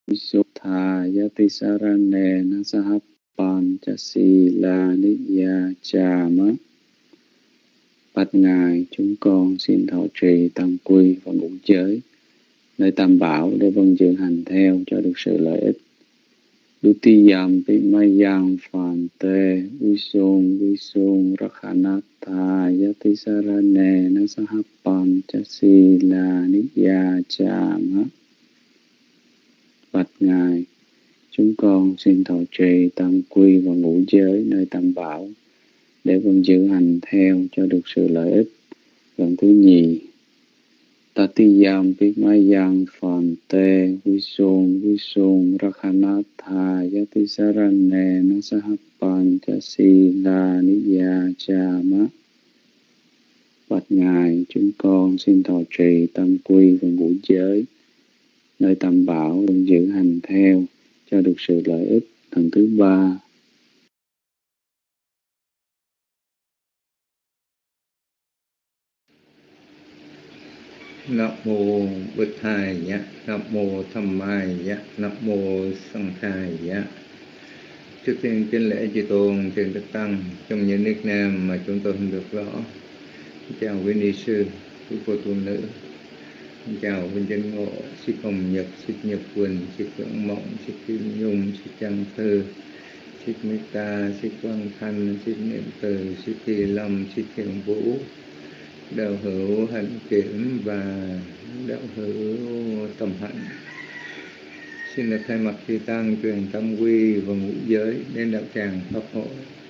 Visutha yati sarane nasahapan chasila niya chama. Bạch Ngài, chúng con xin thọ trì tam quy và ngũ giới nơi tam bảo để vâng giữ hành theo cho được sự lợi ích. Dutiyam pimayam phante visung rakhanatha yati sarane nasahapan chasila niya chama. Bạch Ngài, chúng con xin thọ trì tam quy và ngũ giới nơi tam bảo để vâng giữ hành theo cho được sự lợi ích. Lần thứ nhì. Tatiyam pimayam phante visung rakhanatha yati sarane nasahapan chasila niya chama. Bạch Ngài, chúng con xin thọ trì tam quy và ngũ giới nơi tam bảo vâng giữ hành theo cho được sự lợi ích. Lần thứ ba. Nam mô Bụt Thầy Nhá, Nam mô Tham Mai Nhá, Nam mô Sang Thầy Nhá. Trước tiên kính lễ chư tôn trên đất tăng trong những nước Nam mà chúng tôi không được rõ. Chào quý ni sư, quý cô tu nữ. Chào Vinh Chân Ngộ, Sư Hồng Nhật, Sư Nhật Quỳnh, Sư Phượng Mộng, Sư Kim Nhung, Sư Trang Thư, Sư Meta, Sư Quang Thanh, Sư Niệm Từ, Sư Kỳ Lâm, Sư Thiền Vũ, đạo hữu hạnh kiểm và đạo hữu tâm hạnh. Xin được thay mặt chư tăng truyền tam quy và ngũ giới đến đạo tràng pháp hội.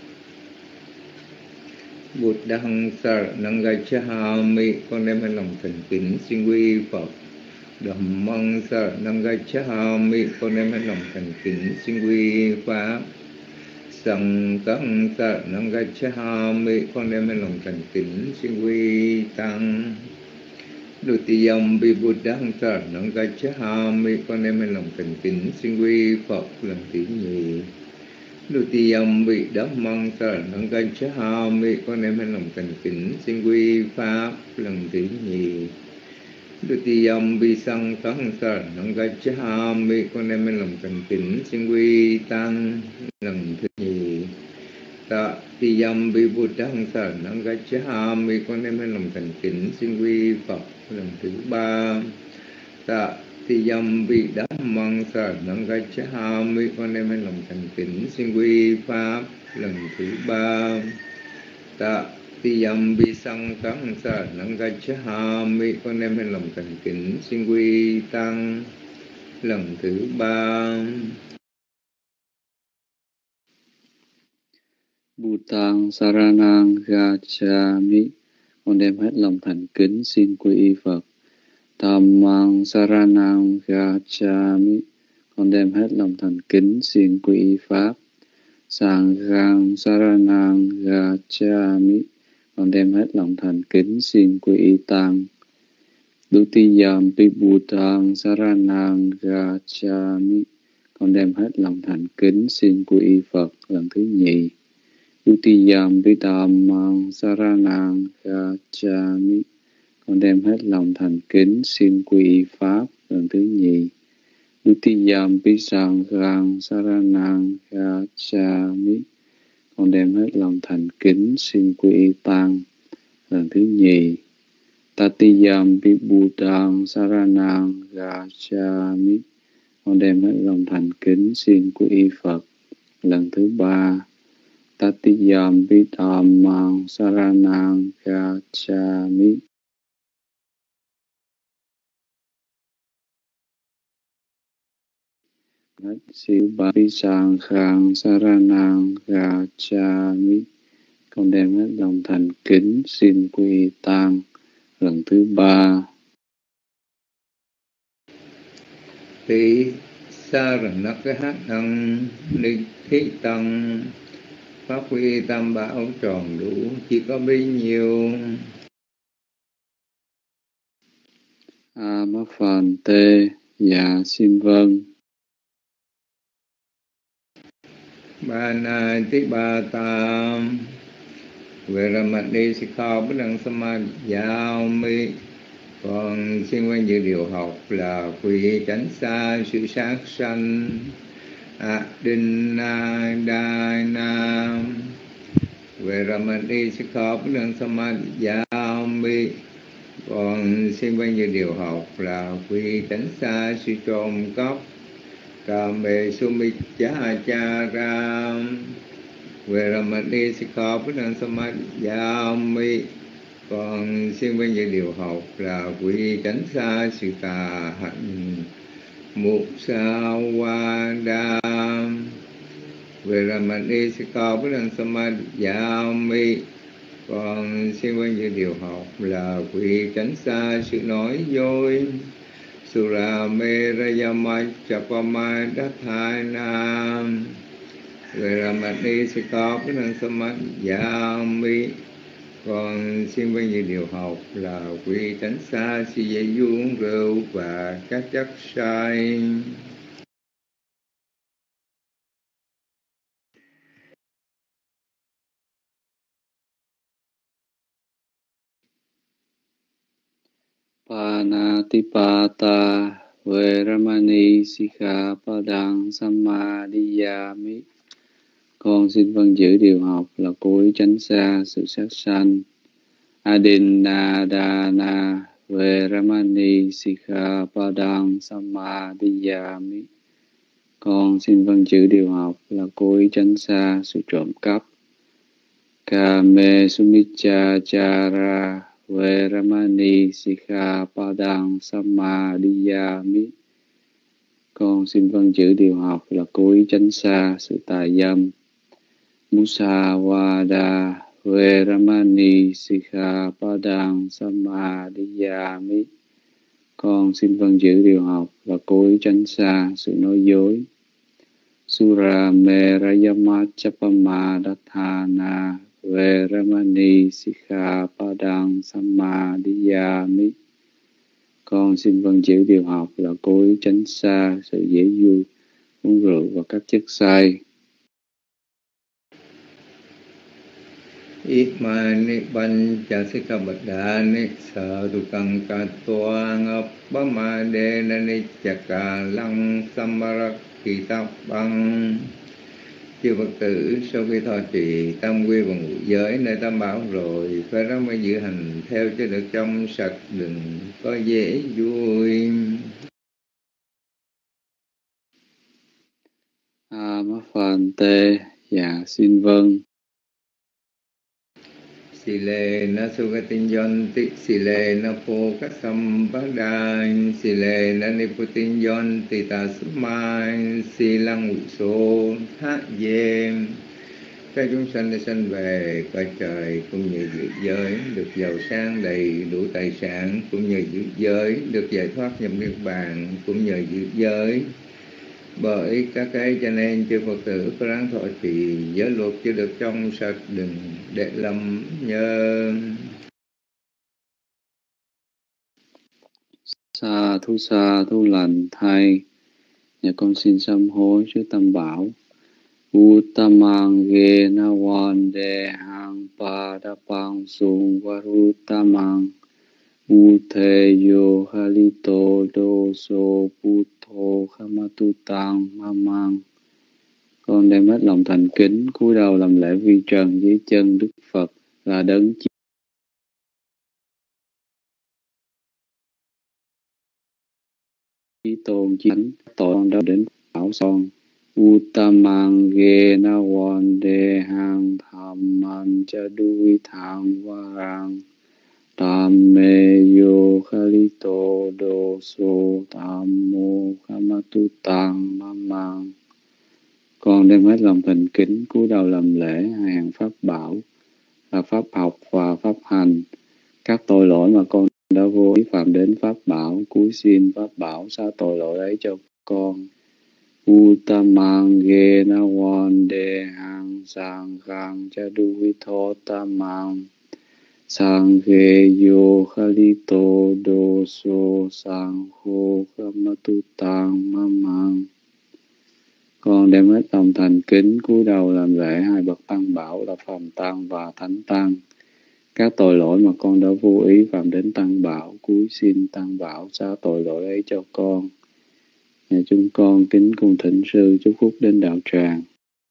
Bụt đăng saranang gacchami, con đem hết lòng thành kính xin quy Phật. Dhammang saranang gacchami, con đem hết lòng thành kính xin quy Pháp. Saṅghang saranang gacchami, con đem hết lòng thành kính xin quy Tăng. Dutiyam pi Buddhang saranang gacchami, con đem hết lòng thành kính xin quy Phật lần thứ nhì. Dutiyam pi Dhammang saranang gacchami, con đem hết lòng thành kính xin quy Pháp lần thứ nhì. Dutiyam pi Saṅghang saranang gacchami, con đem hết lòng thành kính xin quy Tăng lần thứ nhì. Tatiyam pi Buddhang saranang gacchami, con đem hết lòng thành kính xin quy Phật lần thứ ba. Tatiyam pi Dhammang saranang gacchami, con đem hết lòng thành kính xin quy Pháp lần thứ ba. Tatiyam pi Saṅghang saranang gacchami, con đem hết lòng thành kính xin quy Tăng lần thứ ba. Bhutang saranang gacchami, con đem hết lòng thành kính xin quy y Phật. Dhammang saranang gacchami, con đem hết lòng thành kính xin quy y Pháp. Saṅghang saranang gacchami, con đem hết lòng thành kính xin quy y Tăng. Dutiyam pi Buddhang saranang gacchami, con đem hết lòng thành kính xin quy y Phật lần thứ nhì. Dutiyam pi Dhammang saranang gacchami, con đem hết lòng thành kính xin quy y Pháp lần thứ nhì. Dutiyam pi Saṅghang saranang gacchami, con đem hết lòng thành kính xin quy y Tăng lần thứ nhì. Tatiyam pi Buddhang saranang gacchami, con đem hết lòng thành kính xin quy y Phật lần thứ ba. Tatiyam pi Dhammang saranang gacchami, siêu ba pi Saṅghang saranang gacchami, con đem hết lòng thành kính xin quy y Tăng lần thứ ba. Tỷ saranakahang nithitang, pháp quy tam bảo tròn đủ chỉ có bấy nhiêu. Amapante, dạ xin vâng. Banatibatam Veramati Sikkhapadang Samadhyami Con xin quanh dự điều học là quy tránh xa sự sát sanh. Adinna Veramani Sikkhapadang Samadhiyami. Con xin quanh dự điều học là quy tránh xa sự trộm cắp. Kame Sumichachara Veramani Sikkhapadang Samadhiyami. Con xin quanh dự điều học là quy tránh xa sự tà hạnh. Musawada Veramani Sikkhapadang Samadhiyami. Con xin quanh dự điều học là quy tránh xa sự nói dối. Suramera Maccapamadatthana Veramani Sikkhapadang Samadhiyami. Con xin quanh dự điều học là quy tránh xa sự dễ uống rượu và các chất say. Panatipata Veramani Sikkhapadang Samadhiyami. Con xin vâng giữ điều học là cố ý tránh xa sự sát sanh. Adinna Veramani Sikkhapadang Samadhiyami. Con xin vâng giữ điều học là cố ý tránh xa sự trộm cắp. Kame Sumichachara Veramani Sikkhapadang Samadhiyami. Con xin vâng giữ điều học là cố ý tránh xa sự tà dâm. Musawada Veramani Sikkhapadang Samadhiyami. Con xin vâng giữ điều học là cố ý tránh xa sự nói dối. Suramera Maccapamadatthana Veramani Sikkhapadang Samadhiyami. Con xin vâng giữ điều học là cố ý tránh xa sự dễ vui, uống rượu và các chất say. Imani panca sikkhapadani sadukang katwang appamadena niccakalang samarakitabang. Chư Phật tử, sau khi thọ trì tam quy và ngũ giới nơi tam bảo rồi, phải ráng mới giữ hành theo cho được trong sạch, đừng có dễ vui. Amaphante, dạ xin vâng. Sile na sugatinyanti, sile na pokasampadai, sile na niputinyanti tasmai, silang so thác dê. Các chúng sanh đã sanh về cõi trời cũng như giữ giới, được giàu sang đầy đủ tài sản cũng như giữ giới, được giải thoát nhập niết bàn cũng nhờ giữ giới. Bởi các cái cho nên chư Phật tử có ráng thọ trì giới luật cho được trong sạch, đừng để lầm nhơ. Sa thu lành thay. Nhà con xin sám hối trước Tam Bảo. Uttamang ge na wan de hang pa da pang sung varuttamang. Utheyo halito do so puto khamatutang mamang. Con đem hết lòng thành kính cúi đầu làm lễ vi trần dưới chân Đức Phật là đấng chí tôn chí thánh, tội con đã đến bảo son. Uttamang ge na wan de hang thamman cha đuôi thang varang. Tamme yo khalito do so tammo khamatutang mamang. Con đem hết lòng thành kính cúi đầu làm lễ hai hàng pháp bảo là pháp học và pháp hành. Các tội lỗi mà con đã vô ý phạm đến pháp bảo, cúi xin pháp bảo xá tội lỗi ấy cho con. Uttamang ge na wan de hang sang khang cha đuôi tho tamang. Sang ge yo khalito do so sang ho khamatutang mamang. Con đem hết lòng thành kính cúi đầu làm lễ hai bậc tăng bảo là phàm tăng và thánh tăng. Các tội lỗi mà con đã vô ý phạm đến Tăng Bảo, cúi xin Tăng Bảo xá tội lỗi ấy cho con. Nhà chúng con kính cung thỉnh sư chúc phúc đến đạo tràng.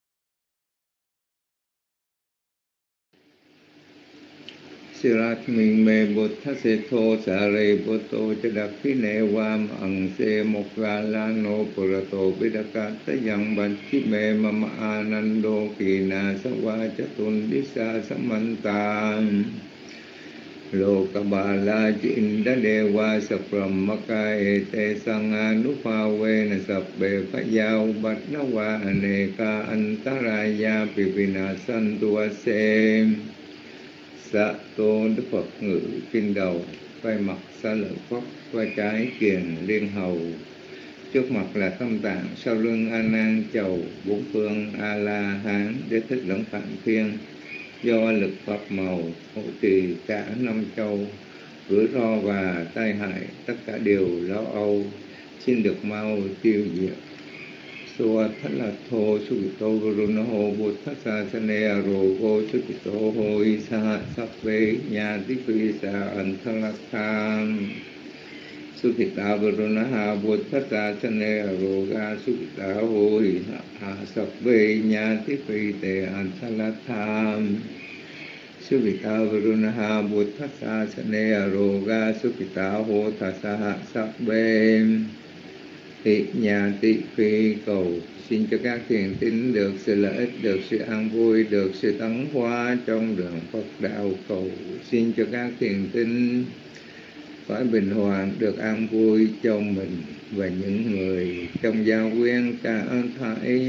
Sirat mình mê bột thá se thô sa rê bột tô cha đặc phi nê vam ang se mok ga la no pura tô bidaka ta yang ban chi mê mama anando kỳ na sa va cha tun đi sa samanta lô ca ba la chi inda dewa sa pramaka e te sang anu pha ve na sa bê phá giao bát na va aneka antaraya pipina santua se. Dạ tôn Đức Phật ngự trên đầu, vai mặt xa lợi phất, vai trái kiền liên hầu, trước mặt là tâm tạng, sau lưng A Nan chầu, bốn phương A La Hán, đế thích lẫn phạm thiên, do lực Phật màu hộ trì cả năm châu, rủi ro và tai hại tất cả đều lo âu, xin được mau tiêu diệt. Sua thất là thô su kỷ tô guru na hồ bột thất sa sa nê a rô gô su kỷ tô hồ y sa sắc vê nhà tí phi sa ẩn thân lạc tham su kỷ tá guru na ha bột thất sa sa nê a rô ga su kỷ tá hồ y ha sắc vê nhà tí phi tê ẩn thân lạc tham su kỷ tá guru na ha bột thất sa sa nê a rô ga su kỷ tá hồ thà sa hạ sắc vê thị nhà tị phi cầu xin cho các thiền tín được sự lợi ích, được sự an vui, được sự tấn hóa trong đường Phật đạo. Cầu xin cho các thiền tín phải bình hòa, được an vui cho mình và những người trong gia quyến cả thảy.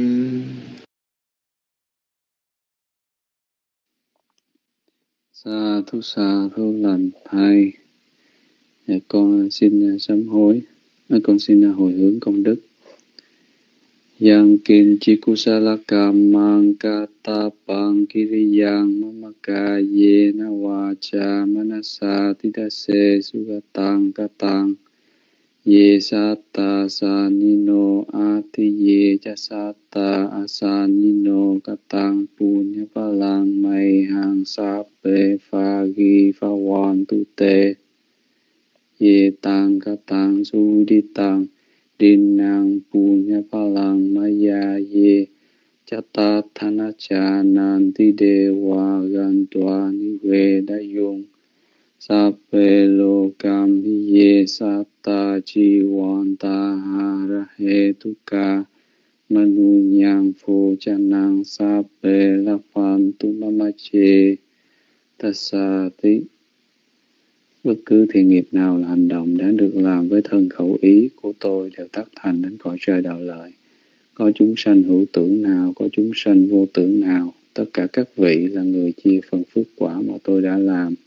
Sa thu lành thai. Con xin sám hối. Con xin hồi hướng công đức. Yang kinchi kusala kamang katapang kiriyang mamaka yena vacha manasa tidase sugatang katang ye sata sanino ati ye jasata asanino katang punya palang may hang sape phagi phawan tu te ye tang katang su di tang din nang punya palang maya ye chata thana cha nan ti dewa gan twa ni ve da yung sape lo kam ye sata chi wan ta ha ra he tu ka manu nhang phu cha nang sape la phan tu mama che tasati. Bất cứ thiện nghiệp nào là hành động đã được làm với thân khẩu ý của tôi đều tác thành đến cõi trời đạo lợi. Có chúng sanh hữu tưởng nào, có chúng sanh vô tưởng nào, tất cả các vị là người chia phần phước quả mà tôi đã làm.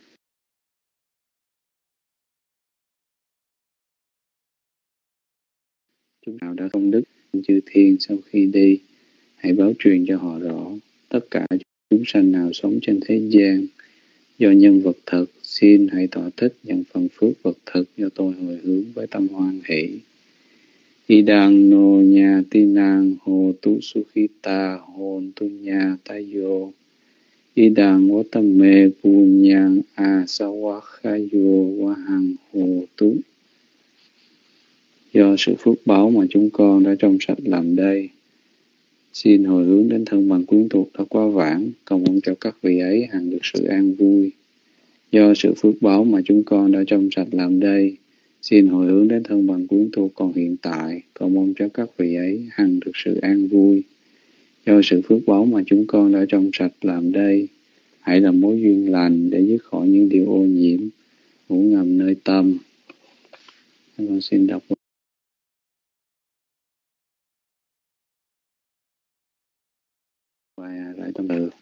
Chúng nào đã công đức chư thiên sau khi đi, hãy báo truyền cho họ rõ. Tất cả chúng sanh nào sống trên thế gian do nhân vật thực, xin hãy thỏa thích nhận phần phước vật thực do tôi hồi hướng với tâm hoan hỷ. Idang no nha tinang ho tu sukhita hon tu nha tayo. Idang watame punyang asawakhayo wahang ho tu. Do sự phước báu mà chúng con đã trong sạch làm đây, xin hồi hướng đến thân bằng quyến thuộc đã quá vãng, cầu mong cho các vị ấy hằng được sự an vui. Do sự phước báu mà chúng con đã trong sạch làm đây, xin hồi hướng đến thân bằng quyến thuộc còn hiện tại, cầu mong cho các vị ấy hằng được sự an vui. Do sự phước báu mà chúng con đã trong sạch làm đây, hãy làm mối duyên lành để dứt khỏi những điều ô nhiễm, ngủ ngầm nơi tâm. Con xin đọc bài lại tâm từ.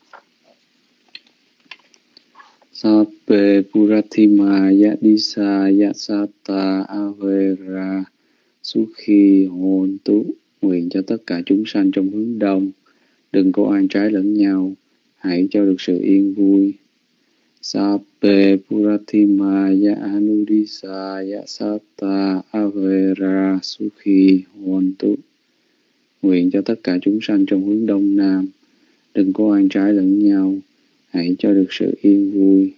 Sape puratima yadisa yasata avera sukhi hontu. Nguyện cho tất cả chúng sanh trong hướng đông đừng có oan trái lẫn nhau, hãy cho được sự yên vui. Sape puratima yanudisa yasata avera sukhi hontu. Nguyện cho tất cả chúng sanh trong hướng đông nam đừng có oan trái lẫn nhau, hãy cho được sự yên vui.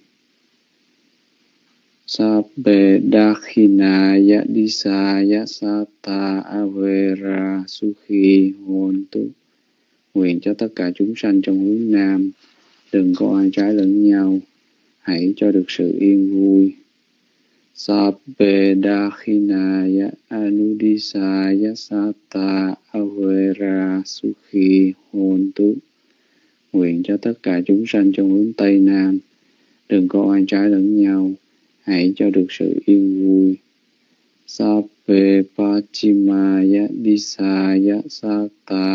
Sabbe dakhinaya disaya sata avera sukhi hontu. Nguyện cho tất cả chúng sanh trong hướng Nam đừng có oan trái lẫn nhau, hãy cho được sự yên vui. Sabbe dakhinaya anudisaya sata avera sukhi hontu. Nguyện cho tất cả chúng sanh trong hướng Tây Nam đừng có oan trái lẫn nhau, hãy cho được sự yên vui. Sabbe pachimaya disaya sata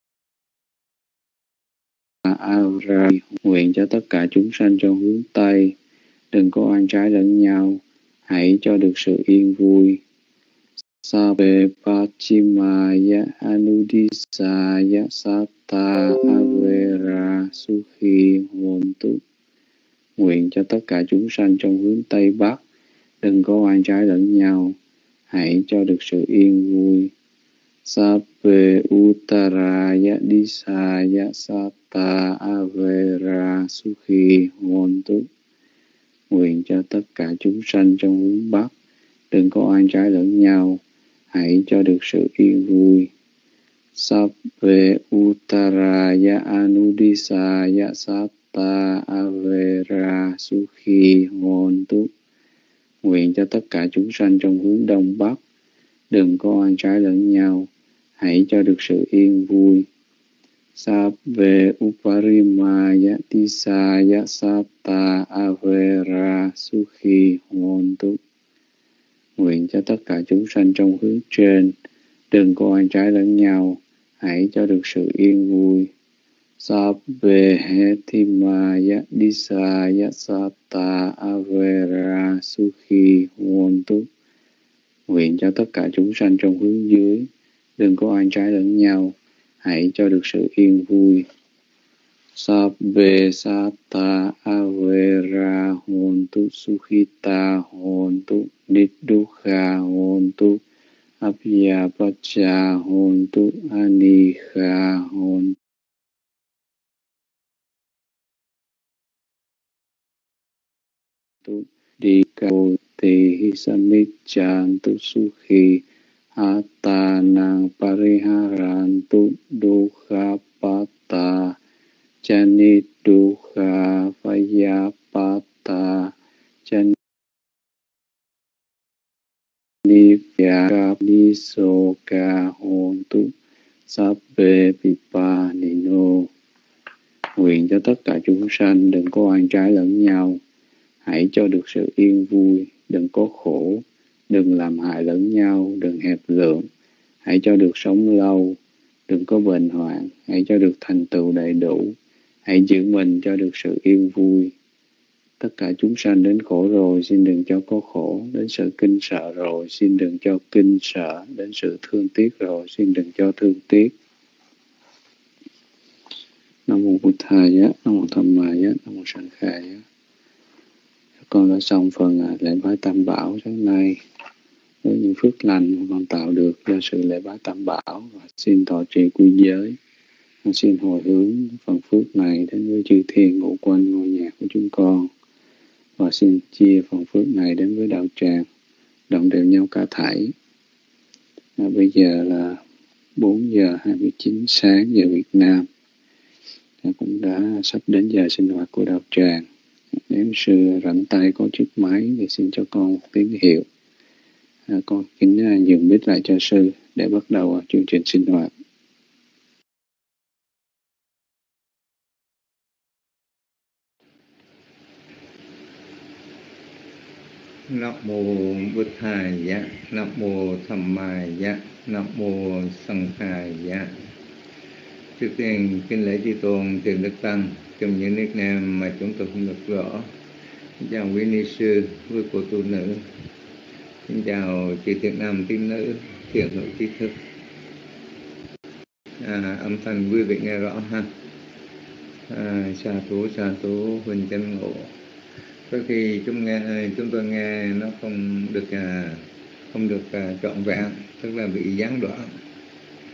avera. Nguyện cho tất cả chúng sanh trong hướng Tây đừng có oan trái lẫn nhau, hãy cho được sự yên vui. Sabbe pachimaya anudisaya sata avera sukhi hontu. Nguyện cho tất cả chúng sanh trong hướng Tây Bắc đừng có oan trái lẫn nhau, hãy cho được sự yên vui. Sabbe uttaraya disaya sata avera sukhi hontu. Nguyện cho tất cả chúng sanh trong hướng Bắc đừng có oan trái lẫn nhau, hãy cho được sự yên vui. Sabbe uttaraya anudisaya sata avera sukhi hontu. Nguyện cho tất cả chúng sanh trong hướng Đông Bắc đừng có oan trái lẫn nhau, hãy cho được sự yên vui. Sabbe uparimaya disaya sata avera sukhi hontu. Nguyện cho tất cả chúng sanh trong hướng trên đừng có oan trái lẫn nhau, hãy cho được sự yên vui. Sabbe hetimaya disaya sata avera sukhi hontu. Nguyện cho tất cả chúng sanh trong hướng dưới đừng có oan trái lẫn nhau, hãy cho được sự yên vui. Sabbe sata avera hontu sukhita hontu niddukha hontu abhyapacha hontu anikha hontu. Dikau te samiccantu sukhi attanang pariharantu dukkha patta chani dukkha vayapata chani nisoka hontu sabbe pipanino. Nguyện cho tất cả chúng sanh đừng có oan trái lẫn nhau, hãy cho được sự yên vui, đừng có khổ, đừng làm hại lẫn nhau, đừng hẹp lượng, hãy cho được sống lâu, đừng có bệnh hoạn, hãy cho được thành tựu đầy đủ, hãy giữ mình cho được sự yên vui. Tất cả chúng sanh đến khổ rồi, xin đừng cho có khổ, đến sự kinh sợ rồi, xin đừng cho kinh sợ, đến sự thương tiếc rồi, xin đừng cho thương tiếc. Nam mô Bụt Thaya, Nam mô Tham Maya, Nam mô Sanh Khaya. Con đã xong phần lễ bái Tam Bảo sáng nay với những phước lành con tạo được do sự lễ bái Tam Bảo, và xin thọ trì quy giới. Con xin hồi hướng phần phước này đến với chư thiên ngụ quanh ngôi nhà của chúng con, và xin chia phần phước này đến với đạo tràng, đồng đều nhau cả thảy. Bây giờ là 4 giờ 29 sáng giờ Việt Nam. Cũng đã sắp đến giờ sinh hoạt của đạo tràng. Nếu sư rảnh tay có chiếc máy thì xin cho con một tín hiệu. Con kính nhường mic lại cho sư để bắt đầu chương trình sinh hoạt. Nam mô Bụt Thaya, Nam mô Tham Maya, Nam mô Sanh Khaya. Trước tiên kính lễ chư tôn tiền đức tăng trong những nickname mà chúng tôi không được rõ. Xin chào quý ni sư, quý cô tu nữ. Xin chào chị Thiện Nam tín nữ, thiện hữu trí thức. Âm thanh quý vị nghe rõ ha. Sa thú huỳnh chánh ngộ. Đôi khi chúng tôi nghe nó không được trọn vẹn, tức là bị gián đoạn.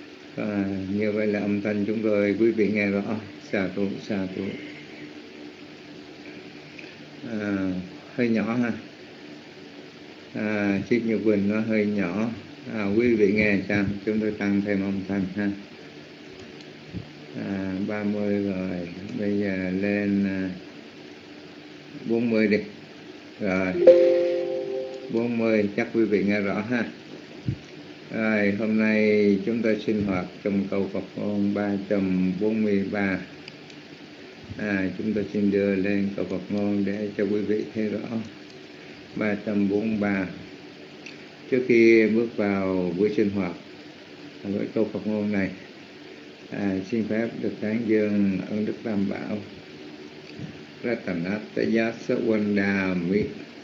Như vậy là âm thanh chúng tôi quý vị nghe rõ. Sa thú. hơi nhỏ ha. Chiếc Nhật Quỳnh nó hơi nhỏ. Quý vị nghe sao? Chúng tôi tăng thêm âm thanh ha. 30 rồi, bây giờ lên 40 đi. Rồi 40 chắc quý vị nghe rõ ha. Rồi hôm nay chúng ta sinh hoạt trong câu Phật ngôn 343. Chúng ta xin đưa lên câu Phật ngôn để cho quý vị thấy rõ. 343. Trước khi bước vào buổi sinh hoạt với câu Phật ngôn này, xin phép được tán dương ơn Đức Tam Bảo. Ratanataya Sawandami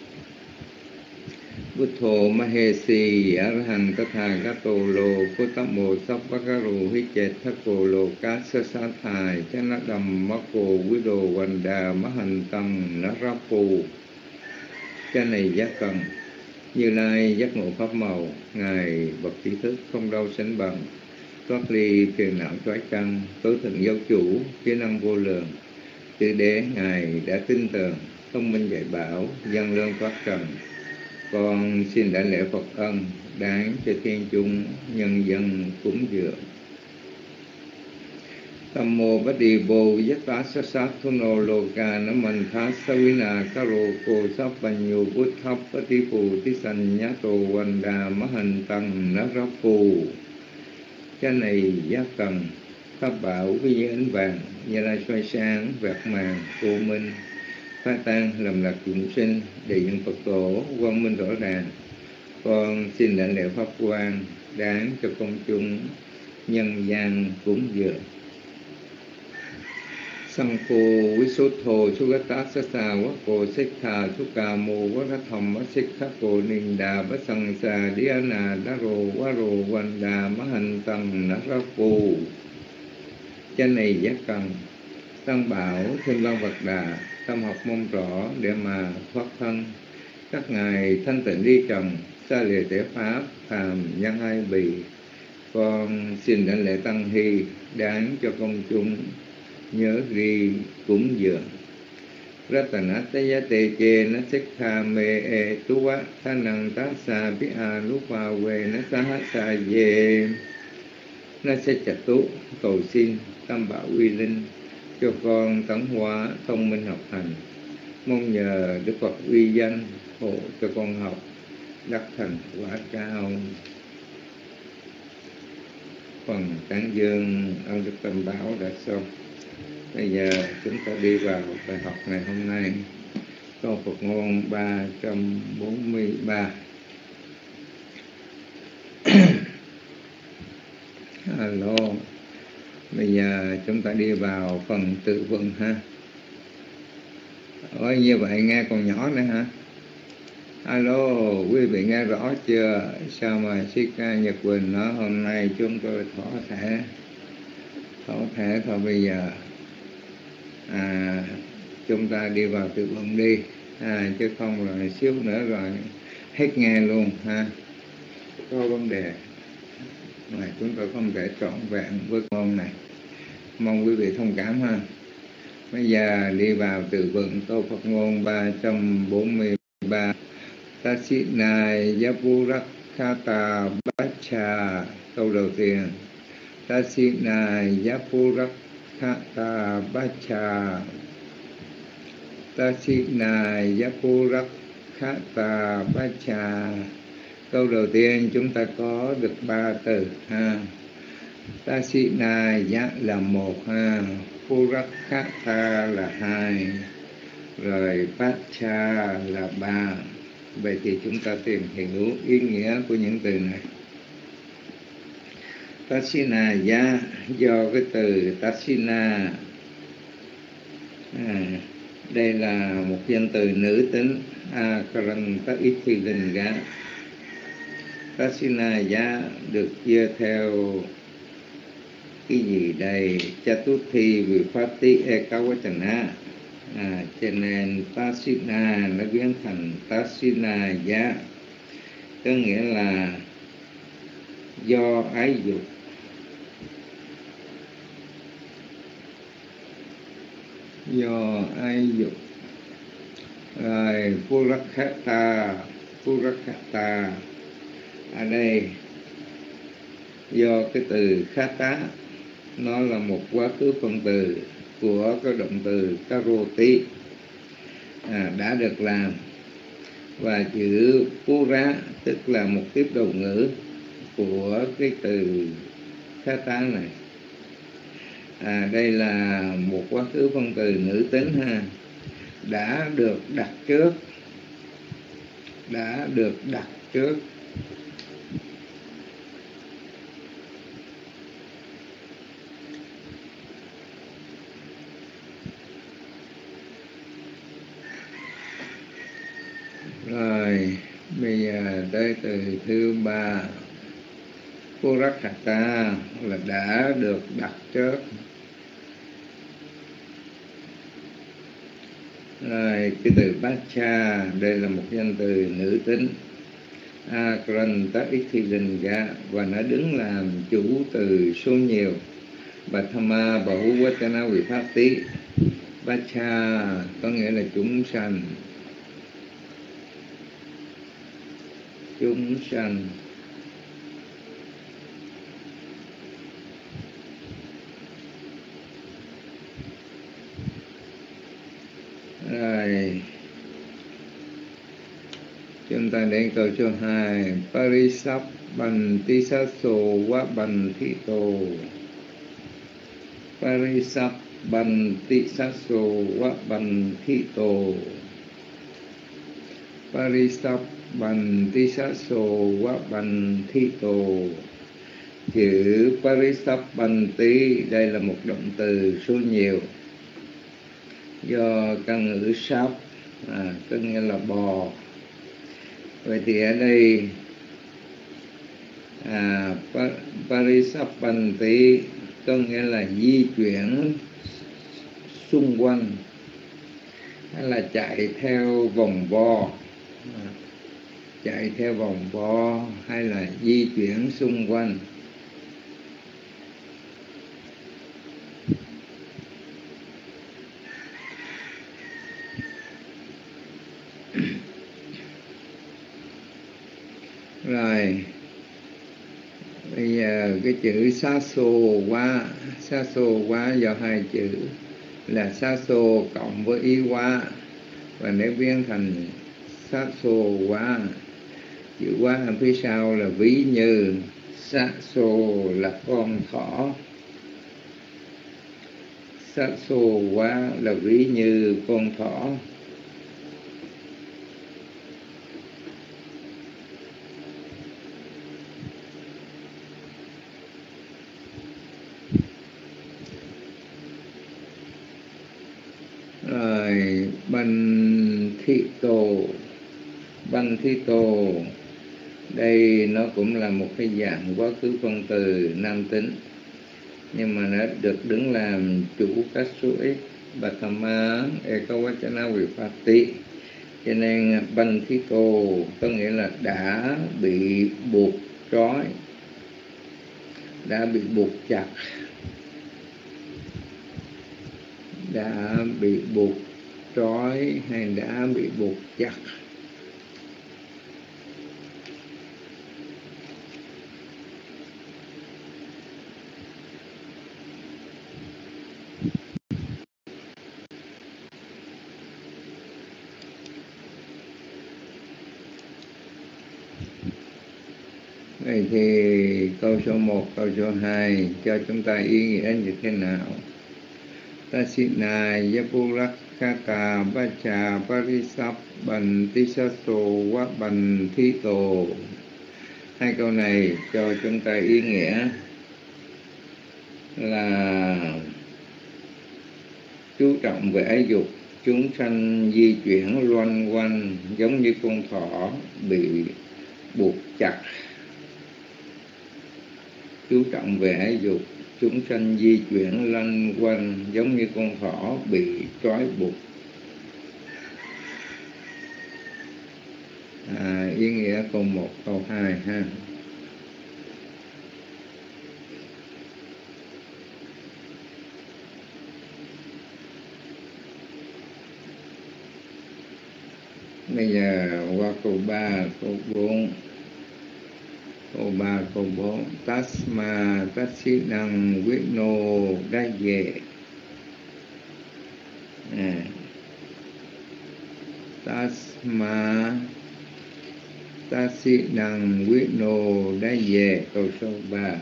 Buddho Mahesi Arahant Tathagato Lo Kutamo Sappakaro Hichetthako Lokasa Sathai Chanadam Mako Vido Vanda Mahantam Narapu. Cái này giác cần Như Lai giác ngộ pháp màu, Ngài bậc trí thức không đâu sánh bằng, thoát ly phiền não trói chăng, tối thượng giáo chủ, trí năng vô lượng. Chư đế Ngài đã tin tưởng, thông minh dạy bảo, dân lương thoát trần. Con xin đảnh lễ Phật ân, đáng cho thiên chúng nhân dân cúng dường. Tam mô bát đi bồ yata sát sát thuno loka naman thá savina karo ko sappanyo buddha pati phù tí sanh nhá tô vanda mahan tăng narapu. Cái này giác cần pháp bảo với những ánh vàng, Như Lai soi sáng vẹt màng vô minh, phá tan lầm lạc chúng sinh, đầy những Phật tổ quang minh rõ ràng. Con xin đảnh lễ pháp quang, đáng cho công chúng nhân gian cúng dường. Sankho Visuddho Sugata Sasa Vako Sikha Sukamo Varatham Sikhapo Ninda Vasangsa Dhyana Daro Varo Vanda Mahantang Narapu. Trên này giác cần Tăng bảo Thiên Long Phật Đà, tâm học mong rõ để mà thoát thân. Các ngài thanh tịnh đi trần, xa lìa thể pháp, phàm nhân hai bì. Con xin đảnh lễ Tăng Hy, đáng cho công chúng nhớ ghi cúng dường. Ratanataya te che na sikha me e tuwa thanang tassa pi anupa ve na sahasa ye na sẽ chặt tú. Cầu xin Tam Bảo uy linh cho con tấn hóa thông minh học hành, mong nhờ Đức Phật uy danh hộ cho con học đắc thành quả cao. Phần tán dương ơn Đức Tam Bảo đã xong. Bây giờ chúng ta đi vào bài học ngày hôm nay, câu Phật ngôn 343. Alo, bây giờ chúng ta đi vào phần tự vận ha. Ôi, như vậy nghe còn nhỏ nữa hả? Alo, quý vị nghe rõ chưa? Sao mà Sika Nhật Quỳnh nói hôm nay chúng tôi thỏ thẻ thôi. Bây giờ chúng ta đi vào tự vận đi, chứ không rồi xíu nữa rồi hết nghe luôn ha. Có vấn đề mà chúng tôi không thể trọn vẹn với ngôn này, mong quý vị thông cảm ha. Bây giờ đi vào tự vận câu Phật ngôn 343. Tasina Yapurakkhata Baccha. Câu đầu tiên, Tasina Yapurakkhata Baccha. Tasina Yapurakkhata Baccha. Câu đầu tiên chúng ta có được 3 từ ha. Tasina ya là 1 ha, Purakkata là 2, rồi Baccha là 3. Vậy thì chúng ta tìm hiểu ý nghĩa của những từ này. Tasina ya do cái từ Tasina, đây là một danh từ nữ tính, Akaranta Ithilinga. Tasina ya được chia theo cái gì đây? Chatuthi Vipatti Ekawachana. Cho nên Tasina nó biến thành Tasina ya, có nghĩa là do ái dục. Do ái dục. Rồi Purakhata ở đây do cái từ khata nó là một quá khứ phân từ của cái động từ karoti đã được làm, và chữ pura tức là một tiếp đầu ngữ của cái từ khata này. Đây là một quá khứ phân từ nữ tính ha, đã được đặt trước. Rồi bây giờ tới từ thứ ba, Purakhata là đã được đặt trước. Rồi cái từ Bacha đây là một danh từ nữ tính Akranta Ithilinga, và nó đứng làm chủ từ số nhiều. Bhattama Bahuvachana Vibhakti. Bacha có nghĩa là chúng sanh. Rồi chúng ta đến câu số 2, Parisabbantisaso Vabbanthito. Parisabbantisaso Vabbanthito. Parisabbantisaso Vabbanthito. Chữ Parisabbanti đây là một động từ số nhiều do căn ngữ sáp có nghĩa là bò. Vậy thì ở đây Parisabbanti có nghĩa là di chuyển xung quanh, hay là chạy theo vòng vo, hay là di chuyển xung quanh. Rồi bây giờ cái chữ saso quá do hai chữ là saso cộng với ý quá, và nếu biến thành saso quá, chữ quá ở phía sau là ví như. Saso là con thỏ, saso quá là ví như con thỏ. Rồi Banthito đây nó cũng là một cái dạng quá khứ phân từ nam tính, nhưng mà nó được đứng làm chủ các số ít Bhattama Ekavachana Vibhakti, cho nên Banthito có nghĩa là đã bị buộc trói, đã bị buộc chặt, đã bị buộc trói hay đã bị buộc chặt. Vậy thì câu số 1, câu số 2 cho chúng ta ý nghĩa như thế nào? Tasina Yapurakhata Bacha Parisabbantisaso Vabbanthito. Hai câu này cho chúng ta ý nghĩa là chú trọng về ái dục, chúng sanh di chuyển loanh quanh giống như con thỏ bị buộc chặt. Chú trọng về ái dục, chúng sanh di chuyển loanh quanh giống như con thỏ bị trói buộc. Ý nghĩa câu 1, câu 2 ha. Bây giờ qua câu 3, câu 4. Câu 3, câu 4. Tasma tassinang vino daye. Tasma tassinang vino daye. Câu số 3.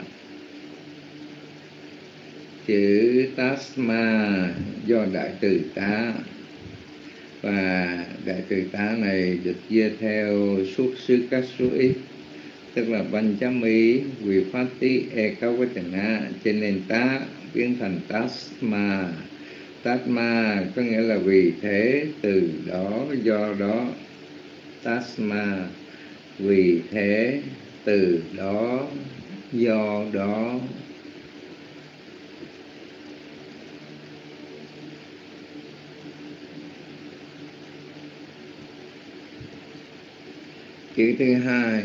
Chữ Tasma do Đại Từ Tá, và Đại Từ Tá này được chia theo suốt xứ các số ít, tức là Panchami, Vipatti, Ekavachana, cho nên tá biến thành Tasma. Tasma có nghĩa là vì thế, từ đó, do đó. Tasma vì thế, từ đó, do đó. Chữ thứ hai,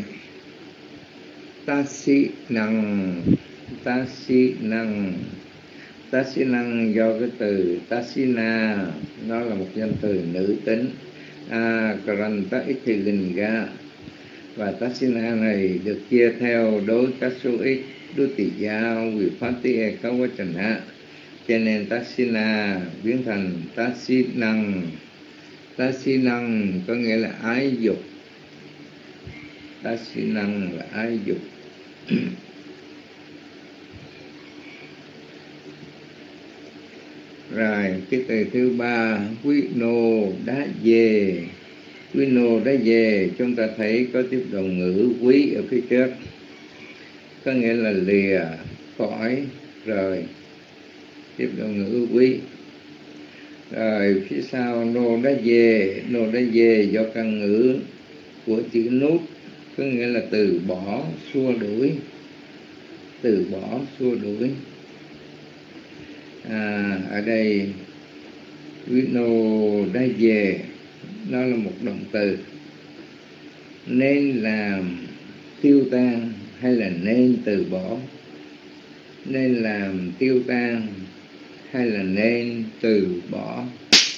Tassinang. Tassinang. Tassinang do cái từ Tassina, nó là một danh từ nữ tính. Karanta Itthilinga. Và Tassina này được chia theo đối các số ít, Duttiya, Vipatti, Ekavachana, cho nên Tassina biến thành Tassinang. Tassinang có nghĩa là ái dục. Tassinang là ái dục. Rồi cái từ thứ ba, Vino đá về. Vino đá về, chúng ta thấy có tiếp đồng ngữ quý ở phía trước, có nghĩa là lìa, khỏi, rời. Tiếp đồng ngữ quý. Rồi phía sau nô đá về. Nô đá về do căn ngữ của chữ nút, có nghĩa là từ bỏ, xua đuổi. Từ bỏ, xua đuổi. Ở đây Vino đá về, nó là một động từ, nên làm tiêu tan hay là nên từ bỏ. Nên làm tiêu tan hay là nên từ bỏ.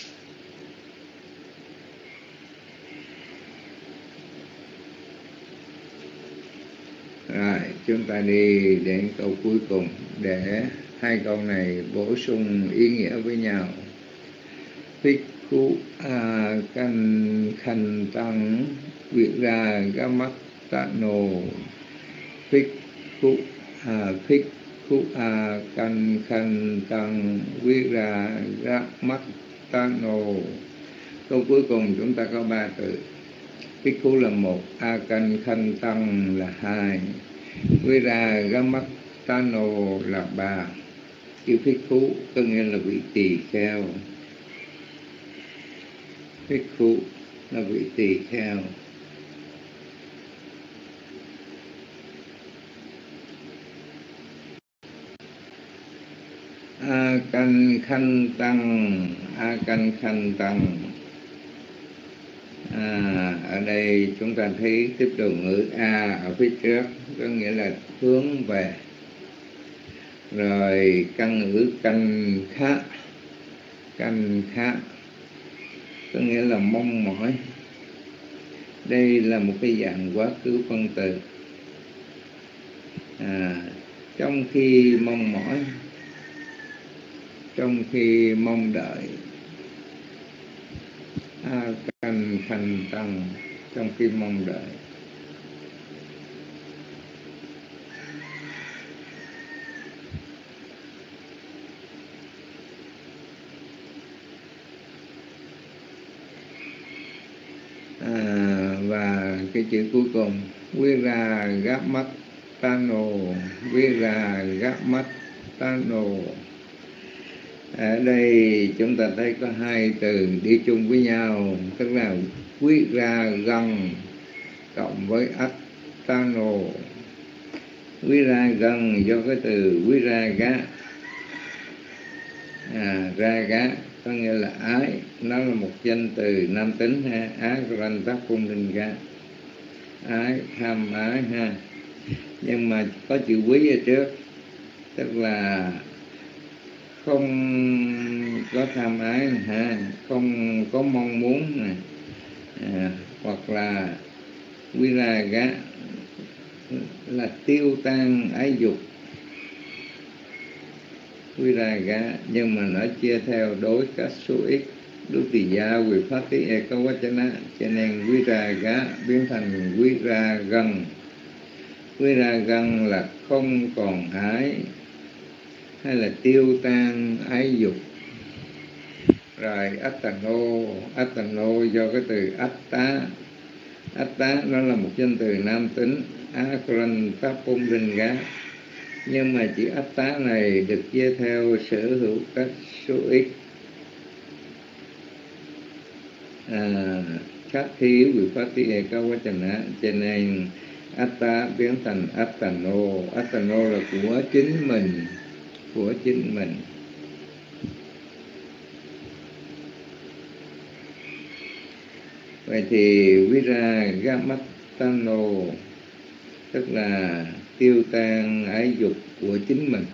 Rồi chúng ta đi đến câu cuối cùng để hai câu này bổ sung ý nghĩa với nhau. Phikku kan khanh tăng viragamatano. Phikku kan khanh tăng viragamatano. Câu cuối cùng chúng ta có 3 từ. Phikku là 1, kan khanh tăng là 2, viragamatano là 3. Chữ Phikku có nghĩa là vị tỳ kheo. Phikku là vị tỳ kheo. Akan khanh tăng. Akan khanh tăng. Ở đây chúng ta thấy tiếp đầu ngữ a ở phía trước, có nghĩa là hướng về. Rồi căn ngữ canh khá. Canh khá có nghĩa là mong mỏi. Đây là một cái dạng quá khứ phân từ. Trong khi mong mỏi, trong khi mong đợi. Akan khanh tăng, trong khi mong đợi. Và cái chữ cuối cùng, viragamatano. Viragamatano. Ở đây chúng ta thấy có 2 từ đi chung với nhau, tức là viragan cộng với attano. Viragan do cái từ viraga. Raga có nghĩa là ái, nó là một danh từ nam tính ha. Agranta Pundinga, ái, tham ái ha. Nhưng mà có chữ quý ở trước, tức là không có tham ái ha, không có mong muốn này, hoặc là viraga là tiêu tan ái dục, viraga nhưng mà nó chia theo đối các số ít Dutiya Vipatti Ekavachana, cho nên viraga biến thành viragan. Viragan là không còn ái hay là tiêu tan ái dục. Rồi Attano do cái từ Atta nó là một danh từ nam tính, Akrantapumringa, nhưng mà chữ Atta này được chia theo sở hữu các số ít. Khác thí Vipatti Ekavachana, cho nên Atta biến thành Attano là của chính mình. Vậy thì Viragamatano tức là tiêu tan ái dục của chính mình.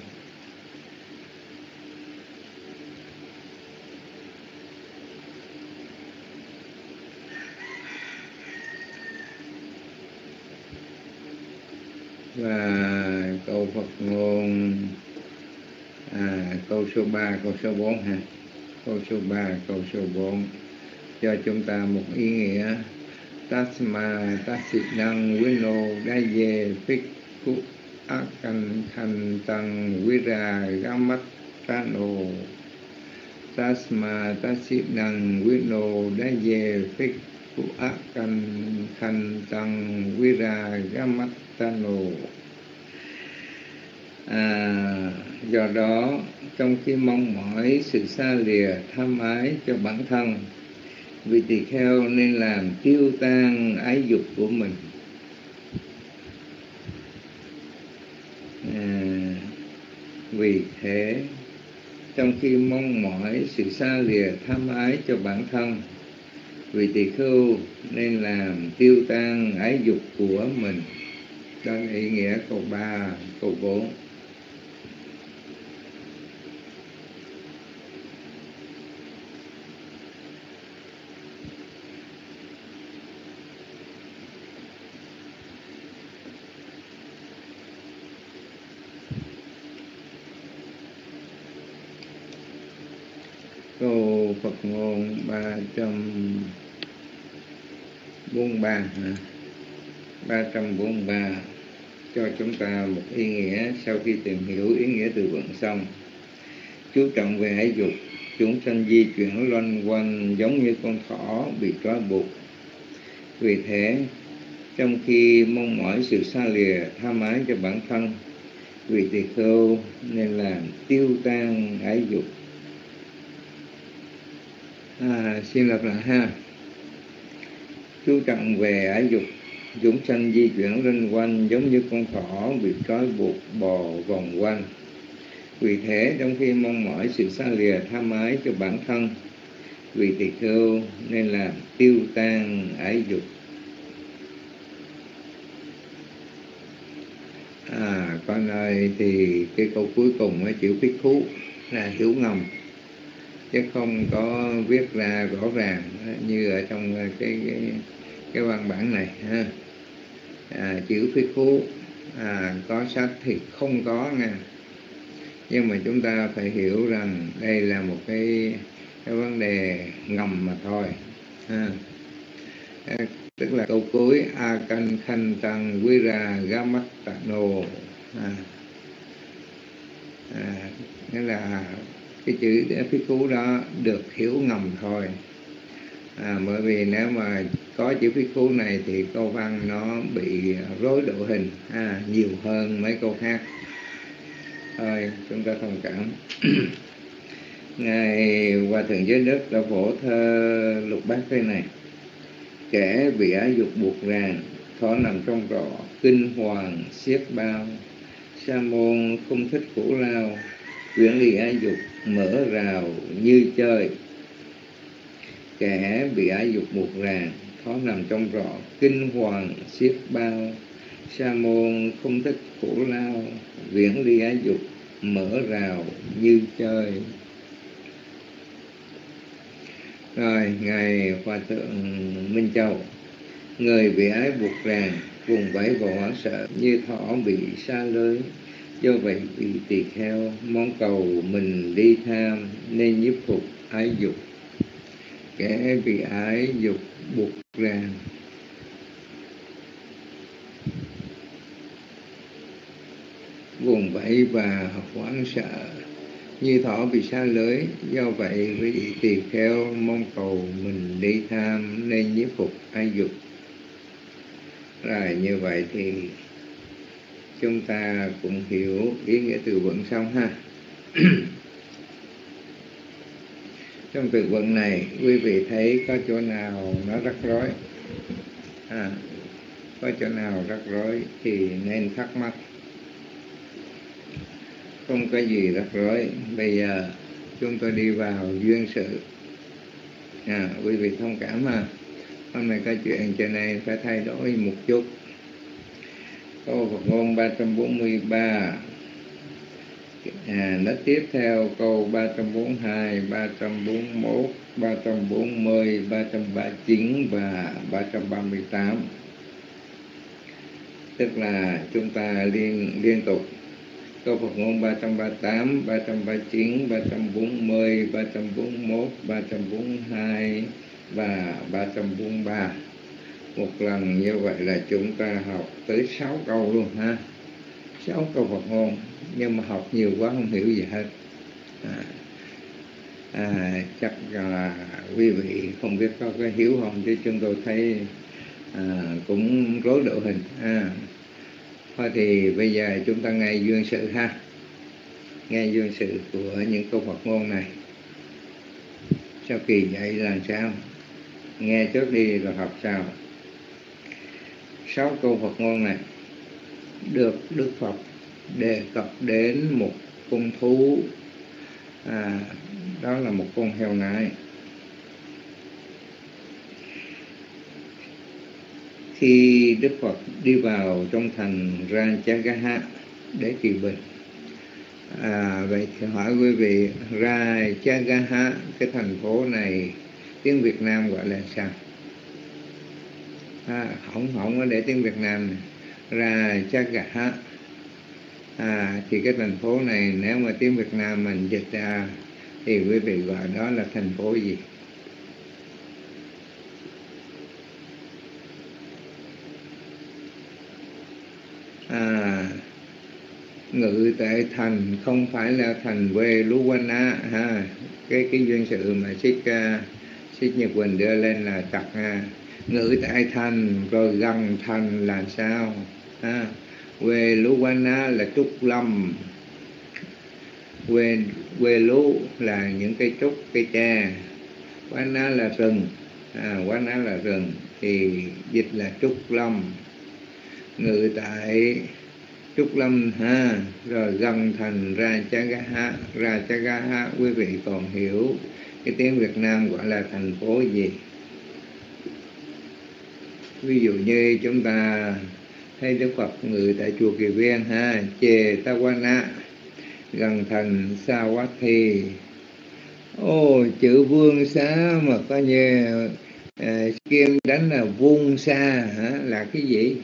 Và câu Phật ngôn câu số 3, câu số 4 ha. Câu số 3, câu số 4 cho chúng ta một ý nghĩa. Tasma tasidang vino daye phikku akantang viragamatano. Tasma tasidang vino daye phikku akantang viragamatano. Do đó trong khi mong mỏi sự xa lìa tham ái cho bản thân, vị tỳ kheo nên làm tiêu tan ái dục của mình. Vì thế trong khi mong mỏi sự xa lìa tham ái cho bản thân, vị tỳ kheo nên làm tiêu tan ái dục của mình. Đó là ý nghĩa câu 3, câu 4. Câu Phật ngôn 343 343 cho chúng ta một ý nghĩa. Sau khi tìm hiểu ý nghĩa từ vựng xong, chú trọng về ái dục, chúng sanh di chuyển loanh quanh giống như con thỏ bị trói buộc. Vì thế trong khi mong mỏi sự xa lìa tham ái cho bản thân, vị tỳ kheo nên làm tiêu tan ái dục. Xin lặp lại ha. Chú trọng về ái dục, chúng sanh di chuyển loanh quanh giống như con thỏ bị trói buộc bò vòng quanh. Vì thế trong khi mong mỏi sự xa lìa tham ái cho bản thân, vị tỳ kheo nên làm tiêu tan ái dục. Có nơi thì cái câu cuối cùng với chữ phích là hiểu ngầm, chứ không có viết ra rõ ràng như ở trong cái văn bản này ha. Chữ phích có sách thì không có nha, nhưng mà chúng ta phải hiểu rằng đây là một cái vấn đề ngầm mà thôi ha. Tức là câu cuối Akankhantang Viragamatano, nghĩa là cái chữ phích khú đó được hiểu ngầm thôi. Bởi vì nếu mà có chữ phích khú này thì câu văn nó bị rối độ hình nhiều hơn mấy câu khác. Thôi chúng ta thông cảm. Ngài Hòa Thượng Giới Đức đã phổ thơ lục bát thế này: kẻ bị ái dục buộc ràng, thọ nằm trong rọ, kinh hoàng xiết bao. Sa môn không thích khổ lao, viễn ly ái dục, mở rào như chơi. Kẻ bị ái dục buộc ràng, thọ nằm trong rọ, kinh hoàng xiết bao. Sa môn không thích khổ lao, viễn ly ái dục, mở rào như chơi. Rồi ngài Hòa thượng Minh Châu: người bị ái buộc ràng, vùng vẫy và hoảng sợ như thỏ bị sa lưới, do vậy bị tỳ kheo mong cầu mình đi tham nên nhiếp phục ái dục. Kẻ bị ái dục buộc ràng, vùng vẫy và hoảng sợ như thỏ bị sa lưới, do vậy vị tỳ kheo mong cầu mình đi tham nên nhiếp phục ái dục. Rồi như vậy thì chúng ta cũng hiểu ý nghĩa từ vựng xong ha. Trong từ vựng này quý vị thấy có chỗ nào nó rắc rối, có chỗ nào rắc rối thì nên thắc mắc. Không có gì rắc rối. Bây giờ chúng tôi đi vào duyên sự. Quý vị thông cảm ha. Hôm nay có chuyện cho nên phải thay đổi một chút. Câu Phật ngôn 343. Nó tiếp theo câu 342, 341, 340, 339 và 338. Tức là chúng ta liên tục câu Phật ngôn 338, 339, 340, 341, 342 và 343. Một lần như vậy là chúng ta học tới 6 câu luôn ha. 6 câu Phật ngôn, nhưng mà học nhiều quá không hiểu gì hết. Chắc là quý vị không biết có cái hiểu không, chứ chúng tôi thấy cũng rối độ hình. Thôi thì bây giờ chúng ta nghe duyên sự ha. Nghe duyên sự của những câu Phật ngôn này. Sau kỳ dạy là sao? Nghe trước đi rồi học sau. 6 câu Phật ngôn này được Đức Phật đề cập đến một con thú, đó là một con heo nái. Khi Đức Phật đi vào trong thành Rajagaha để trị bệnh, vậy thì hỏi quý vị, Rajagaha, cái thành phố này tiếng Việt Nam gọi là sao? Không có để tiếng Việt Nam này. Rajagaha, thì cái thành phố này nếu mà tiếng Việt Nam mình dịch ra thì quý vị gọi đó là thành phố gì? Ngự tại thành không phải là thành Veluwana ha. Cái duyên sự mà Xích Nhật Quỳnh đưa lên là tặc ha. Ngự tại thành rồi gần thành là sao ha? Veluwana là trúc lâm, Velu là những cây trúc, cây tre, Wana là rừng, Wana là rừng thì dịch là trúc lâm. Ngự tại trúc lâm ha, rồi gần thành Rajagaha. Quý vị còn hiểu cái tiếng Việt Nam gọi là thành phố gì? Ví dụ như chúng ta thấy Đức Phật ngự tại chùa Kỳ Viên ha, Chetavana, gần thành Savatthi. Chữ vương xá mà có như kim đánh là vuông xa là cái gì?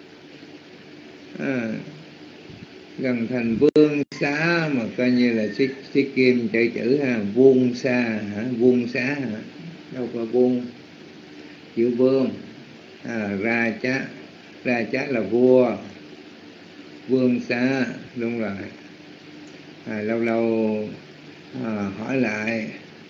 Gần thành vương xá mà coi như là xích kim chạy chữ ha, vuông xa vuông xá đâu có vuông. Chữ vương, ra chá là vua, vương xá, đúng rồi. Lâu lâu hỏi lại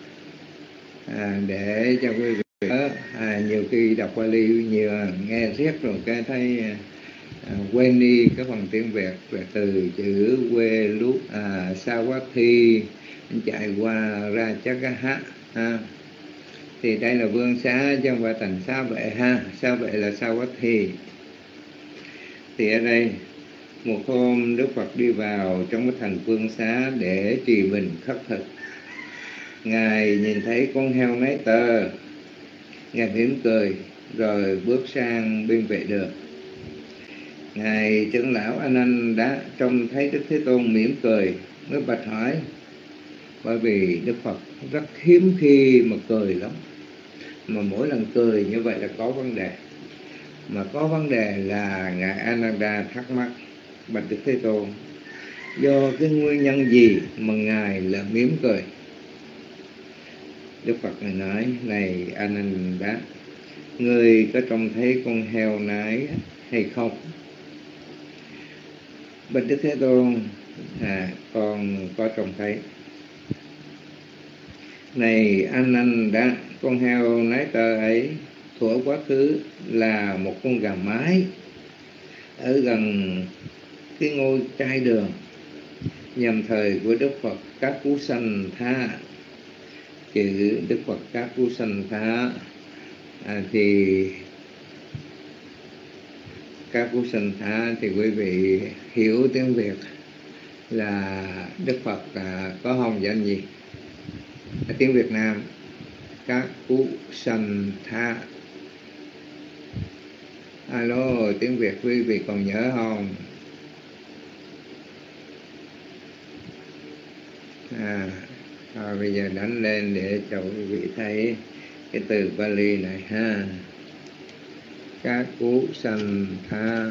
để cho quý vị nhiều khi đọc Pali nhiều nghe riết rồi cái thấy quên đi cái phần tiếng Việt về từ chữ quê lúc Savatthi chạy qua Rajagaha ha. Thì đây là vương xá chứ không phải thành xá vệ ha. Xá vệ là Savatthi. Thì ở đây một hôm Đức Phật đi vào trong cái thành vương xá để trì bình khất thực. Ngài nhìn thấy con heo nái tơ, Ngài mỉm cười rồi bước sang bên vệ đường. Ngài trưởng lão A Nan đã trông thấy Đức Thế Tôn mỉm cười mới bạch hỏi, bởi vì Đức Phật rất hiếm khi mà cười lắm. mà mỗi lần cười như vậy là có vấn đề. Mà có vấn đề là Ngài Ananda thắc mắc: bạch Đức Thế Tôn, do cái nguyên nhân gì mà Ngài là mỉm cười? Đức Phật Ngài nói: này Ananda, ngươi có trông thấy con heo nái hay không? Bạch Đức Thế Tôn, con có trông thấy. Này Ananda, con heo nái tơ ấy thuở quá khứ là một con gà mái ở gần cái ngôi chai đường nhằm thời của Đức Phật Các Cú Sanh Tha. Chữ Đức Phật Các Cú Sanh Tha thì Các Cú Sanh Tha thì quý vị hiểu tiếng Việt là Đức Phật có hồng danh gì? Tiếng Việt Nam Các Cú Sanh Tha. Alo, tiếng Việt quý vị còn nhớ không? Bây giờ đánh lên để cho quý vị thấy cái từ Pali này ha. Các Cú Sanh Tha.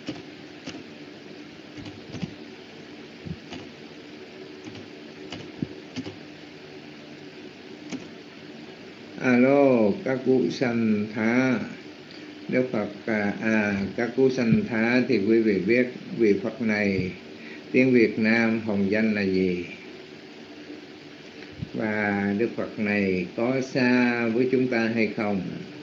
Alo, Các Cú Sanh Tha. Đức Phật Các Cú Sanh Tha thì quý vị biết vị Phật này tiếng Việt Nam hồng danh là gì? Và Đức Phật này có xa với chúng ta hay không?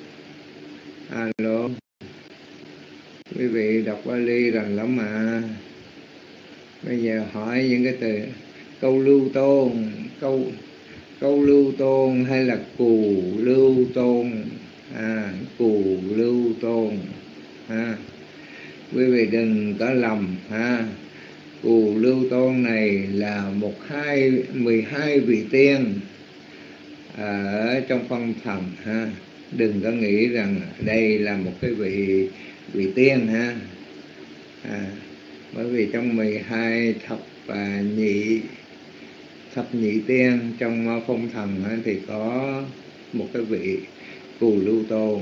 Alo, quý vị đọc Pali rành lắm mà. Bây giờ hỏi những cái từ câu lưu tôn, câu lưu tôn hay là cù lưu tôn? Cù lưu tôn. Quý vị đừng có lầm ha. Cù lưu tôn này là 12 vị tiên ở trong phong thần ha. Đừng có nghĩ rằng đây là một cái vị tiên ha. Bởi vì trong 12 thập nhị tiên trong phong thần thì có một cái vị Cù Lưu Tôn.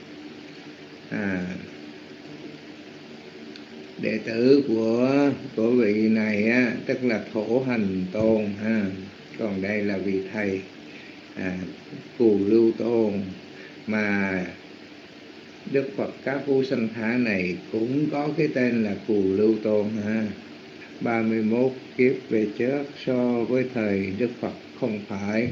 Đệ tử của vị này tức là Thổ Hành Tôn ha. Còn đây là vị thầy Cù Lưu Tôn. Mà Đức Phật Các Cú Sanh Tha này cũng có cái tên là Cù Lưu Tôn ha. 31 kiếp về trước so với thời Đức Phật không phải.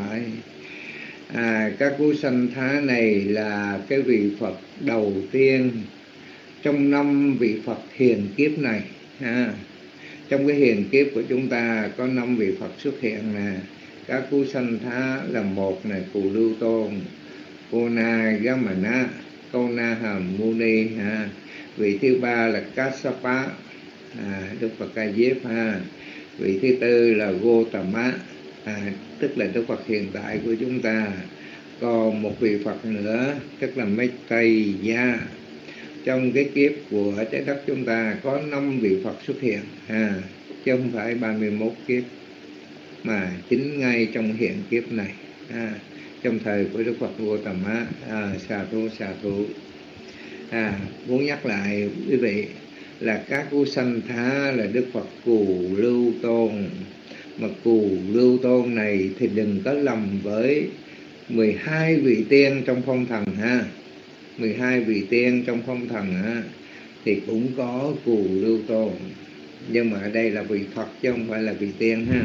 Các Cú Sanh Tha này là cái vị Phật đầu tiên trong 5 vị Phật hiền kiếp này ha. Trong cái hiền kiếp của chúng ta có 5 vị Phật xuất hiện nè. Các Cú Sanh Tha là một này, Cù Lưu Tôn, Puna Gamana, Kauna Hàm Muni ha. Vị thứ ba là Kassapa, Đức Phật Ca Diếp ha. Vị thứ tư là Gotama, tức là Đức Phật hiện tại của chúng ta. Còn một vị Phật nữa tức là Maitreya. Trong cái kiếp của trái đất chúng ta có 5 vị Phật xuất hiện chứ không phải 31 kiếp, mà chính ngay trong hiện kiếp này trong thời của Đức Phật Gotama. Xà thú. Muốn nhắc lại quý vị là Các Cú Sanh Tha là Đức Phật Cù Lưu Tôn. Mà Cù Lưu Tôn này thì đừng có lầm với 12 vị tiên trong phong thần ha. 12 vị tiên trong phong thần thì cũng có Cù Lưu Tôn, nhưng mà ở đây là vị Phật chứ không phải là vị tiên ha.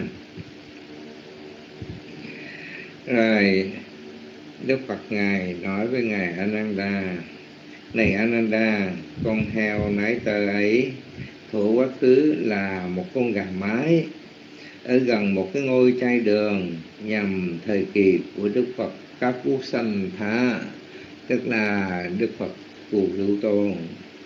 Rồi Đức Phật Ngài nói với Ngài Ananda: này Ananda, con heo nái tơ ấy thuở quá khứ là một con gà mái ở gần một cái ngôi chai đường nhằm thời kỳ của Đức Phật Các Cú Sanh Tha, tức là Đức Phật Cù Lưu Tôn.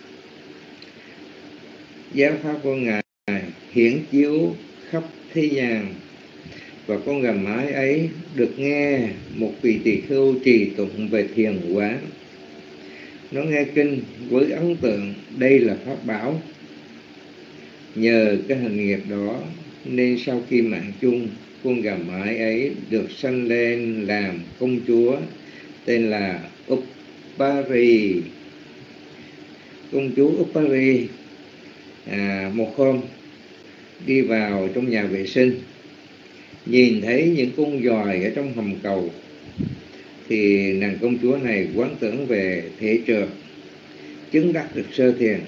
Giáo pháp của Ngài hiển chiếu khắp thế gian, và con gà mái ấy được nghe một vị tỳ khưu trì tụng về thiền quán. Nó nghe kinh với ấn tượng đây là pháp bảo. Nhờ cái hành nghiệp đó nên sau khi mạng chung, con gà mái ấy được sanh lên làm công chúa tên là Uppari. Công chúa Uppari một hôm đi vào trong nhà vệ sinh, nhìn thấy những con giòi ở trong hầm cầu, thì nàng công chúa này quán tưởng về thể trượt, chứng đắc được sơ thiền.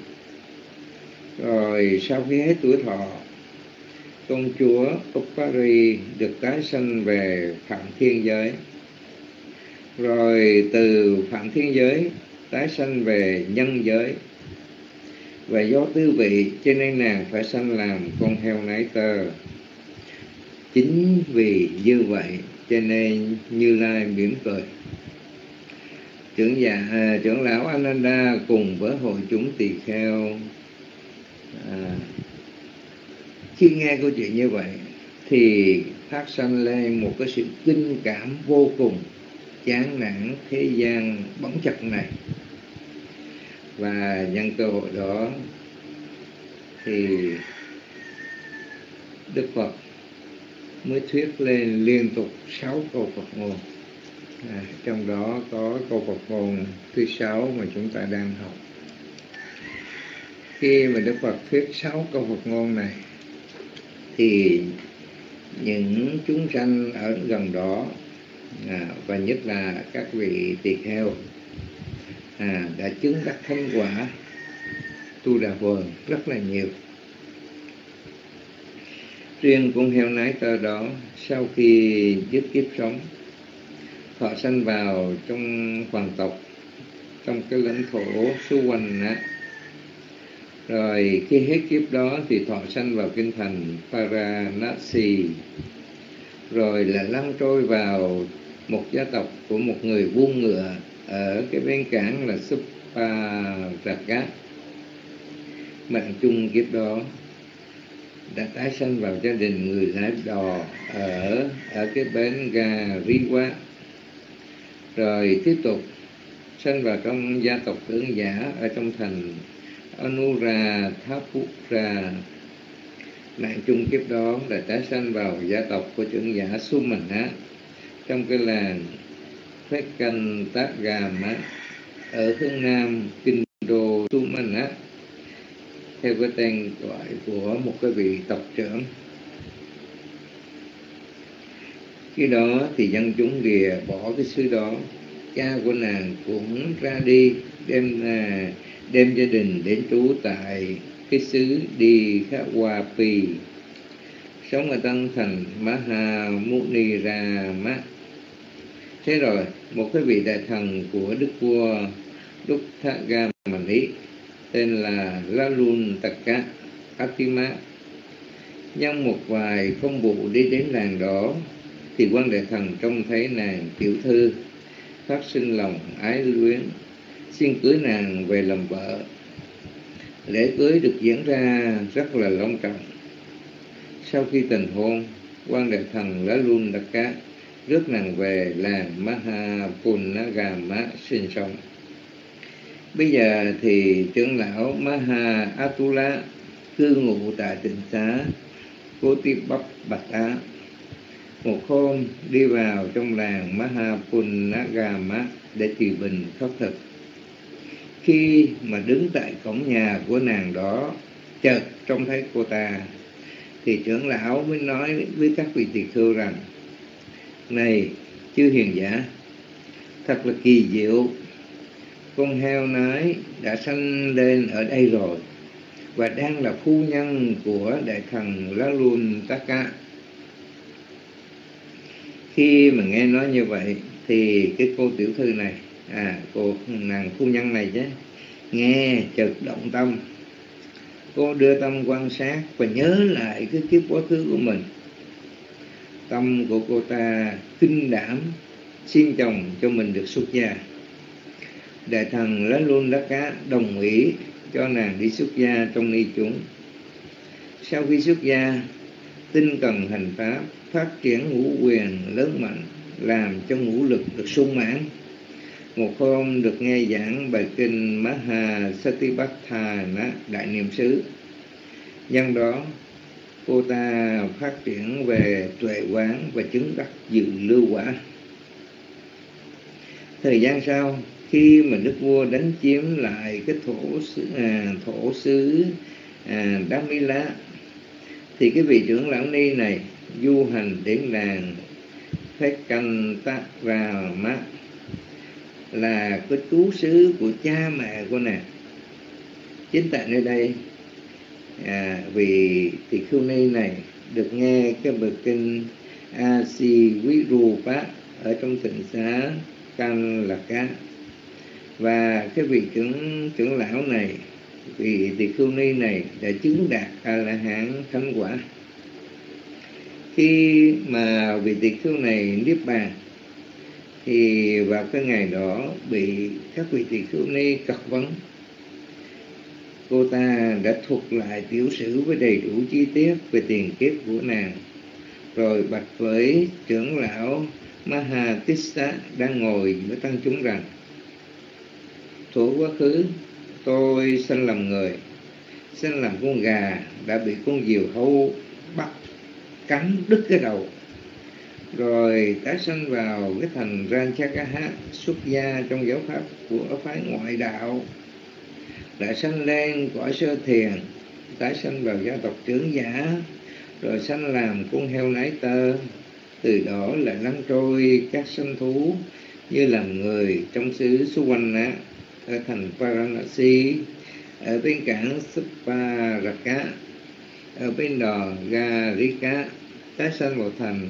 Rồi sau khi hết tuổi thọ, công chúa Uppari được tái sanh về Phạm Thiên Giới. Rồi từ Phạm Thiên Giới tái sanh về nhân giới. Và do tư vị cho nên nàng phải sanh làm con heo nái tơ. Chính vì như vậy cho nên Như Lai mỉm cười. Trưởng lão Ananda cùng với hội chúng tỳ kheo khi nghe câu chuyện như vậy thì phát sanh lên một cái sự kinh cảm vô cùng, chán nản thế gian bóng chật này. Và nhân cơ hội đó thì Đức Phật mới thuyết lên liên tục 6 câu Phật ngôn. Trong đó có câu Phật ngôn thứ 6 mà chúng ta đang học. Khi mà Đức Phật thuyết 6 câu Phật ngôn này thì những chúng sanh ở gần đó và nhất là các vị tỳ kheo đã chứng đắc thánh quả Tu Đà Vườn rất là nhiều. Riêng con heo nái tơ đó sau khi dứt kiếp sống, thọ sanh vào trong hoàng tộc, trong cái lãnh thổ Suwannā. Rồi khi hết kiếp đó thì thọ sanh vào kinh thành Varanasi. Rồi là lăn trôi vào một gia tộc của một người buôn ngựa ở cái bên cảng là Suparakat. Mạng chung kiếp đó đã tái sanh vào gia đình người lái đò ở cái bến ga Riwa. Rồi tiếp tục sanh vào trong gia tộc trưởng giả ở trong thành Anuradhapura. Mạng chung kiếp đó là tái sanh vào gia tộc của trưởng giả Sumana trong cái làng Phekantagama ở hướng nam kinh đô Sumana, theo cái tên gọi của một cái vị tộc trưởng. Khi đó thì dân chúng lìa bỏ cái xứ đó. Cha của nàng cũng ra đi, đem gia đình đến trú tại cái xứ Đi Khawapi, sống ở trong thành Mahamunirama. Thế rồi một cái vị đại thần của đức vua Dutthagamani tên là Laluntakka Atima nhân một vài công vụ đi đến làng đó, thì quan đại thần trông thấy nàng tiểu thư, phát sinh lòng ái luyến, xin cưới nàng về làm vợ. Lễ cưới được diễn ra rất là long trọng. Sau khi thành hôn, quan đại thần Laluntakka rước nàng về làng Mahapunagama sinh sống. Bây giờ thì trưởng lão Maha Atula cư ngụ tại tỉnh xá Kotipapata. Một hôm đi vào trong làng Mahapunagama để trì bình khất thực. Khi mà đứng tại cổng nhà của nàng đó, chợt trông thấy cô ta, thì trưởng lão mới nói với các vị tỳ khưu rằng: này chư hiền giả, thật là kỳ diệu, con heo nái đã sanh lên ở đây rồi và đang là phu nhân của đại thần Laluntakka. Khi mà nghe nói như vậy thì cái cô tiểu thư này, cô nàng phu nhân này chứ, nghe chợt động tâm. Cô đưa tâm quan sát và nhớ lại cái kiếp quá khứ của mình. Tâm của cô ta kinh đảm xin chồng cho mình được xuất gia. Đại thần Laluntakka đồng ý cho nàng đi xuất gia trong ni chúng. Sau khi xuất gia, tinh cần hành pháp, phát triển ngũ quyền lớn mạnh, làm cho ngũ lực được sung mãn. Một hôm được nghe giảng bài kinh Mahasatipatthana Đại Niệm xứ. Nhân đó cô ta phát triển về tuệ quán và chứng đắc dự lưu quả. Thời gian sau, khi mà đức vua đánh chiếm lại cái thổ xứ Damila, thì cái vị trưởng lão ni này du hành đến làng Phekantavama, là cái trú xứ của cha mẹ của nàng. Chính tại nơi đây, vị tỳ khưu ni này được nghe cái bài kinh Asivirupa ở trong tịnh xá Kanlaka, và cái vị trưởng lão này, vị tỳ khưu ni này đã chứng đạt A La Hán thánh quả. Khi mà vị tỳ khưu này niết bàn, thì vào cái ngày đó bị các vị tỳ khưu ni cật vấn. Cô ta đã thuật lại tiểu sử với đầy đủ chi tiết về tiền kiếp của nàng, rồi bạch với trưởng lão Mahatissa đang ngồi với tăng chúng rằng: thuở quá khứ, tôi sanh làm người, sanh làm con gà, đã bị con diều hâu bắt cắn đứt cái đầu. Rồi tái sanh vào cái thành Ranchakaha, xuất gia trong giáo pháp của phái ngoại đạo. Lại sanh lên cõi sơ thiền, tái sanh vào gia tộc trưởng giả, rồi sanh làm con heo nái tơ. Từ đó lại lăn trôi các sanh thú như làm người trong xứ Suvanna, ở thành Varanasi, ở bên cảng Suparaka, ở bên đò Garika, tái sanh vào thành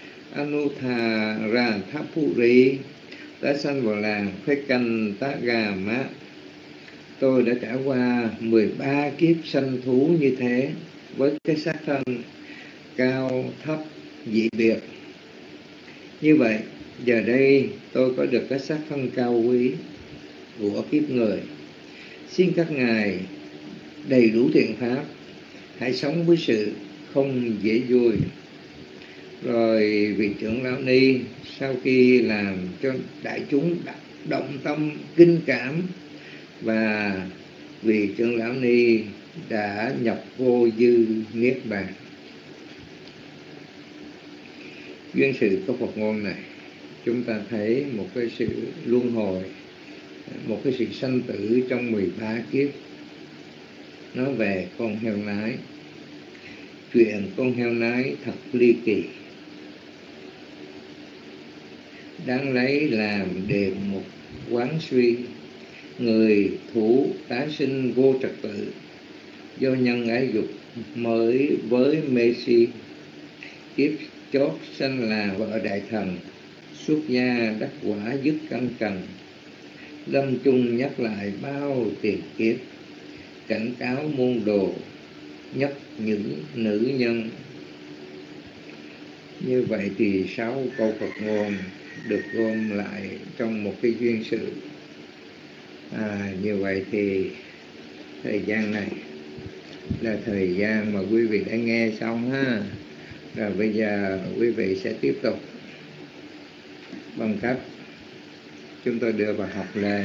Anuttarathapuri, tái sanh vào làng Phekantagama. Tôi đã trải qua 13 kiếp sanh thú như thế, với cái xác thân cao thấp dị biệt. Như vậy, giờ đây tôi có được cái xác thân cao quý của kiếp người. Xin các ngài đầy đủ thiện pháp, hãy sống với sự không dễ vui. Rồi vị trưởng lão ni sau khi làm cho đại chúng động tâm kinh cảm, và vị trưởng lão ni đã nhập vô dư niết bàn. Duyên sự của Phật ngôn này, chúng ta thấy một cái sự luân hồi, một cái sự sanh tử trong 13 kiếp. Nói về con heo nái. Chuyện con heo nái thật ly kỳ, đáng lấy làm đề một quán suy. Người thủ tái sinh vô trật tự, do nhân ái dục mới với mê si. Kiếp chót sanh là vợ đại thần, xuất gia đắc quả dứt căn trần. Lâm chung nhắc lại bao tiền kiếp, cảnh cáo môn đồ nhắc những nữ nhân. Như vậy thì 6 câu Phật ngôn được gom lại trong một cái duyên sự. Như vậy thì thời gian này là thời gian mà quý vị đã nghe xong ha. Rồi bây giờ quý vị sẽ tiếp tục bằng cách chúng tôi đưa vào học lên.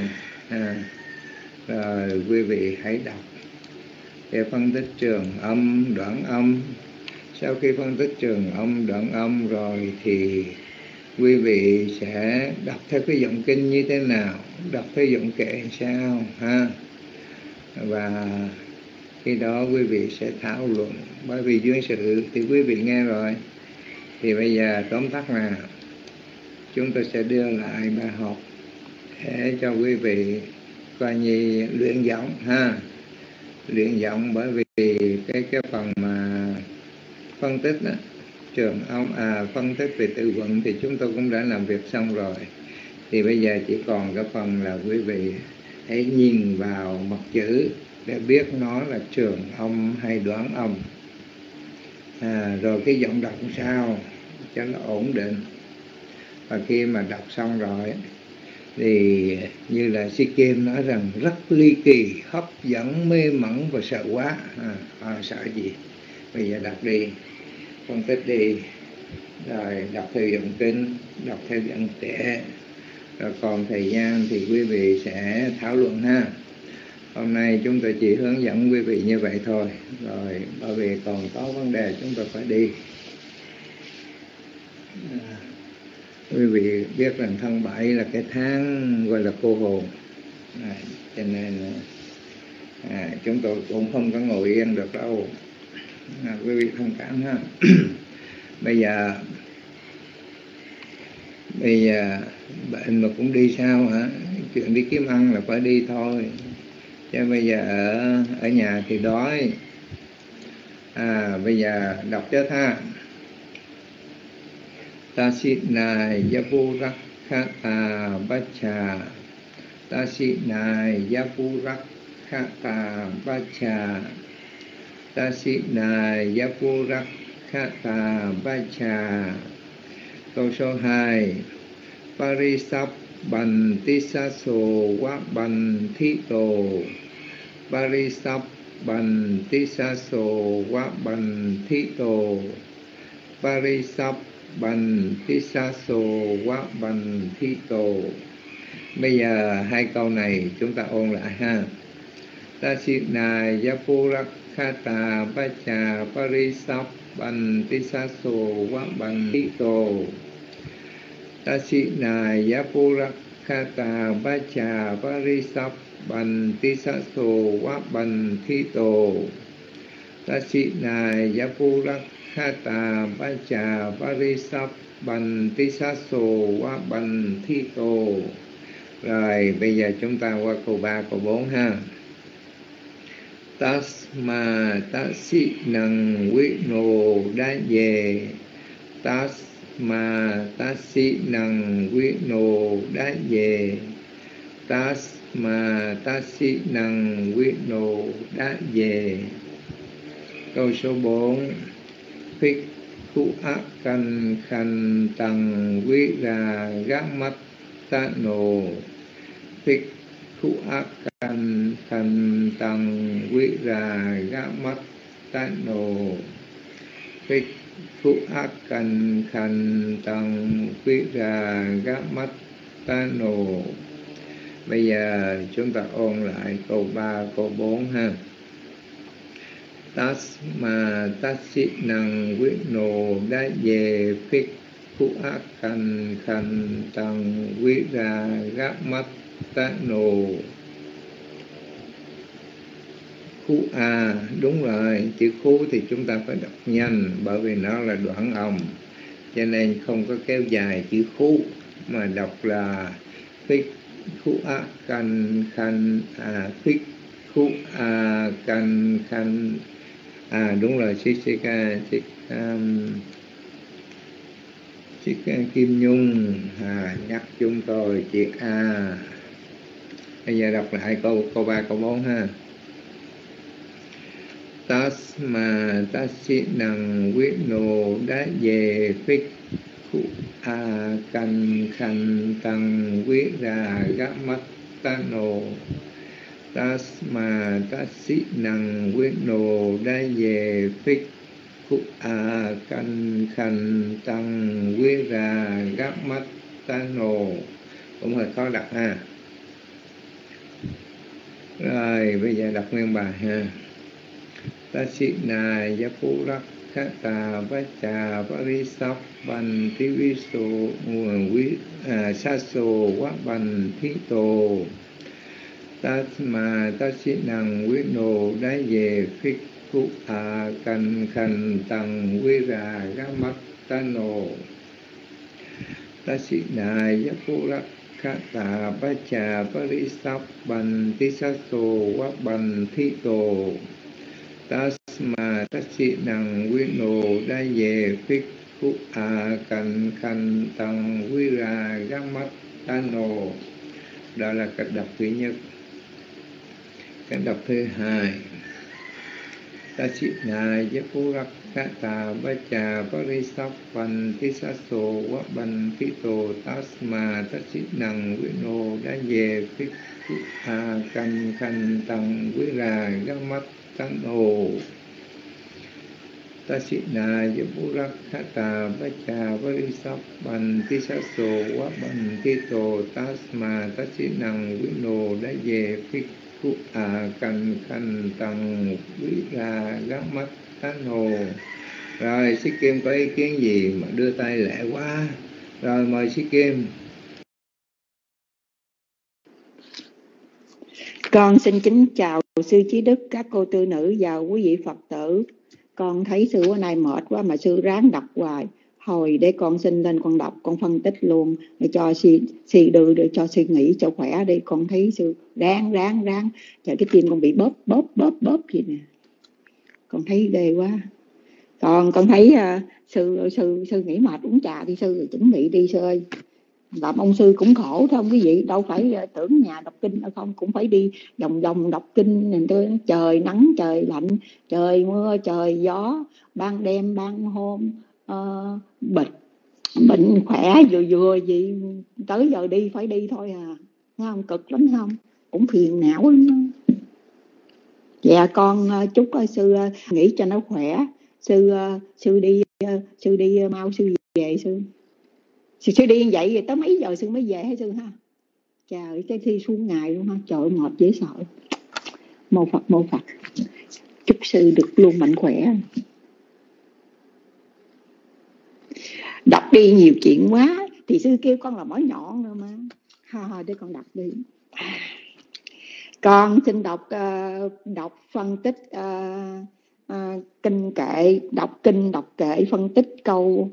Rồi quý vị hãy đọc để phân tích trường âm, đoạn âm. Sau khi phân tích trường âm, đoạn âm rồi thì quý vị sẽ đọc theo cái giọng kinh như thế nào, đọc theo giọng kệ sao ha. Và khi đó quý vị sẽ thảo luận. Bởi vì duyên sự thì quý vị nghe rồi, thì bây giờ tóm tắt là chúng tôi sẽ đưa lại bài học để cho quý vị coi như luyện giọng ha. Luyện giọng, bởi vì cái phần mà phân tích đó, trường ông phân tích về tự vận thì chúng tôi cũng đã làm việc xong rồi. Thì bây giờ chỉ còn cái phần là quý vị hãy nhìn vào mặt chữ để biết nó là trường âm hay đoạn âm. Rồi cái giọng đọc sao cho nó ổn định. Và khi mà đọc xong rồi thì như là Si Kim nói rằng rất ly kỳ, hấp dẫn, mê mẩn và sợ quá. Sợ gì? Bây giờ đọc đi, phân tích đi, rồi đọc theo giọng kinh, đọc theo giọng kệ. Rồi còn thời gian thì quý vị sẽ thảo luận ha. Hôm nay chúng tôi chỉ hướng dẫn quý vị như vậy thôi. Rồi bởi vì còn có vấn đề chúng tôi phải đi. Quý vị biết rằng tháng 7 là cái tháng gọi là cô hồn, cho nên chúng tôi cũng không có ngồi yên được đâu. Quý vị thông cảm ha. Bây giờ bệnh mà cũng đi sao hả? Chuyện đi kiếm ăn là phải đi thôi. Chứ bây giờ ở nhà thì đói. Bây giờ đọc cho tha. Tasinai yapurakkhata bacha. Tasinai yapurakkhata bacha. Tasinai yapurakkhata bacha. Câu số 2. Parisabbantisaso vabbanthito. Parisabbantisaso vabbanthito. Parisabbantisaso vabbanthito. Bây giờ hai câu này chúng ta ôn lại ha. Tasina yapurakkhata bacha parisabbantisaso vabbanthito. Tasina yapurakkhata bacha parisabbantisaso vabbanthito. Tasina yapurakkhata bacha parisabbantisaso vabbanthito. Rồi bây giờ chúng ta qua câu 3, câu 4 ha. Tasma tasinang vino daye. Tasma tasinang vino daye. Tasma tasinang vino daye. Câu số 4. Phikku akan khantang viragamatano. Phikku akan khantang viragamatano. Phikku akan khantang viragamatano. Bây giờ chúng ta ôn lại câu 3, câu 4 ha. Tasma tasinang vino daye. Phikku akan khantang viragamatano. Khu đúng rồi, chữ khu thì chúng ta phải đọc nhanh bởi vì nó là đoạn òng, cho nên không có kéo dài chữ khu mà đọc là phikku akan phikku akan đúng rồi, chị Kim Nhung nhắc chúng tôi chị A. Bây giờ đọc lại câu 3, câu 4 ha. Tasma tasinang vino daye. Phikku akan khantang viragamatano. Tasma tasinang vino daye. Phikku akan khantang viragamatano. Cũng hơi khó đọc ha. Rồi bây giờ đọc nguyên bài ha. Tasina yapurakkhata bacha parisabbantisaso vabbanthito. Tasma tasinang vino daye. Phikku akan khantang viragamatano. Tasina yapurakkhata bacha parisabbantisaso vabbanthito. Tasma tasinang vino daye. Phikku akan khantang viragamatano. Đó là cách đọc thứ nhất. Cách đọc thứ hai. Tasina yapurakkhata bacha parisabbantisaso vabbanthito. Tasma tasinang vino daye. Phikku akan khantang viragamatano. Tasina yapurakkhata bacha parisabbantisaso vabbanthito. Tasma tasinang vino daye. Phikku akan khantang viragamatano. Rồi Sĩ Kim có ý kiến gì mà đưa tay lẹ quá? Rồi mời Sĩ Kim. Con xin kính chào sư Chí Đức, các cô tư nữ và quý vị Phật tử. Con thấy sư bữa nay mệt quá mà sư ráng đọc hoài. Hồi để con xin lên con đọc, con phân tích luôn để cho sư đưa để cho sư nghỉ cho khỏe đi. Con thấy sư ráng chờ cái tim con bị bóp gì nè. Con thấy ghê quá. Còn con thấy sư nghỉ mệt uống trà đi sư, chuẩn bị đi sư ơi. Làm ông sư cũng khổ thôi quý vị, đâu phải tưởng nhà đọc kinh đâu không, cũng phải đi vòng vòng đọc kinh này, trời nắng trời lạnh trời mưa trời gió, ban đêm ban hôm, bệnh khỏe vừa gì tới giờ đi phải đi thôi à, thấy không, cực lắm không, cũng phiền não lắm đó. Dạ con chúc sư nghỉ cho nó khỏe, sư đi mau sư về sư đi như vậy rồi tới mấy giờ sư mới về hả sư ha? Trời, cái thi xuống ngày luôn ha, trời ơi, mệt dễ sợ. Mô Phật chúc sư được luôn mạnh khỏe. Đọc đi nhiều chuyện quá thì sư kêu con là mỏi nhọn nữa mà. Ha để con đọc đi. Con xin đọc phân tích kinh kệ, đọc kệ phân tích câu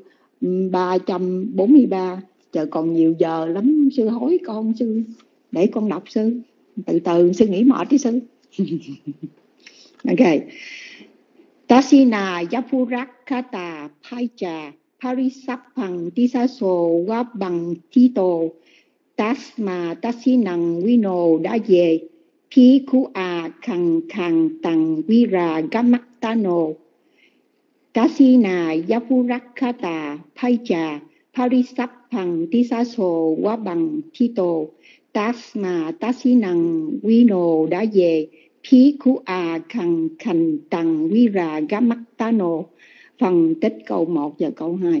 343. Chờ còn nhiều giờ lắm sư, hối con sư, để con đọc sư, từ từ sư nghỉ mệt đi sư. Ok. Tasina Yapurakata Paicha Parisapang Tisaso Wabang Tito Tasma Tasinang Vino Daye Pikua Kang Tang Vira Gamaktano Tasina Yapurakata Paicha Parisapang Tisaso Wabang Tito Tasma Tasinang Vino Daye Pikua Kang Tang Vira Gamaktano. Phân tích câu 1 và câu 2.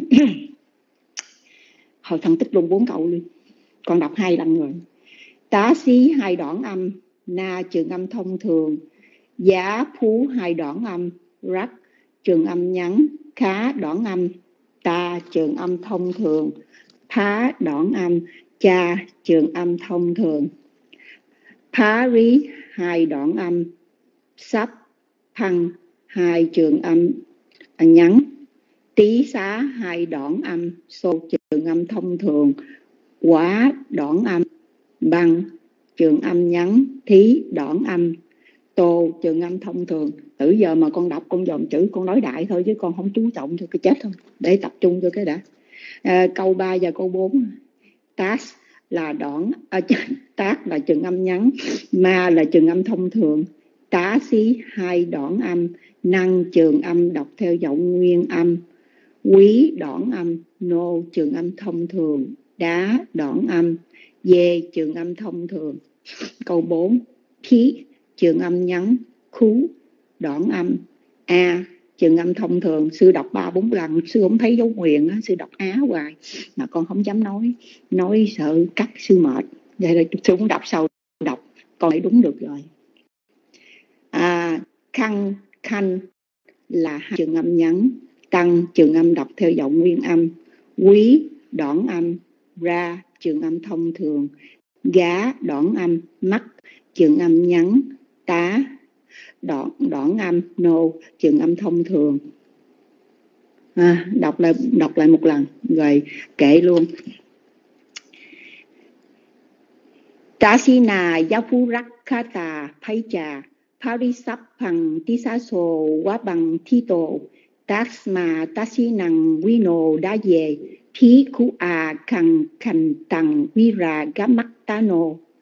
Hồi phân tích luôn 4 câu luôn. Con đọc 2 lần rồi. Tá xí 2 đoạn âm, na trường âm thông thường, giá phú 2 đoạn âm, rắc trường âm ngắn, khá đoạn âm, ta trường âm thông thường, phá đoạn âm, cha trường âm thông thường, phá rí 2 đoạn âm, sắp phăng 2 trường âm ngắn, tí xá 2 đoạn âm, số trường âm thông thường, quá đoạn âm, bằng trường âm ngắn, thí đoạn âm, tô trường âm thông thường. Từ giờ mà con đọc con dòm chữ, con nói đại thôi chứ con không chú trọng cho cái chết không, để tập trung cho cái đã. Câu 3 và câu 4. Tas là đoạn tác là trường âm ngắn, ma là trường âm thông thường, tá xí 2 đoạn âm, năng trường âm đọc theo giọng nguyên âm, quý đoạn âm, nô trường âm thông thường, đá đoạn âm, dê trường âm thông thường. Câu 4. Khí trường âm ngắn, khú đoạn âm, a trường âm thông thường. Sư đọc 3-4 lần sư không thấy dấu huyền, sư đọc á hoài mà con không dám nói sợ cắt sư mệt, vậy là sư cũng đọc sau đọc con thấy đúng được rồi. Khanh là 2 trường âm ngắn, tăng trường âm đọc theo giọng nguyên âm, quý đoạn âm, ra trường âm thông thường, gá đoạn âm, mắt trường âm ngắn, tá đoạn âm, nô trường âm thông thường. Đọc lại một lần rồi kệ luôn. Tasina Yapurakata Paicha Parisapang Tisaso Wabang Tito Tasma Tasinang Vino Daye Pikua Kang Tang Vira Gamaktano.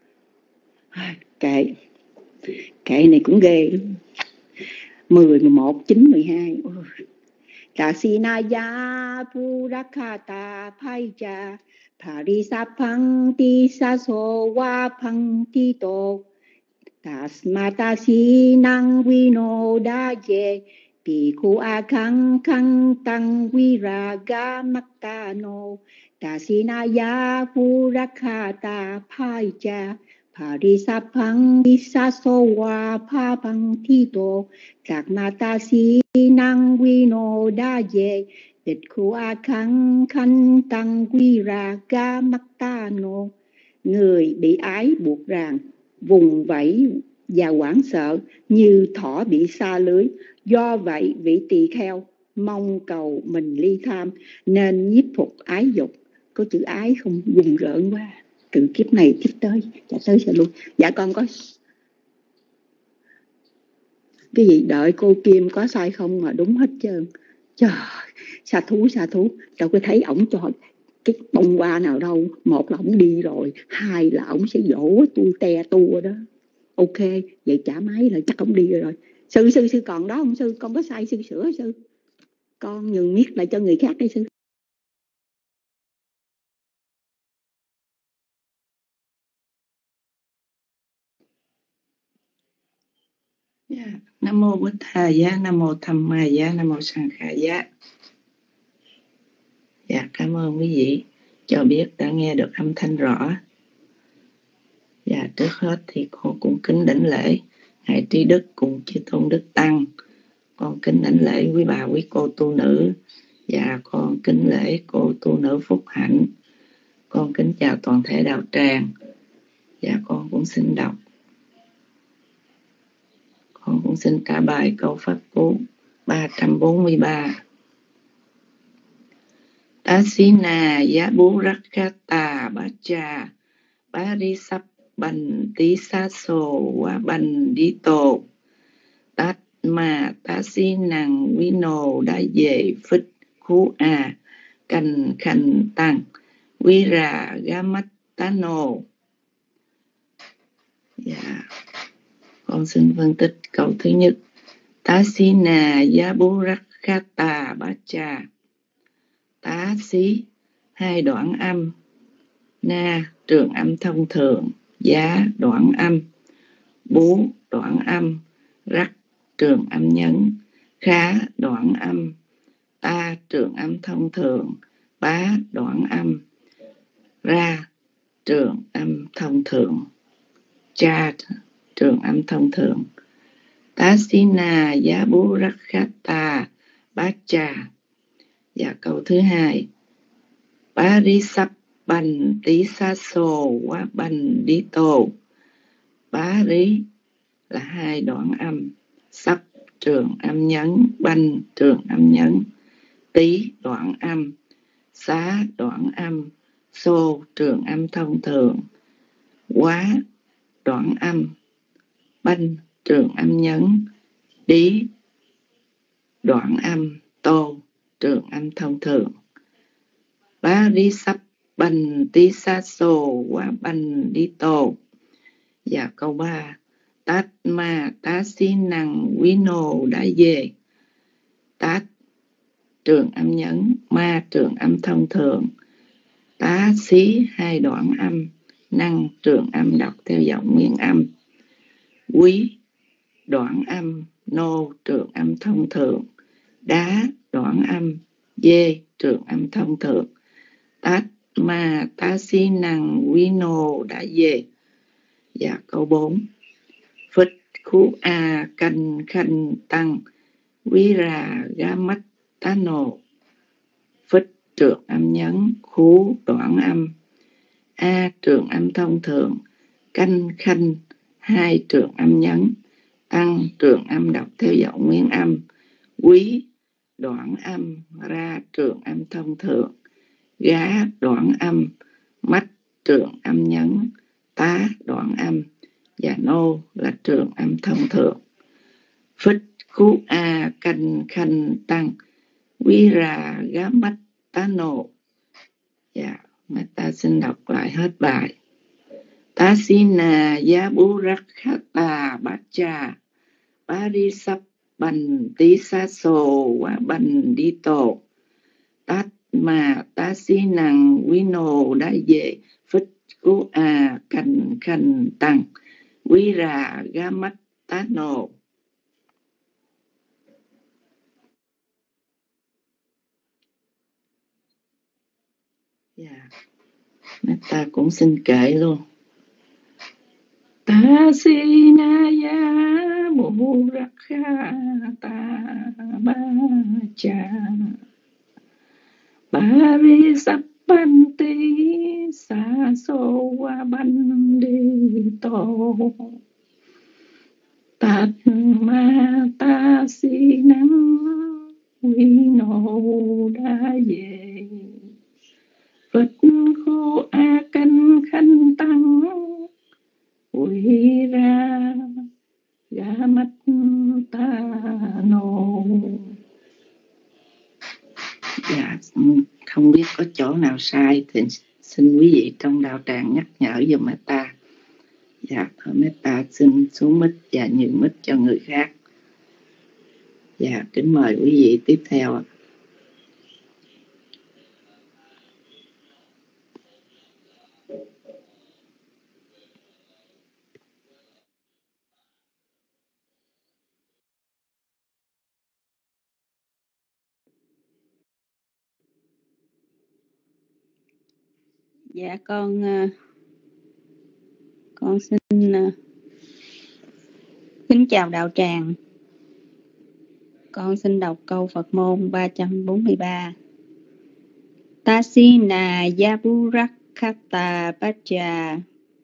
Kệ này cũng ghê. 10, 11, 9, 12. Tasina Yapurakata Paicha Parisapang Tisaso Wabang Tito Tasma Tasinang Vino Daye Pikua Kang Tang Vira Gamaktano. Tasina Yapurakata Paicha Parisapang Tisaso Wabang Tito Tasma Tasinang Vino Daye Tịch khu a khăn khanh tăng quy ra ga mắc ta nô. Người bị ái buộc ràng, vùng vẫy và hoảng sợ như thỏ bị sa lưới. Do vậy vị tỳ kheo mong cầu mình ly tham nên nhiếp phục ái dục. Có chữ ái không, vùng rợn quá. Từ kiếp này kiếp tới, chả tới sẽ luôn. Dạ con có cái gì đợi cô Kim có sai không mà đúng hết trơn. Trời, sa thú. Đâu có thấy ổng cho cái bông hoa nào đâu. Một là ổng đi rồi, hai là ổng sẽ dỗ tôi te tua đó. Ok, vậy trả máy là chắc ổng đi rồi. Sư còn đó không sư? Con có sai sư sửa sư? Con nhường miết lại cho người khác đi sư. Yeah. Nam mô Bụt Thà Giá, Nam mô Tham Ma Giá, Nam mô Sang Khả Giá. Dạ, cảm ơn quý vị cho biết đã nghe được âm thanh rõ. Dạ, trước hết thì con cũng kính đảnh lễ Ngài Trí Đức cùng Chư Tôn Đức Tăng. Con kính đảnh lễ quý bà quý cô tu nữ. Và con kính lễ cô tu nữ Phúc Hạnh. Con kính chào toàn thể đạo tràng. Và con cũng xin đọc. Con cũng xin trả bài câu pháp cú 343. Tasina yabu rakata bacha parisap banti saso wa bandito tatma tasinang vino đã về phích khu a cành khanh tăng vira gamatano. Dạ, con xin phân tích câu thứ nhất. Tasina yabu rakata bacha. Tá xí hai đoạn âm, na trường âm thông thường, giá đoạn âm, bú đoạn âm, rắc trường âm nhấn, khá đoạn âm, ta trường âm thông thường, bá đoạn âm, ra trường âm thông thường, cha trường âm thông thường. Tasina giá bú rắc khát ta bát cha. Và câu thứ hai. Parisap bành tí sa sô quá bành đi tô. Pari là hai đoạn âm, sắp trường âm nhấn, bành trường âm nhấn, tí đoạn âm, xá đoạn âm, xô trường âm thông thường, quá đoạn âm, bành trường âm nhấn, đi đoạn âm, tô trường âm thông thường. Parisap bành tí sa sô quá bành đi tô. Và câu 3. Tát ma tá xí năng vino đã về. Tát trường âm nhấn, ma trường âm thông thường, tá xí hai đoạn âm, năng trường âm đọc theo giọng nguyên âm, quý đoạn âm, nô trường âm thông thường, đá đoạn âm, dê trường âm thông thường. Tát ma tá xí năng vino đã về. Và câu 4. Phích khu a canh khanh tăng quý ra gá mắt tá nô. Phích trường âm nhấn, khu đoạn âm, a trường âm thông thường, canh khanh hai trường âm nhấn, tăng trường âm đọc theo giọng nguyên âm, quý đoạn âm, ra trường âm thông thường, gá đoạn âm, mắt trường âm nhấn, tá đoạn âm, và nô là trường âm thông thường. Phích khu a canh khanh tăng quý ra gá mắt tá nô. Dạ, mà ta xin đọc lại hết bài. Tasina yabu rakhata bacha parisap banti saso wa bandito tatma tasinang vino đã về phích khu a canh khanh tăng quý ra gá mắt tá nô. Dạ, ta cũng xin kể luôn. Tasina yabu rakhata bacha Parisappanti Saso Bandito Tatmata Sinang Vinodaye Phật khô a canh khanh tăng quy ra ga mắt ta nô. Dạ, không biết có chỗ nào sai thì xin quý vị trong đạo tràng nhắc nhở giùm ta. Dạ, thưa Metta xin xuống mic và nhường mic cho người khác. Dạ, kính mời quý vị tiếp theo ạ. Dạ con xin kính chào đạo tràng. Con xin đọc câu Phật môn 343. Tasina Yaburakkhata Pacha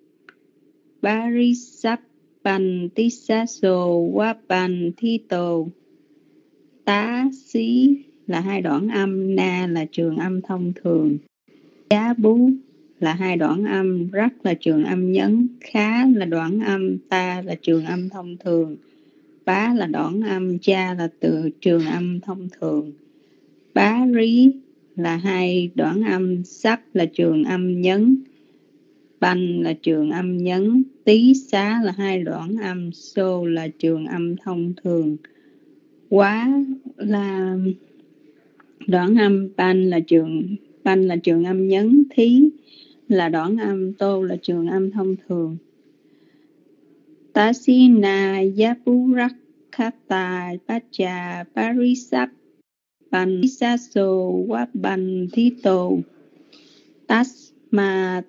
Parisappantisaso Vapantito. Tá xí là hai đoạn âm, na là trường âm thông thường, giá bú là hai đoạn âm, rắc là trường âm nhấn, khá là đoạn âm, ta là trường âm thông thường, bá là đoạn âm, cha là từ trường âm thông thường, bá rí là hai đoạn âm, sắp là trường âm nhấn, banh là trường âm nhấn, tí xá là hai đoạn âm, xô là trường âm thông thường, quá là đoạn âm, banh là trường âm nhấn, thí là đoạn âm, tô là trường âm thông thường. Tasina Yaburakkhata Pacha Parisappantisaso Vapantito. Tasma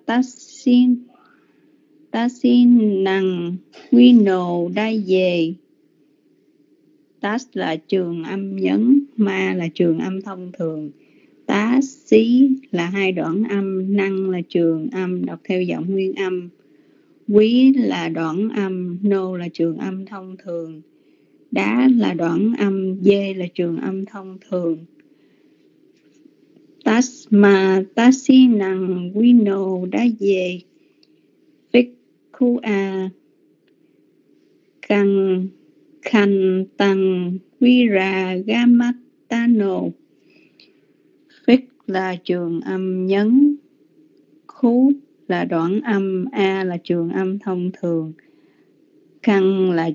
Tasinang Vinodaye. Tas là trường âm nhấn, ma là trường âm thông thường, tá xí là hai đoạn âm, năng là trường âm đọc theo giọng nguyên âm, quý là đoạn âm, nô là trường âm thông thường, đá là đoạn âm, dê là trường âm thông thường. Tasma tasinang vinodaye Bhikkhua Khanh tăng viragamatano. Phích là trường âm nhấn, khú là đoạn âm, a là trường âm thông thường, khăn là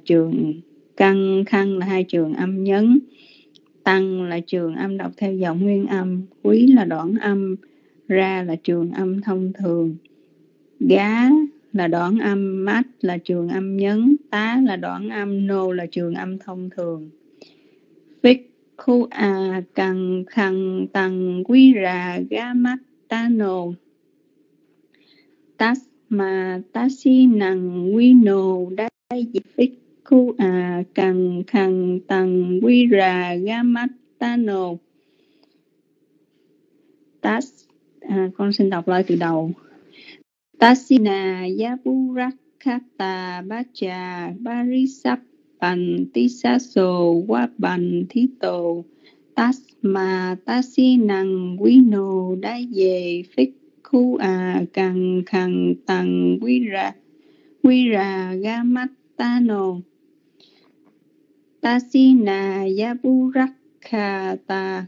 hai trường âm nhấn, tăng là trường âm đọc theo giọng nguyên âm, quý là đoạn âm, ra là trường âm thông thường, gá là đoạn âm, mát là trường âm nhấn, tá là đoạn âm, nô là trường âm thông thường. Bhikkhua Khanh tăng viragamatano. Tasma tasinang vinodaye Bhikkhua Khanh tăng viragamatano. Con xin đọc lại từ đầu. Tasina Yaburakkhata Pacha Parisappantisaso Vapantito. Tasma tasinang vinodaye Bhikkhua Khanh tăng viragamatano. Tasina Yaburakkhata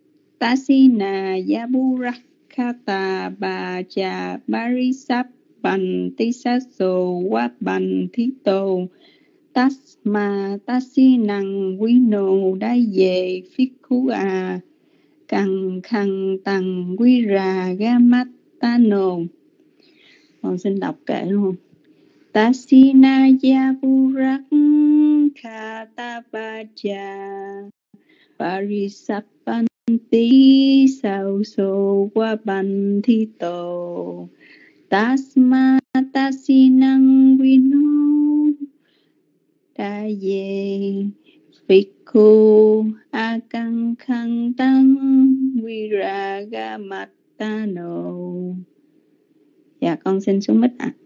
Pacha Parisappantisaso Vapantito. Tasma tasinang vinodaye Bhikkhua Khanh tăng viragamatano. Con xin đọc kệ luôn. Tasina Yaburakkhata Pacha Parisappantisaso Vapantito. Tasma tasinang vinodaye Bhikkhua Bhikkhu akankhantang viragamatano. Dạ con xin xuống mic ạ.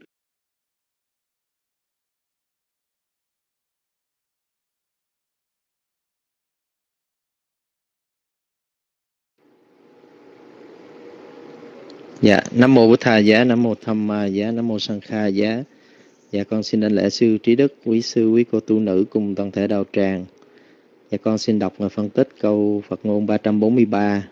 Dạ, Nam mô Bổn Thà Giá, Nam mô Tham Ma Giá, Nam mô Sang Kha Giá. Dạ con xin đảnh lễ sư Trí Đức, quý sư, quý cô tu nữ cùng toàn thể đạo tràng. Dạ con xin đọc và phân tích câu Phật ngôn 343.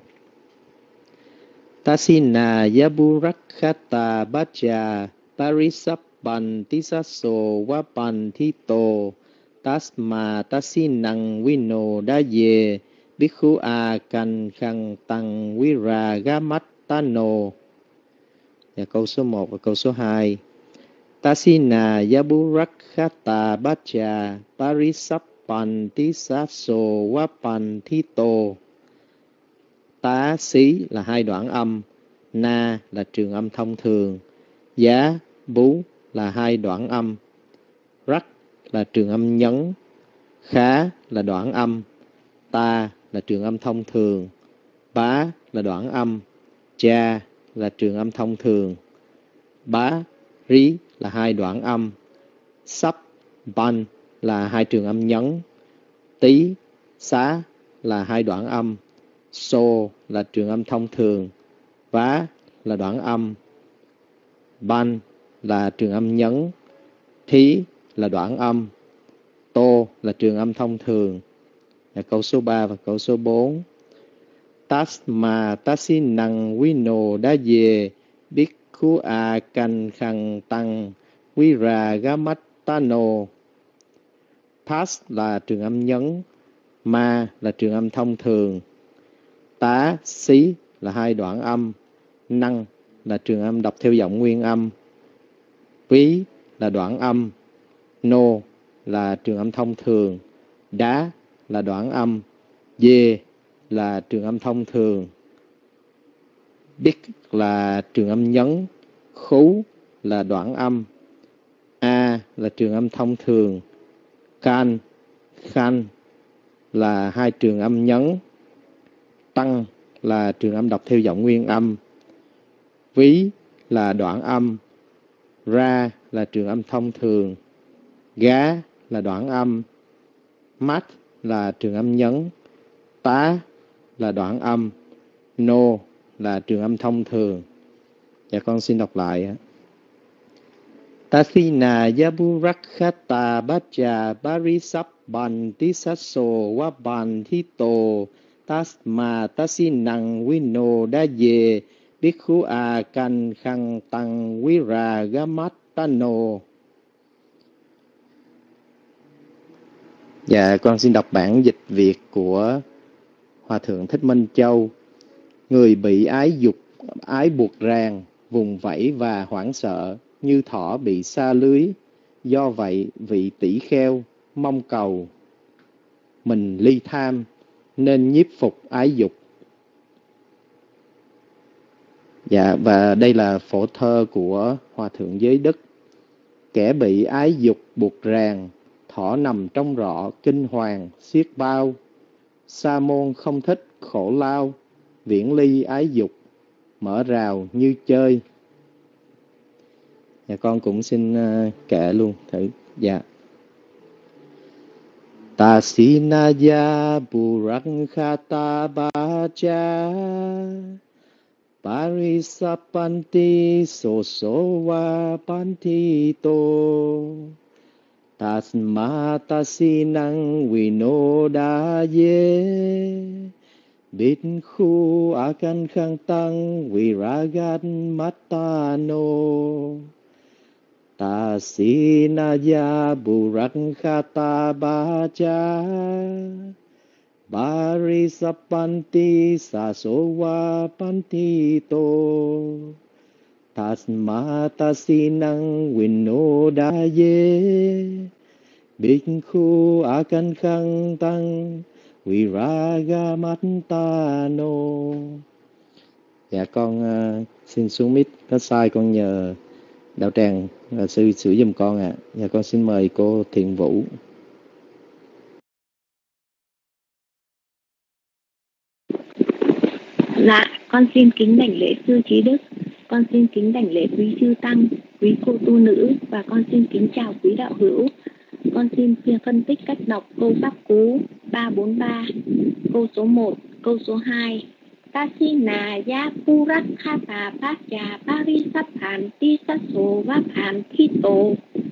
Tasina Yaburakkhata Bhaja Parisabban Tisaso Vapan Thito Tasma Tasinang Vino Daye Bhikkhu A Kan Khang Tăng Viragamatano. Dạ, câu số 1 và câu số 2. Tasina Yaburakkhata Bhaja Parisabban Tisaso Vapan Thito. Tá xí là hai đoạn âm, na là trường âm thông thường, giá, bú là hai đoạn âm, rắc là trường âm nhấn, khá là đoạn âm, ta là trường âm thông thường, bá là đoạn âm, cha là trường âm thông thường, bá, rí là hai đoạn âm, sắp, ban là hai trường âm nhấn, tí, xá là hai đoạn âm, so là trường âm thông thường, vá là đoạn âm, ban là trường âm nhấn, thí là đoạn âm, tô là trường âm thông thường. Là câu số 3 và câu số 4. Tasma tasinang vino daye bhikkhu a kan khang tăng viragamatano. Tas là trường âm nhấn, ma là trường âm thông thường, tá, xí là hai đoạn âm, năng là trường âm đọc theo giọng nguyên âm, ví là đoạn âm, nô là trường âm thông thường, đá là đoạn âm, dê là trường âm thông thường, bích là trường âm nhấn, khú là đoạn âm, a là trường âm thông thường, can, khan là hai trường âm nhấn, tăng là trường âm đọc theo giọng nguyên âm, ví là đoạn âm, ra là trường âm thông thường, gá là đoạn âm, mát là trường âm nhấn, tá là đoạn âm, nô là trường âm thông thường. Dạ con xin đọc lại. Tasina Yaburakkhata Bhaja Parisabban Tisaso Vapan Thito Tasma Tasinang Vino Daye Bhikkhu A Kan Khang Tăng Viragamatano. Dạ con xin đọc bản dịch Việt của Hòa Thượng Thích Minh Châu. Người bị ái dục, ái buộc ràng, vùng vẫy và hoảng sợ, như thỏ bị sa lưới. Do vậy, vị tỷ kheo mong cầu mình ly tham, nên nhiếp phục ái dục. Dạ, và đây là phổ thơ của Hòa Thượng Giới Đức. Kẻ bị ái dục buộc ràng, thỏ nằm trong rọ kinh hoàng, xiết bao. Sa môn không thích khổ lao, viễn ly ái dục, mở rào như chơi. Dạ con cũng xin kể luôn thử. Dạ. Tasinaya Burakkhata Bhaja Parisabbanti Sosowa Pantito Tasma Tasinang Vinodaye Bhikkhu Akan Khang Tăng Viragamatano. Tasinaya Burakkhata Bhaja Parisabbanti Sasowa Pantito Tasma Tasinang Vinodaye Bhikkhu Akan Khang Tăng Viragamatano. Dạ con xin xuống mic, có sai con nhờ đạo tràng sư sửa giùm con ạ. Dạ con xin mời cô Thiện Vũ. Dạ, con xin kính đảnh lễ sư trí đức, con xin kính đảnh lễ quý chư tăng, quý cô tu nữ, và con xin kính chào quý đạo hữu. Con xin phân tích cách đọc câu pháp cú 343, câu số 1, câu số 2. Tasina ya purakhata pacha parisaphan tisaso vaphan thito.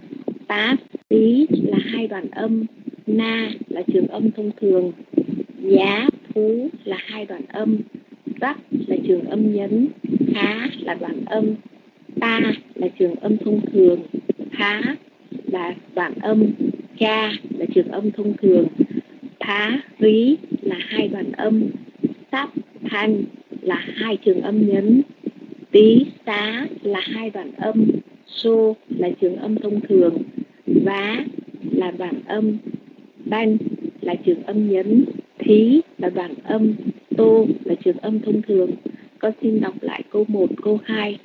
Tá tí là hai đoạn âm, na là trường âm thông thường, giá phú là hai đoạn âm, rắc là trường âm nhấn, khá là đoạn âm, ta là trường âm thông thường, phá là đoạn âm, cha là trường âm thông thường, phá rí là hai đoạn âm, sắp thanh là hai trường âm nhấn, tí xá là hai đoạn âm, xô là trường âm thông thường, vá là đoạn âm, banh là trường âm nhấn, thí là đoạn âm, tô là trường âm thông thường. Con xin đọc lại câu 1, câu 2.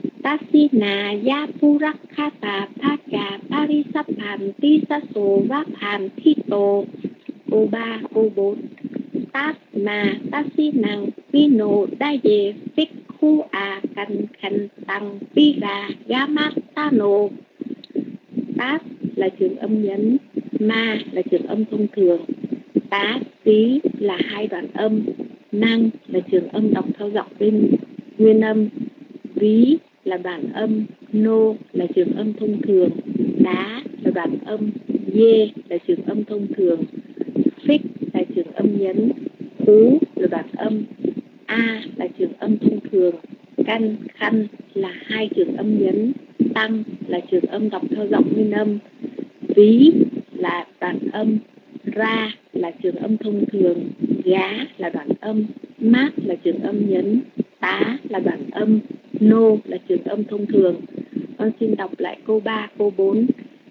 Tasina ya purakhata pacha parisaphan tisaso vaphan thito. Câu 3, câu 4. Tasma tasinang vino daye phikhu a kan khan tăng vira yamatano. Tát là trường âm nhấn, ma là trường âm thông thường, tá xí là hai đoạn âm, năng là trường âm đọc theo giọng bên nguyên âm, ví là đoạn âm, nô là trường âm thông thường, đá là đoạn âm, dê là trường âm thông thường, phích là trường âm nhấn, cú là đoạn âm, a là trường âm thông thường, căn khăn là hai trường âm nhấn, tăng là trường âm đọc theo giọng nguyên âm, ví là đoạn âm, ra là trường âm thông thường, gá là đoạn âm, mát là trường âm nhấn, tá là đoạn âm, nô là trường âm thông thường. Con xin đọc lại câu 3, câu 4.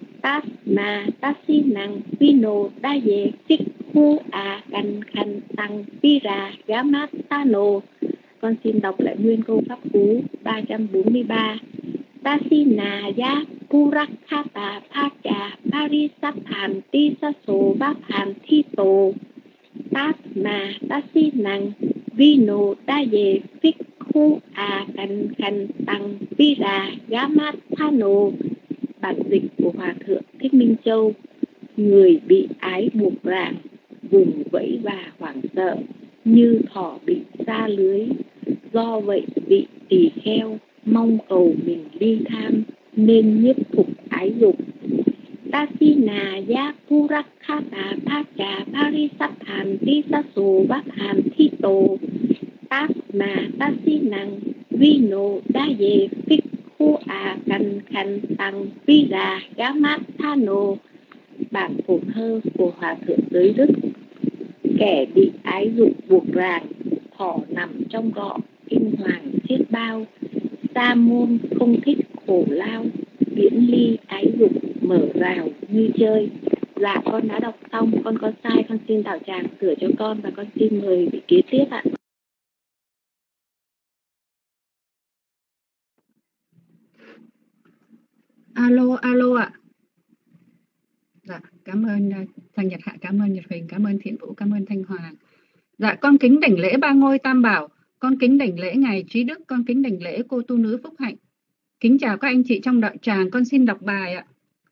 Tasma tasinang vino daye phikhu a kan khan tăng vira yamatano. Con xin đọc lại nguyên câu pháp cú 343. Tasina ya purakhata pacha parisaphan tisaso vaphan thito. Tasma tasinang vino daye phikhu a kan khan tăng vira yamatano. Bản dịch của Hòa Thượng Thích Minh Châu. Người bị ái buộc ràng, vùng vẫy và hoảng sợ, như thỏ bị sa lưới. Do vậy vị tỳ kheo mong cầu mình ly tham, nên nhiếp phục ái dục. Tasina ya purakhata pacha parisaphan tisaso vaphan thito. Tasma tasinang vino daye phikhu a kan khan tăng vira yamatano. Bản phổ thơ của Hòa Thượng Giới Đức. Kẻ bị ái dục buộc ràng, thỏ nằm trong gọ, kinh hoàng chiết bao. Sa môn không thích khổ lao, viễn ly ái dục mở rào như chơi. Dạ con đã đọc xong, con có sai con xin đạo tràng sửa cho con, và con xin mời vị kế tiếp ạ. Alo ạ. Dạ, cảm ơn Thanh Nhật Hạ, cảm ơn Nhật Huỳnh, cảm ơn Thiện Vũ, cảm ơn Thanh Hoàng. Dạ, con kính đảnh lễ ba ngôi Tam Bảo, con kính đảnh lễ Ngài Trí Đức, con kính đảnh lễ cô tu nữ Phúc Hạnh. Kính chào các anh chị trong đạo tràng, con xin đọc bài ạ.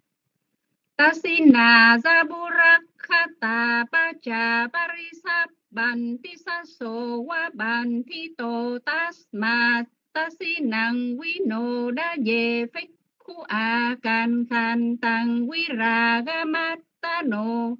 Tasina Zaburakhata Pacha Parisaphan Tisaso Vaphan Thito. Tasma Tasinang Vino Daye Phikhu a kan khan tăng virayamatano.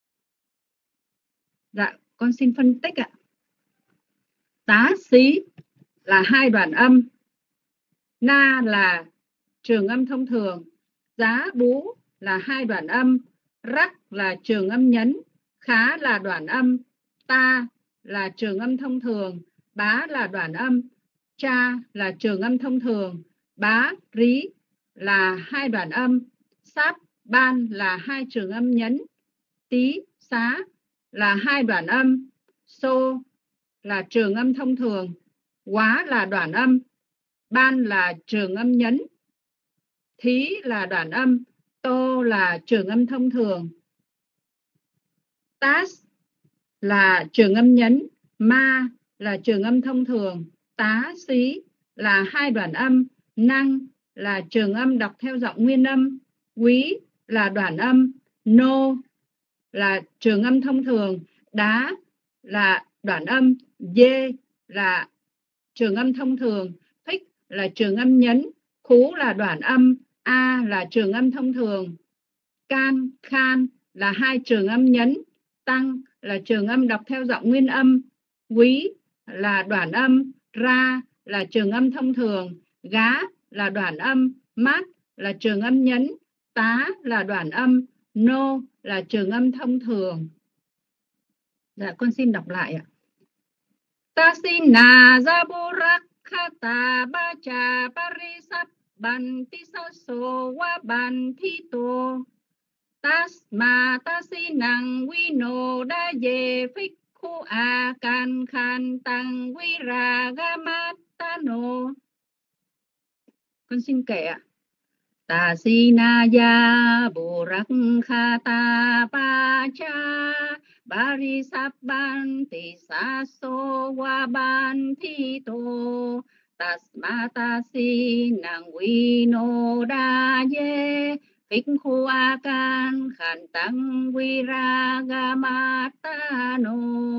Dạ, con xin phân tích ạ. Tá xí là hai đoạn âm, na là trường âm thông thường, giá bú là hai đoạn âm, rắc là trường âm nhấn, khá là đoạn âm, ta là trường âm thông thường, bá là đoạn âm, cha là trường âm thông thường, bá rí là hai đoạn âm, sáp ban là hai trường âm nhấn, tí xá là hai đoạn âm, xô là trường âm thông thường, quá là đoạn âm, ban là trường âm nhấn, thí là đoạn âm, tô là trường âm thông thường, tát là trường âm nhấn, ma là trường âm thông thường, tá xí là hai đoạn âm, năng là trường âm đọc theo giọng nguyên âm, quý là đoạn âm, nô là trường âm thông thường, đá là đoạn âm, dê là trường âm thông thường, thích là trường âm nhấn, khú là đoạn âm, a là trường âm thông thường, can, khan là hai trường âm nhấn, tăng là trường âm đọc theo giọng nguyên âm, quý là đoạn âm, ra là trường âm thông thường, gá là đoạn âm, mát là trường âm nhấn, tá là đoạn âm, nô là trường âm thông thường. Dạ, con xin đọc lại ạ. Tasina Zaburakkhata Bacha Parisap Bantisaso Wa Bantito Tasma Tasinang Vino Daye Phikhu A Kan Khan Tăng Viragamatano. Con xin kể ạ. Tasinaya Burakkhata Pacha Barisabbanti Saso Wabantito Tasmatasi Nang Vinodaye Phikhu Akan Khan Tăng Viragamatano.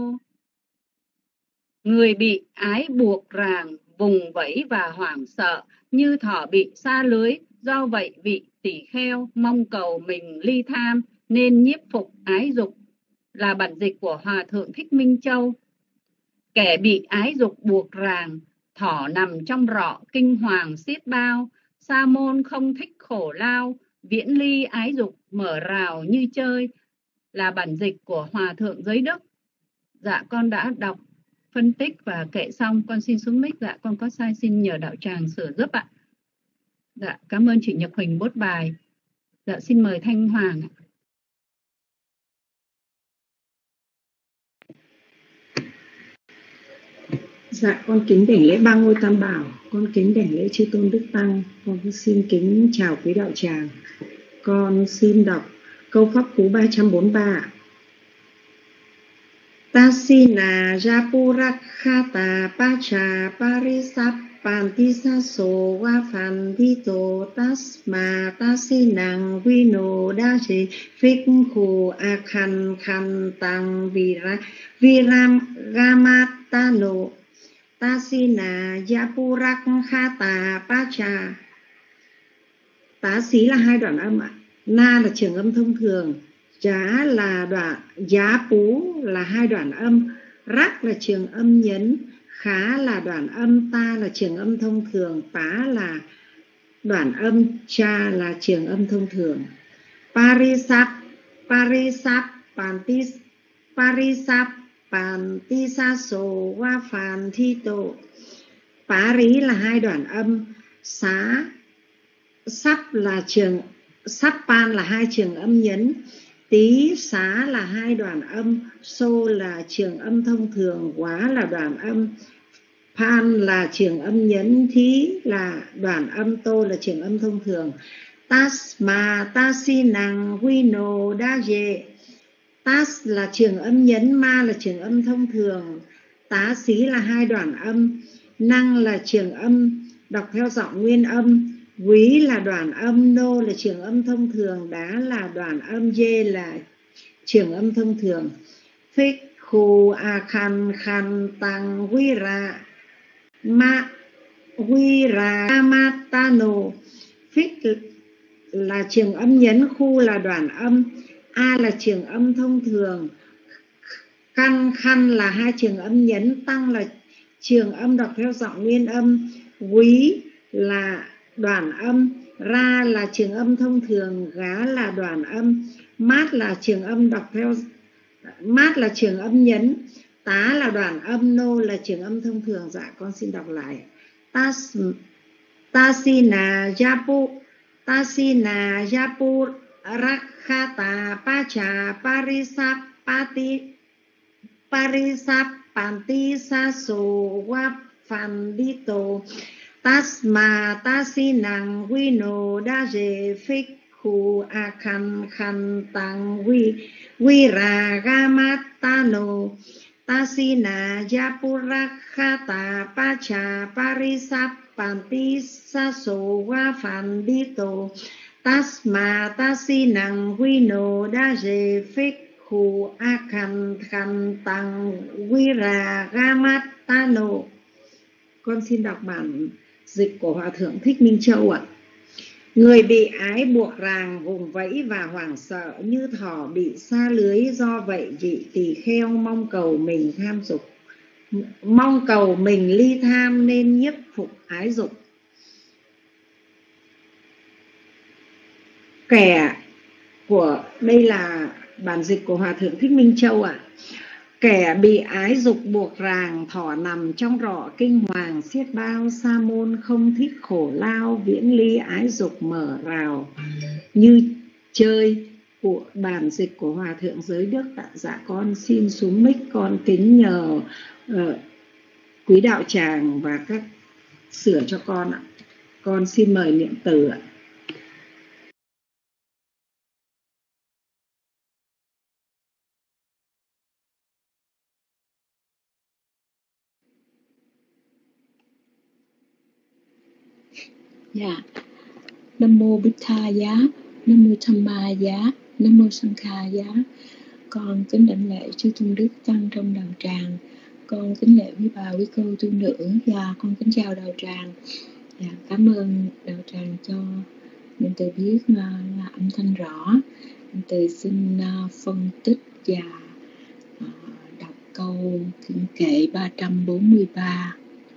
Người bị ái buộc ràng vùng vẫy và hoảng sợ như thỏ bị sa lưới, do vậy vị tỷ kheo mong cầu mình ly tham nên nhiếp phục ái dục, là bản dịch của Hòa Thượng Thích Minh Châu. Kẻ bị ái dục buộc ràng, thỏ nằm trong rọ kinh hoàng xiết bao, sa môn không thích khổ lao, viễn ly ái dục mở rào như chơi, là bản dịch của Hòa Thượng Giới Đức. Dạ, con đã đọc, phân tích và kệ xong, con xin xuống mic. Dạ, con có sai xin nhờ đạo tràng sửa giúp ạ. Dạ, cảm ơn chị Nhật Huỳnh bốt bài. Dạ, xin mời Thanh Hoàng ạ. Dạ, con kính đảnh lễ ba ngôi tam bảo, con kính đảnh lễ chư tôn đức tăng, con xin kính chào quý đạo tràng. Con xin đọc câu pháp cú 343. Tasina Japurakhata Pacha Parisappantisaso Vafantito Tasma Tasinang Vinodaye Phikhu Akhan Khan Tăng Viragamatano. Tasina Japurakhata Pacha. Tá xí là hai đoạn âm ạ. Na là trường âm thông thường, giá là đoạn, giá pú là hai đoạn âm, rắc là trường âm nhấn, khá là đoạn âm, ta là trường âm thông thường, pá là đoạn âm, cha là trường âm thông thường. Parisap Pantisaso Vafantito. Pari là hai đoạn âm, xá sắp là trường Sappan là hai trường âm nhấn, tí xá là hai đoạn âm, xô là trường âm thông thường, quá là đoạn âm, pan là trường âm nhấn, thí là đoạn âm, tô là trường âm thông thường. Tasma tasinang vinodaye. Tas là trường âm nhấn, ma là trường âm thông thường, tá xí là hai đoạn âm, năng là trường âm đọc theo giọng nguyên âm, quý là đoạn âm, nô là trường âm thông thường, đá là đoạn âm, dê là trường âm thông thường. Phikhu Akhan Khan Tăng Viragamatano. Phik là trường âm nhấn, khu là đoạn âm, a là trường âm thông thường, khăn là hai trường âm nhấn, tăng là trường âm đọc theo giọng nguyên âm, quý là đoạn âm, ra là trường âm thông thường, gá là đoạn âm, mát là trường âm đọc theo, mát là trường âm nhấn, tá là đoạn âm, nô là trường âm thông thường. Dạ, con xin đọc lại. Tasina Japurakhata Pacha Parisappantisaso Vafantito Tasma Tasinang Vinodaye Phikhu Akhan Khan Tăng Viragamatano. Tasina Yapurakhata Pacha Parisapanti Saso Vafandito Tasma Tasinang Vino Daje Phikhu Akhan Khan Tăng Viragamatano. Con xin đọc bản dịch của Hòa Thượng Thích Minh Châu ạ. Người bị ái buộc ràng vùng vẫy và hoảng sợ như thỏ bị sa lưới, do vậy vị tỳ kheo mong cầu mình ly tham nên nhiếp phục ái dục. Đây là bản dịch của Hòa Thượng Thích Minh Châu ạ. Kẻ bị ái dục buộc ràng, thỏ nằm trong rọ kinh hoàng, xiết bao sa môn không thích khổ lao, viễn ly ái dục mở rào như chơi. Của bản dịch của Hòa Thượng Giới Đức ạ. Dạ con xin xuống mic, con kính nhờ quý đạo tràng và các sửa cho con ạ. Con xin mời niệm từ ạ. Dạ. Nam mô Bích Tha Giá, Nam mô Tham Ma Giá, Nam mô Sang Kha Giá. Con kính đảnh lễ chư tôn đức tăng trong đạo tràng. Con kính lễ quý bà quý cô tu nữ và con kính chào đạo tràng. Dạ, cảm ơn đạo tràng cho mình từ biết là âm thanh rõ. Mình từ xin phân tích và đọc câu kinh kệ 343.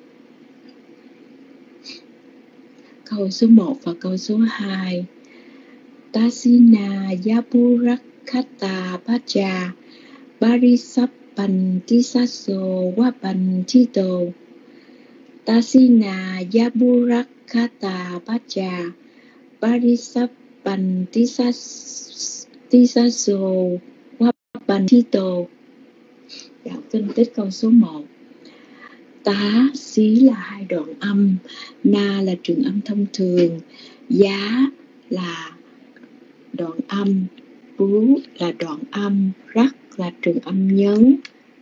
Câu số 1 và câu số 2. Tasina Yapurakhata Pacha Parisapanti Saso Vapantito. Tasina Yapurakhata Pacha Parisapanti Saso Vapantito. Dạ, phân tích câu số 1. Tá, xí là hai đoạn âm, na là trường âm thông thường, giá là đoạn âm, bú là đoạn âm, rắc là trường âm nhấn.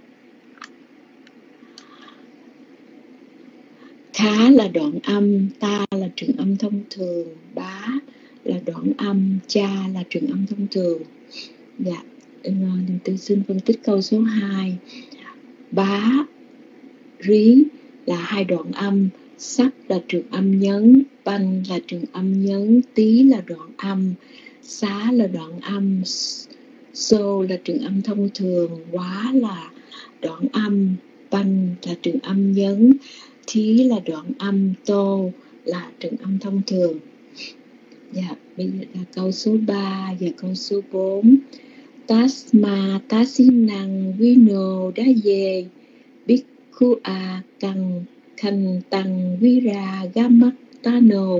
Khá là đoạn âm, ta là trường âm thông thường, bá là đoạn âm, cha là trường âm thông thường. Dạ, tôi xin phân tích câu số 2. Bá, rí là hai đoạn âm, sắc là trường âm nhấn, banh là trường âm nhấn, tí là đoạn âm, xá là đoạn âm, xô là trường âm thông thường, quá là đoạn âm, banh là trường âm nhấn, thí là đoạn âm, tô là trường âm thông thường. Dạ, bây giờ là câu số 3 và câu số 4. Tasma tasinang vino đá dê biết khu a căng khanh tăng vira gamattano.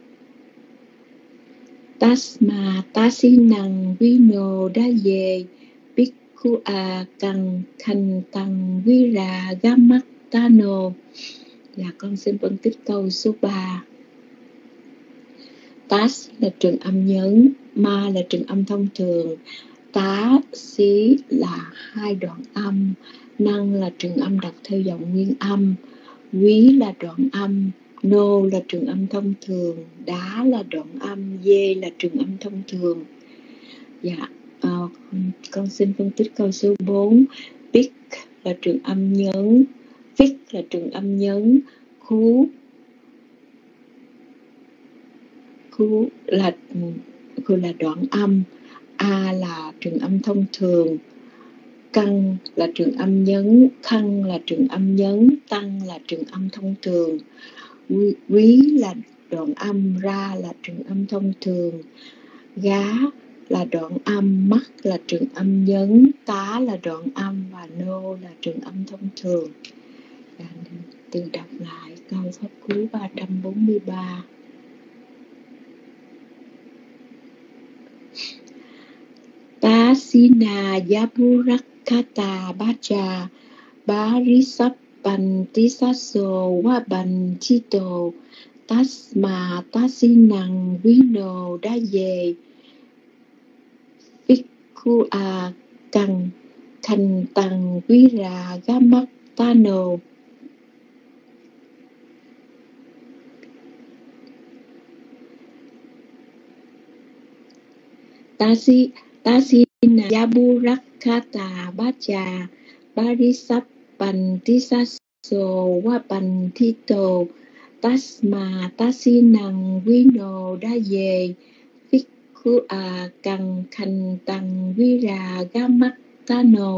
Tasma tasinang vino đá dê biết khu a căng khanh tăng vira gamattano. Dạ, con xin phân tích câu số 3. Tas là trường âm nhấn, ma là trường âm thông thường, tá, xí là hai đoạn âm, năng là trường âm đọc theo giọng nguyên âm, quý là đoạn âm, nô là trường âm thông thường, đá là đoạn âm, dê là trường âm thông thường. Dạ, con xin phân tích câu số 4. Pick là trường âm nhấn, viết là trường âm nhấn, khu là đoạn âm, a là trường âm thông thường, căng là trường âm nhấn, khăn là trường âm nhấn, tăng là trường âm thông thường, quý là đoạn âm, ra là trường âm thông thường, gá là đoạn âm, mắt là trường âm nhấn, tá là đoạn âm và nô là trường âm thông thường. Từ đọc lại câu pháp cú 343. Tasina Yapurakhata Pacha Parisapanti Saso Vapantito. Tasma tasinang vino đá dê Bhikkhu a căng khanh tăng quý ra gá mắt ta nô. Tasina Yaburakata Bacha Barisappantisaso Wapantito Tasma Tasinang Vino Daye Vikhu A Căng Khanh Tăng Vira Gamattano.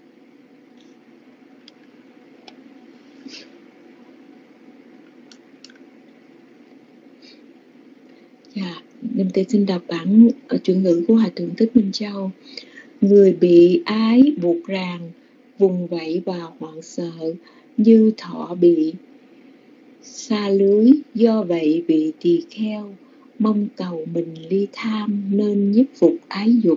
Niệm Từ xin đọc bản chuyển ngữ của Hòa Thượng Thích Minh Châu. Người bị ái buộc ràng, vùng vẫy và hoảng sợ, như thỏ bị xa lưới, do vậy bị tỳ kheo, mong cầu mình ly tham nên nhiếp phục ái dục.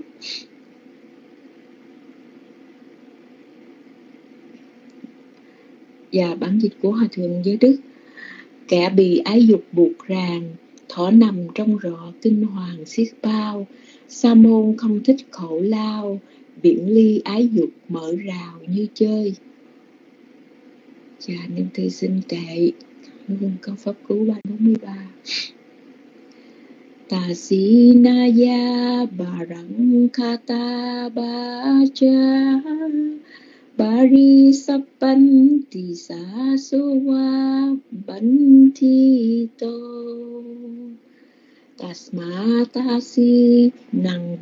Và bản dịch của Hòa Thượng Giới Đức. Kẻ bị ái dục buộc ràng, thỏ nằm trong rọ kinh hoàng xiết bao, sa môn không thích khổ lao, viễn ly ái dục mở rào như chơi. Niệm Từ xin kệ câu pháp cú 343. Tasinaya barang kata baca Barisappanti sasowa bantito Tasmatasi nang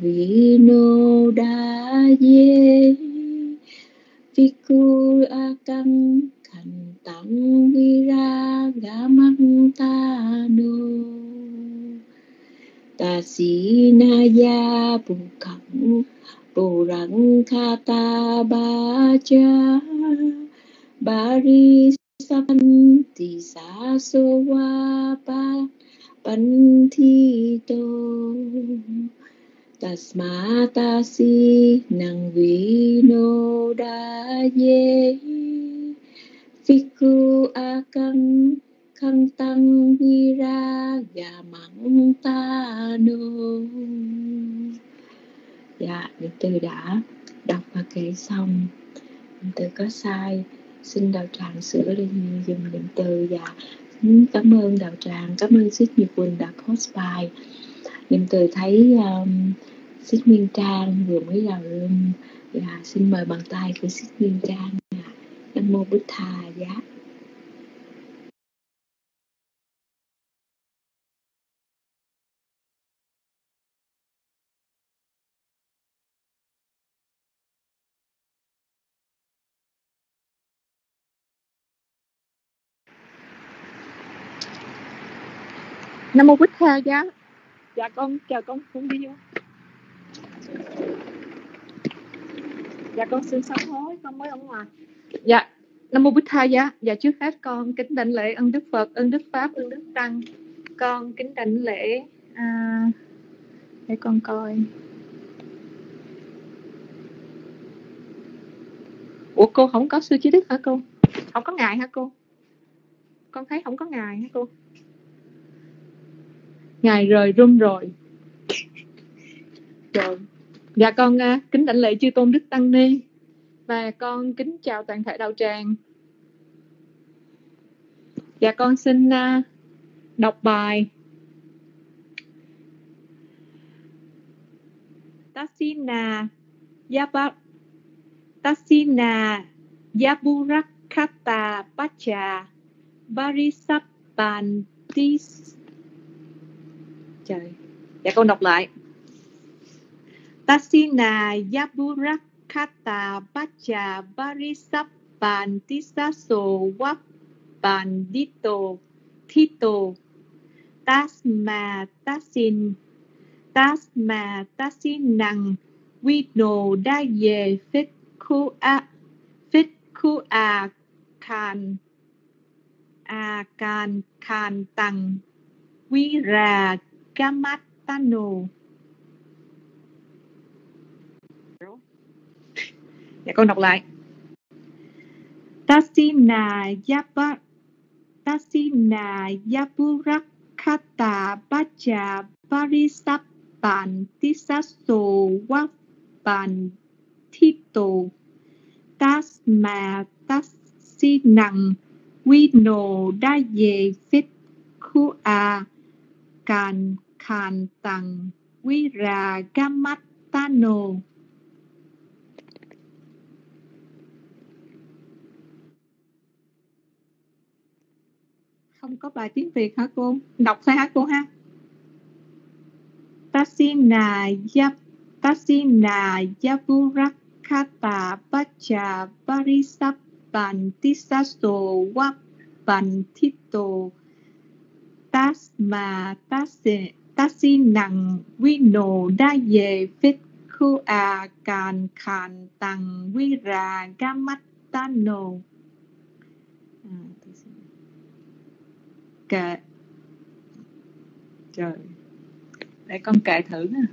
vinodaye Vikhu akang khantang viragamantano Tasinaya bukhang Burang kata baca Barisappanti sasowa bantito Tasmatasi nang vinodaye Vikhu akang khantang viragamantano. Niệm Từ đã đọc và kể xong. Niệm Từ có sai xin đạo tràng sửa lên dùm Niệm Từ, và cảm ơn đạo tràng, cảm ơn Xích Như Quỳnh đã post bài. Niệm Từ thấy Xích Nguyên Trang vừa mới vào room, và xin mời bàn tay của Xích Nguyên Trang. Nam mô Bụt Thà giá. Nam mô Bích Tha giá. Dạ con chào con đi vô. Dạ con xin sám hối, con mới ở ngoài. Dạ Nam mô Bích Tha giá. Dạ trước hết con kính đảnh lễ ân Đức Phật, ân Đức Pháp, ân Đức Tăng. Con kính đảnh lễ để con coi. Ủa cô không có sư Trí Đức hả cô? Không có ngài hả cô? Con thấy không có ngài hả cô? Ngài rời room rồi. Rồi. Dạ con kính đảnh lễ chư tôn Đức Tăng Ni, và con kính chào toàn thể đạo tràng. Dạ con xin đọc bài Tasina Yaburakata Pacha Barisappantis. Trời. Dạ con đọc lại. Tasina Yaburakata Pacha Barisappantisaso Wapandito Thito Tasma Tasinang Vino Daye Vikhu A Khan Tăng Vira Gamattano. Dạ con đọc lại. Tasina Yaburakata Bacha Barisappantisaso Wapantito Tasma Tassinang Vino Daye Fit Khu A Can Khan Tăng Viragamatano. Không có bài tiếng Việt hả cô? Đọc thôi hả cô ha? Tasina Yavurakata Bacha Barisabban Tisaso Wapantito Tasma Tasinang Vino Daye Fit Khu A Can Khan Tăng Viragamatano. Kệ. Trời, để con kệ thử nè.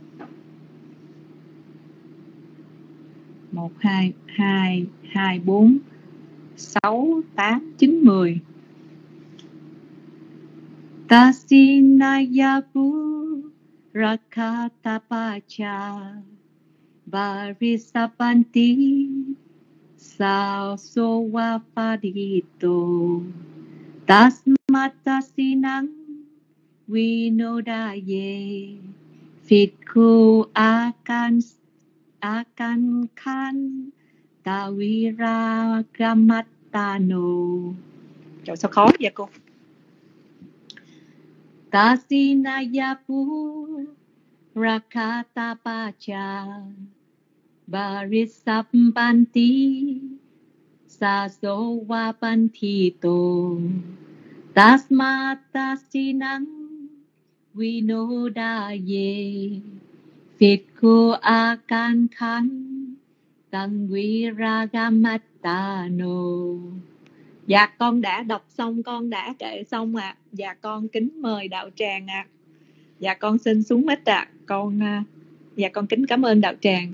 1, 2, 2, 2, 4, 6, 8, 9, 10. Tasinayapu Rakatapacha Varisapanti Sao Sowapadito Tasmatasinang Vinodaye Fitku Akan Khan Tawira Gamatano. Trời sao khó vậy cô? Tasinayapu Rakatapacha Varisampanti Sasowapantito Tasmatasinang Vinodaye Fitku Akan Khan Tangviragammatano. Dạ con đã đọc xong, con đã kệ xong ạ. Dạ con kính mời đạo tràng ạ. Dạ con xin xuống mic ạ. Dạ con kính cảm ơn đạo tràng.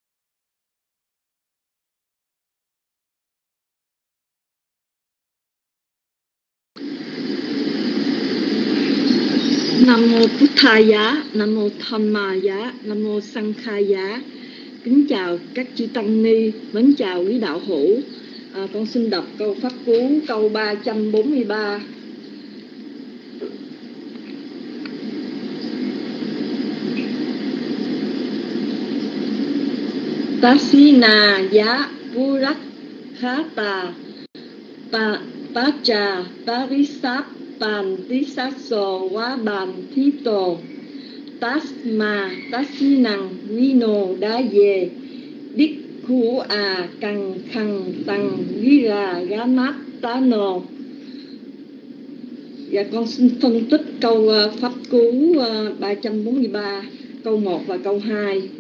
Nam mô Buddhaya, Nam mô Dhammaya, Nam mô Sankhaya. Kính chào các chư tăng ni, mến chào quý đạo hữu. Con xin đọc câu pháp cú câu 343. Tasina ya Purakhata Pacha Parisap Pan Tisaso Waban Thito Tasma Tasinang Vino Daye Bhikkhu A Căng Khăn Tăng Viragamatano. Và con xin phân tích câu pháp cú 343, câu 1 và câu 2.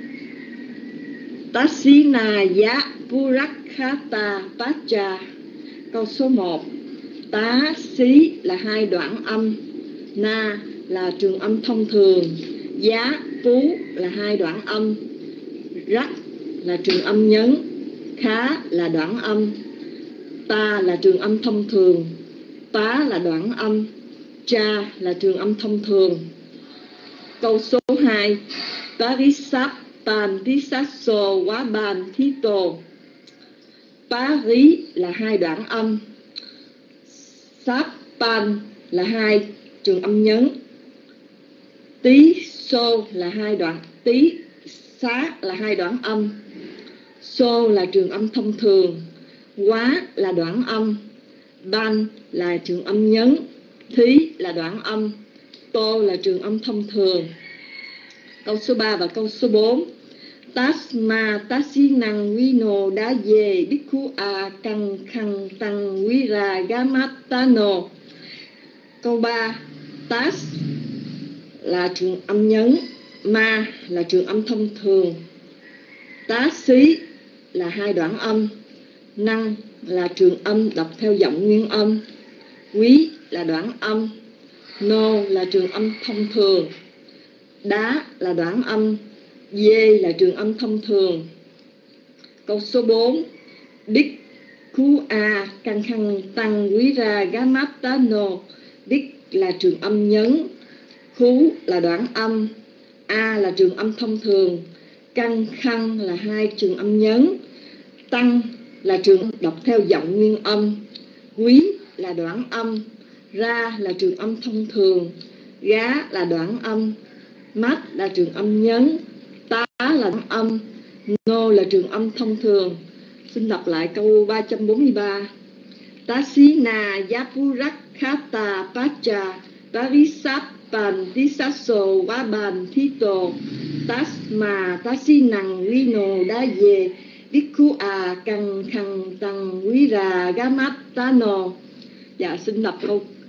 Tasina ya Purakhata Pacha. Câu số 1. Tá xí là hai đoạn âm, na là trường âm thông thường, giá pú là hai đoạn âm, rắc là trường âm nhấn, khá là đoạn âm, ta là trường âm thông thường, tá là đoạn âm, cha là trường âm thông thường. Câu số 2. Parisap Pan Tisaso Waban Thito. Pari là hai đoạn âm, Sáp Pan là hai trường âm nhấn, Tí Sô là hai đoạn, Tí Xá là hai đoạn âm, Sô là trường âm thông thường, Quá là đoạn âm, Ban là trường âm nhấn, Thí là đoạn âm, Tô là trường âm thông thường. Câu số 3 và câu số 4. Tasma Tasinang Vino Daye Bhikkhu A Căng Khăn Tăng Viragamatano. Câu 3. Tas là trường âm nhấn, ma là trường âm thông thường, tá xí là hai đoạn âm, năng là trường âm đọc theo giọng nguyên âm, quý là đoạn âm, nô là trường âm thông thường, đá là đoạn âm, dê là trường âm thông thường. Câu số 4. Đích khu a căng khăn tăng quý ra gamatano. Đích là trường âm nhấn, khu là đoạn âm, a là trường âm thông thường, căng khăn là hai trường âm nhấn, Tăng là trường đọc theo giọng nguyên âm, quý là đoạn âm, ra là trường âm thông thường, gá là đoạn âm, mát là trường âm nhấn, tá là đoạn âm, nô là trường âm thông thường. Xin đọc lại câu 343. Tasina Yapurakkhata Pacha Parisappan Tisaso Vaban Thito Tasma Tasinang Vino Daye Bhikkhu A Căng Khăn Tăng Vira Gamattano. Dạ, xin đọc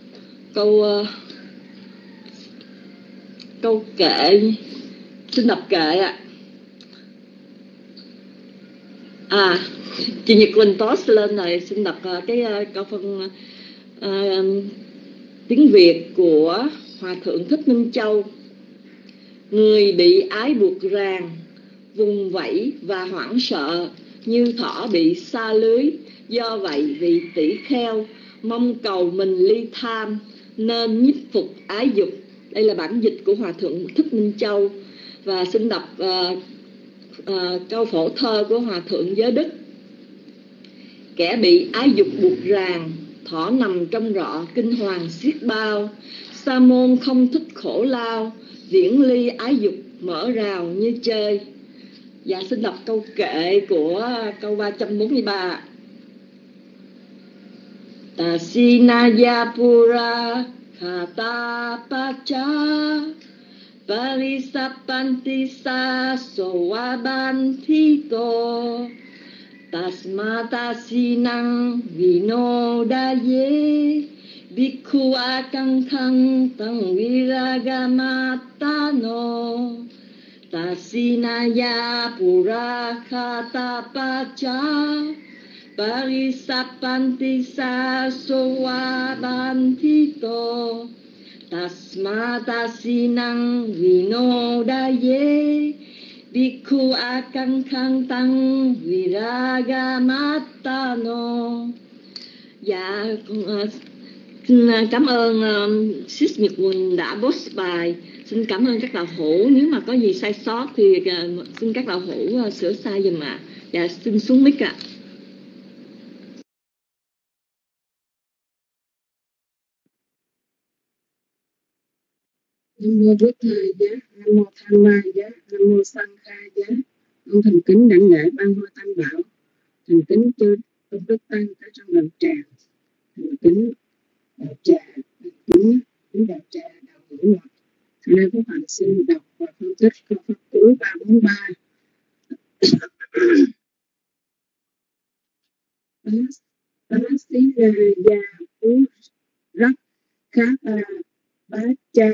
câu kệ. Xin đọc kệ ạ. Chị Nhật Quỳnh post lên rồi. Xin đọc cái câu phân tiếng Việt của Hòa Thượng Thích Minh Châu. Người bị ái buộc ràng, vùng vẫy và hoảng sợ như thỏ bị sa lưới. Do vậy vị tỷ kheo mong cầu mình ly tham, nên nhiếp phục ái dục. Đây là bản dịch của Hòa Thượng Thích Minh Châu. Và xin đọc câu phổ thơ của Hòa Thượng Giới Đức. Kẻ bị ái dục buộc ràng, thỏ nằm trong rọ kinh hoàng xiết bao. Sa môn không thích khổ lao, viễn ly ái dục mở rào như chơi. Dạ, xin đọc câu kệ của câu 343. Tasinaya pura khata pacha Parisapanti sa sovabanthito Tasmata sinang vinodaye Bhikkhu akang thang tang viragamatano Tasinaya purakhata pacha Parisapanti sa sovabanthito Tasmata sinang vinodaye Bhikkhu akang khang tăng viragamatano. Dạ, xin cảm ơn Sis Nhật Quỳnh đã post bài. Xin cảm ơn các đạo hữu. Nếu mà có gì sai sót thì xin các đạo hữu sửa sai giùm ạ. Dạ, xin xuống mic ạ. Nam mô Bụt Thầy giá, Nam mô Tham Ma giá, Nam mô Sang Kha giá. Con thành kính đảnh lễ ban hoa tam bảo, thành kính chư tôn đức tăng ở trong đạo tràng, thành kính đạo tràng, thành kính đạo tràng đạo hữu luật. Hôm nay Pháp Hạnh xin đọc và phân tích câu pháp cú 343. Tasina Yapurakkhata Pacha.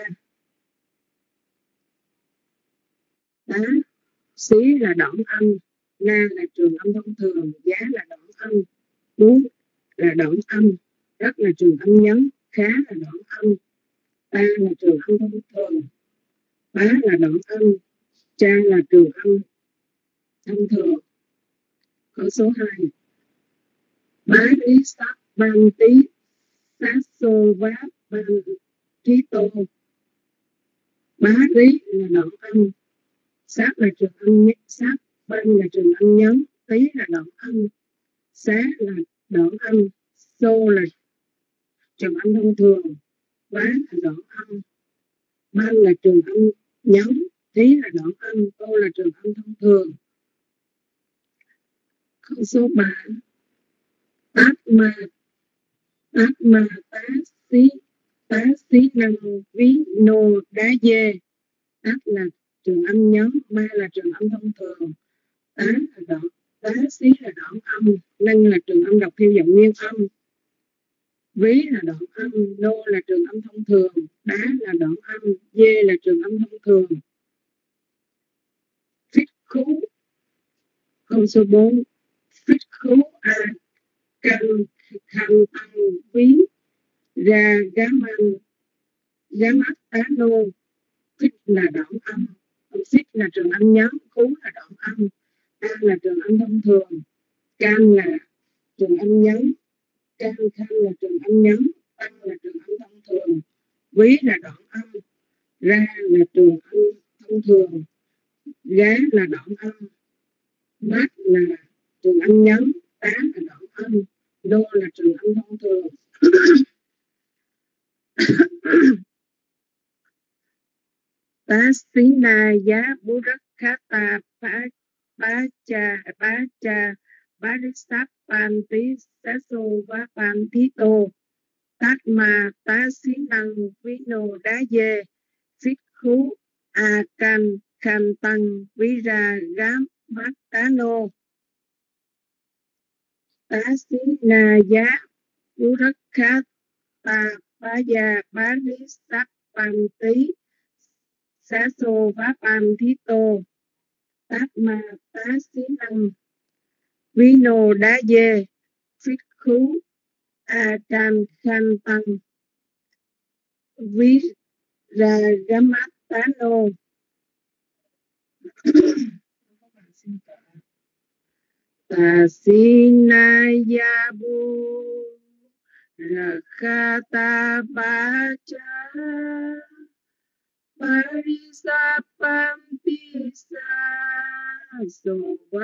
Tá xí là đoạn âm, na là trường âm thông thường, giá là đoạn âm, bú là đoạn âm, rất là trường âm nhấn, khá là đoạn âm, ta là trường âm thông thường, bá là đoạn âm, cha là trường âm thông thường. Câu số 2. Bá lý sắc ban tí sát xô vá ban trí tô. Bá lý là đoạn âm, sát là trường âm nhất, sát ban là trường âm nhấn, tí là đoạn âm, xá là đoạn âm, xô là trường âm thông thường, bá là đoạn âm, ban là trường âm nhấn, tí là đoạn âm, tô là trường âm thông thường. Câu số 3. Tát ma tá xí năng ví nô đá dê. Tát là trường âm nhấn, ma là trường âm thông thường, tá xí là đoạn âm, năng là trường âm đọc theo giọng nguyên âm, ví là đoạn âm, nô là trường âm thông thường, đá là đoạn âm, dê là trường âm thông thường. Phích khú. Câu số 4. Phích khú a căng khăn tăng ví ra gá mắt tá nô. Phích là đoạn âm, phích là trường âm nhấn, khú là đoạn âm, an là trường âm thông thường, can là trường âm nhấn, can khăn là trường âm nhấn, tăng là trường âm thông thường, ví là đoạn âm, ra là trường âm thông thường, gá là đoạn âm, mát là trường âm nhấn, tá là đoạn âm, đô là trường âm thông thường. Tá xí na giá bú rắc khá ta bá cha bá rít sáp pan tí xá xô vá pan thí tô tát ma tá xí năng ví nô đá dê phít khú a can khan tăng ví ra gám bát tá nô. Tá xí na giá bú rắc khá ta bá gia bá rít sáp pan tí xá xô vá pan thí tô tát ma tá xí năng ví nô đá dê phít khú a can khan tăng ví ra gám tá nô. Tà si na ya bu rakha ta ba cha parisa pantisa so va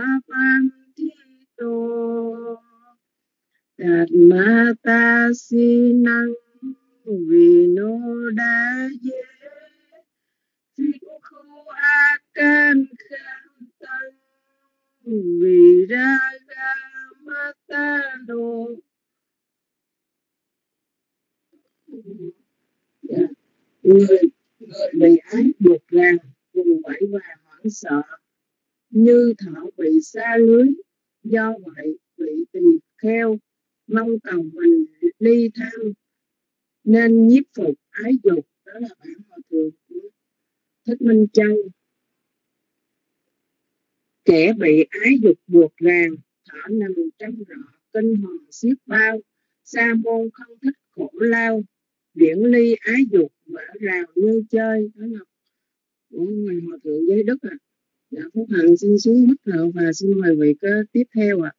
pantito đạt ma ta si năng vì nô đa dê phí khu a can khan tăng vì ra ga ma ta đô. Người bị ái buộc ràng vùng vẫy và hoảng sợ như thợ bị sa lưới, do vậy bị tỳ kheo mong cầu mình ly tham nên nhiếp phục ái dục. Đó là bản hòa thượng của Thích Minh Châu. Kẻ bị ái dục buộc ràng thọ nằm trong rọ kinh hoàng xiết bao, sa môn không thích khổ lao, điển ly ái dục vỡ rào như chơi. Đó là của ngài hòa thượng Giới Đức ạ. Dạ, Phúc Hằng xin xuống bất thợ và xin mời vị kế tiếp theo ạ.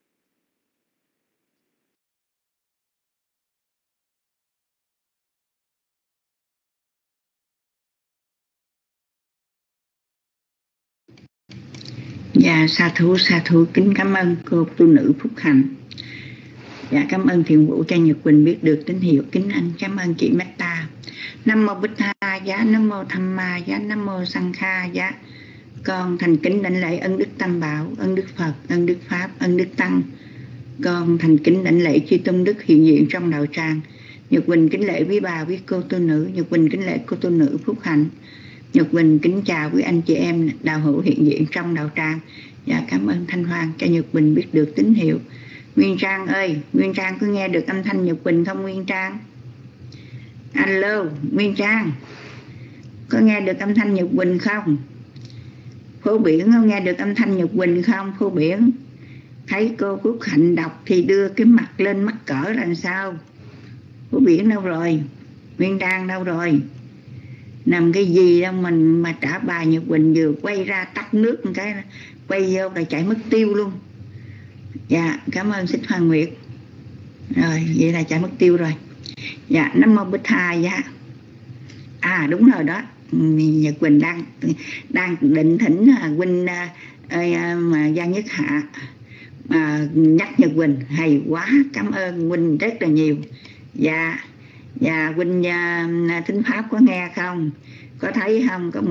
Dạ, sa thú kính cảm ơn cô tu nữ Phúc Hạnh. Dạ, cảm ơn Thiện Vũ cho Nhật Quỳnh biết được tín hiệu. Kính anh cảm ơn chị Metta. Nam mô Bích Tha giá, Nam mô Tham Ma giá, Nam mô Sang Kha giá. Con thành kính đảnh lễ ân đức Tam Bảo, ân đức Phật, ân đức Pháp, ân đức Tăng. Con thành kính đảnh lễ chư tôn đức hiện diện trong đạo tràng. Nhật Quỳnh kính lễ quý bà, quý cô tu nữ. Nhật Quỳnh kính lễ cô tu nữ Phúc Hạnh. Nhật Quỳnh kính chào quý anh chị em đạo hữu hiện diện trong đạo tràng. Dạ, cảm ơn Thanh Hoàng cho Nhật Quỳnh biết được tín hiệu. Nguyên Trang ơi, Nguyên Trang có nghe được âm thanh Nhật Quỳnh không Nguyên Trang? Alo, Nguyên Trang, có nghe được âm thanh Nhật Quỳnh không? Phú Biển có nghe được âm thanh Nhật Quỳnh không? Phú Biển, thấy cô Phúc Hạnh đọc thì đưa cái mặt lên mắc cỡ làm sao? Phú Biển đâu rồi? Nguyên Trang đâu rồi? Nằm cái gì đâu mình mà trả bài Nhật Quỳnh vừa quay ra tắt nước một cái, quay vô là chạy mất tiêu luôn. Dạ, cảm ơn Xích Hoàng Nguyệt. Rồi, vậy là chạy mất tiêu rồi. Dạ, Nam mô Bích Tha dạ. À đúng rồi đó, Nhật Quỳnh đang định thỉnh huynh mà Giang Nhất Hạ nhắc Nhật Quỳnh. Hay quá, cảm ơn huynh rất là nhiều. Dạ, dạ huynh thính pháp có nghe không? Có thấy không? Có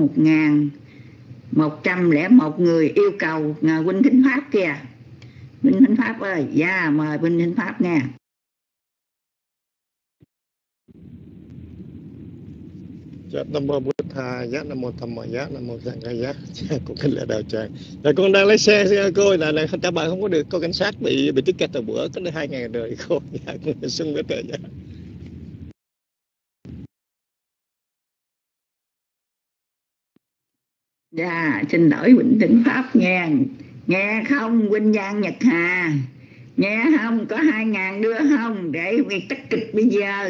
1.101 người yêu cầu huynh thính pháp kìa. Huynh thính pháp ơi, dạ mời huynh thính pháp nghe. Dạ, Nam mô Bụt Tha giá, Nam mô Tham Ma giá, Nam mô Sang Kha giá. Cô kính lễ đạo tràng. Rồi con đang lái xe cô là trả bài không có được, cô cảnh sát bị ticket từ bữa có 2 ngày rồi cô. Dạ, con xin biết rồi. Dạ. Dạ, xin lỗi huynh thính pháp nghe không huynh Giang Nhật Hà, nghe không? Có 2.000 đưa không để việc tắt kịch bây giờ.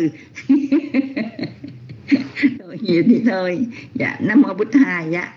Thôi vậy thì thôi. Dạ, Nam mô Bụt Tha dạ.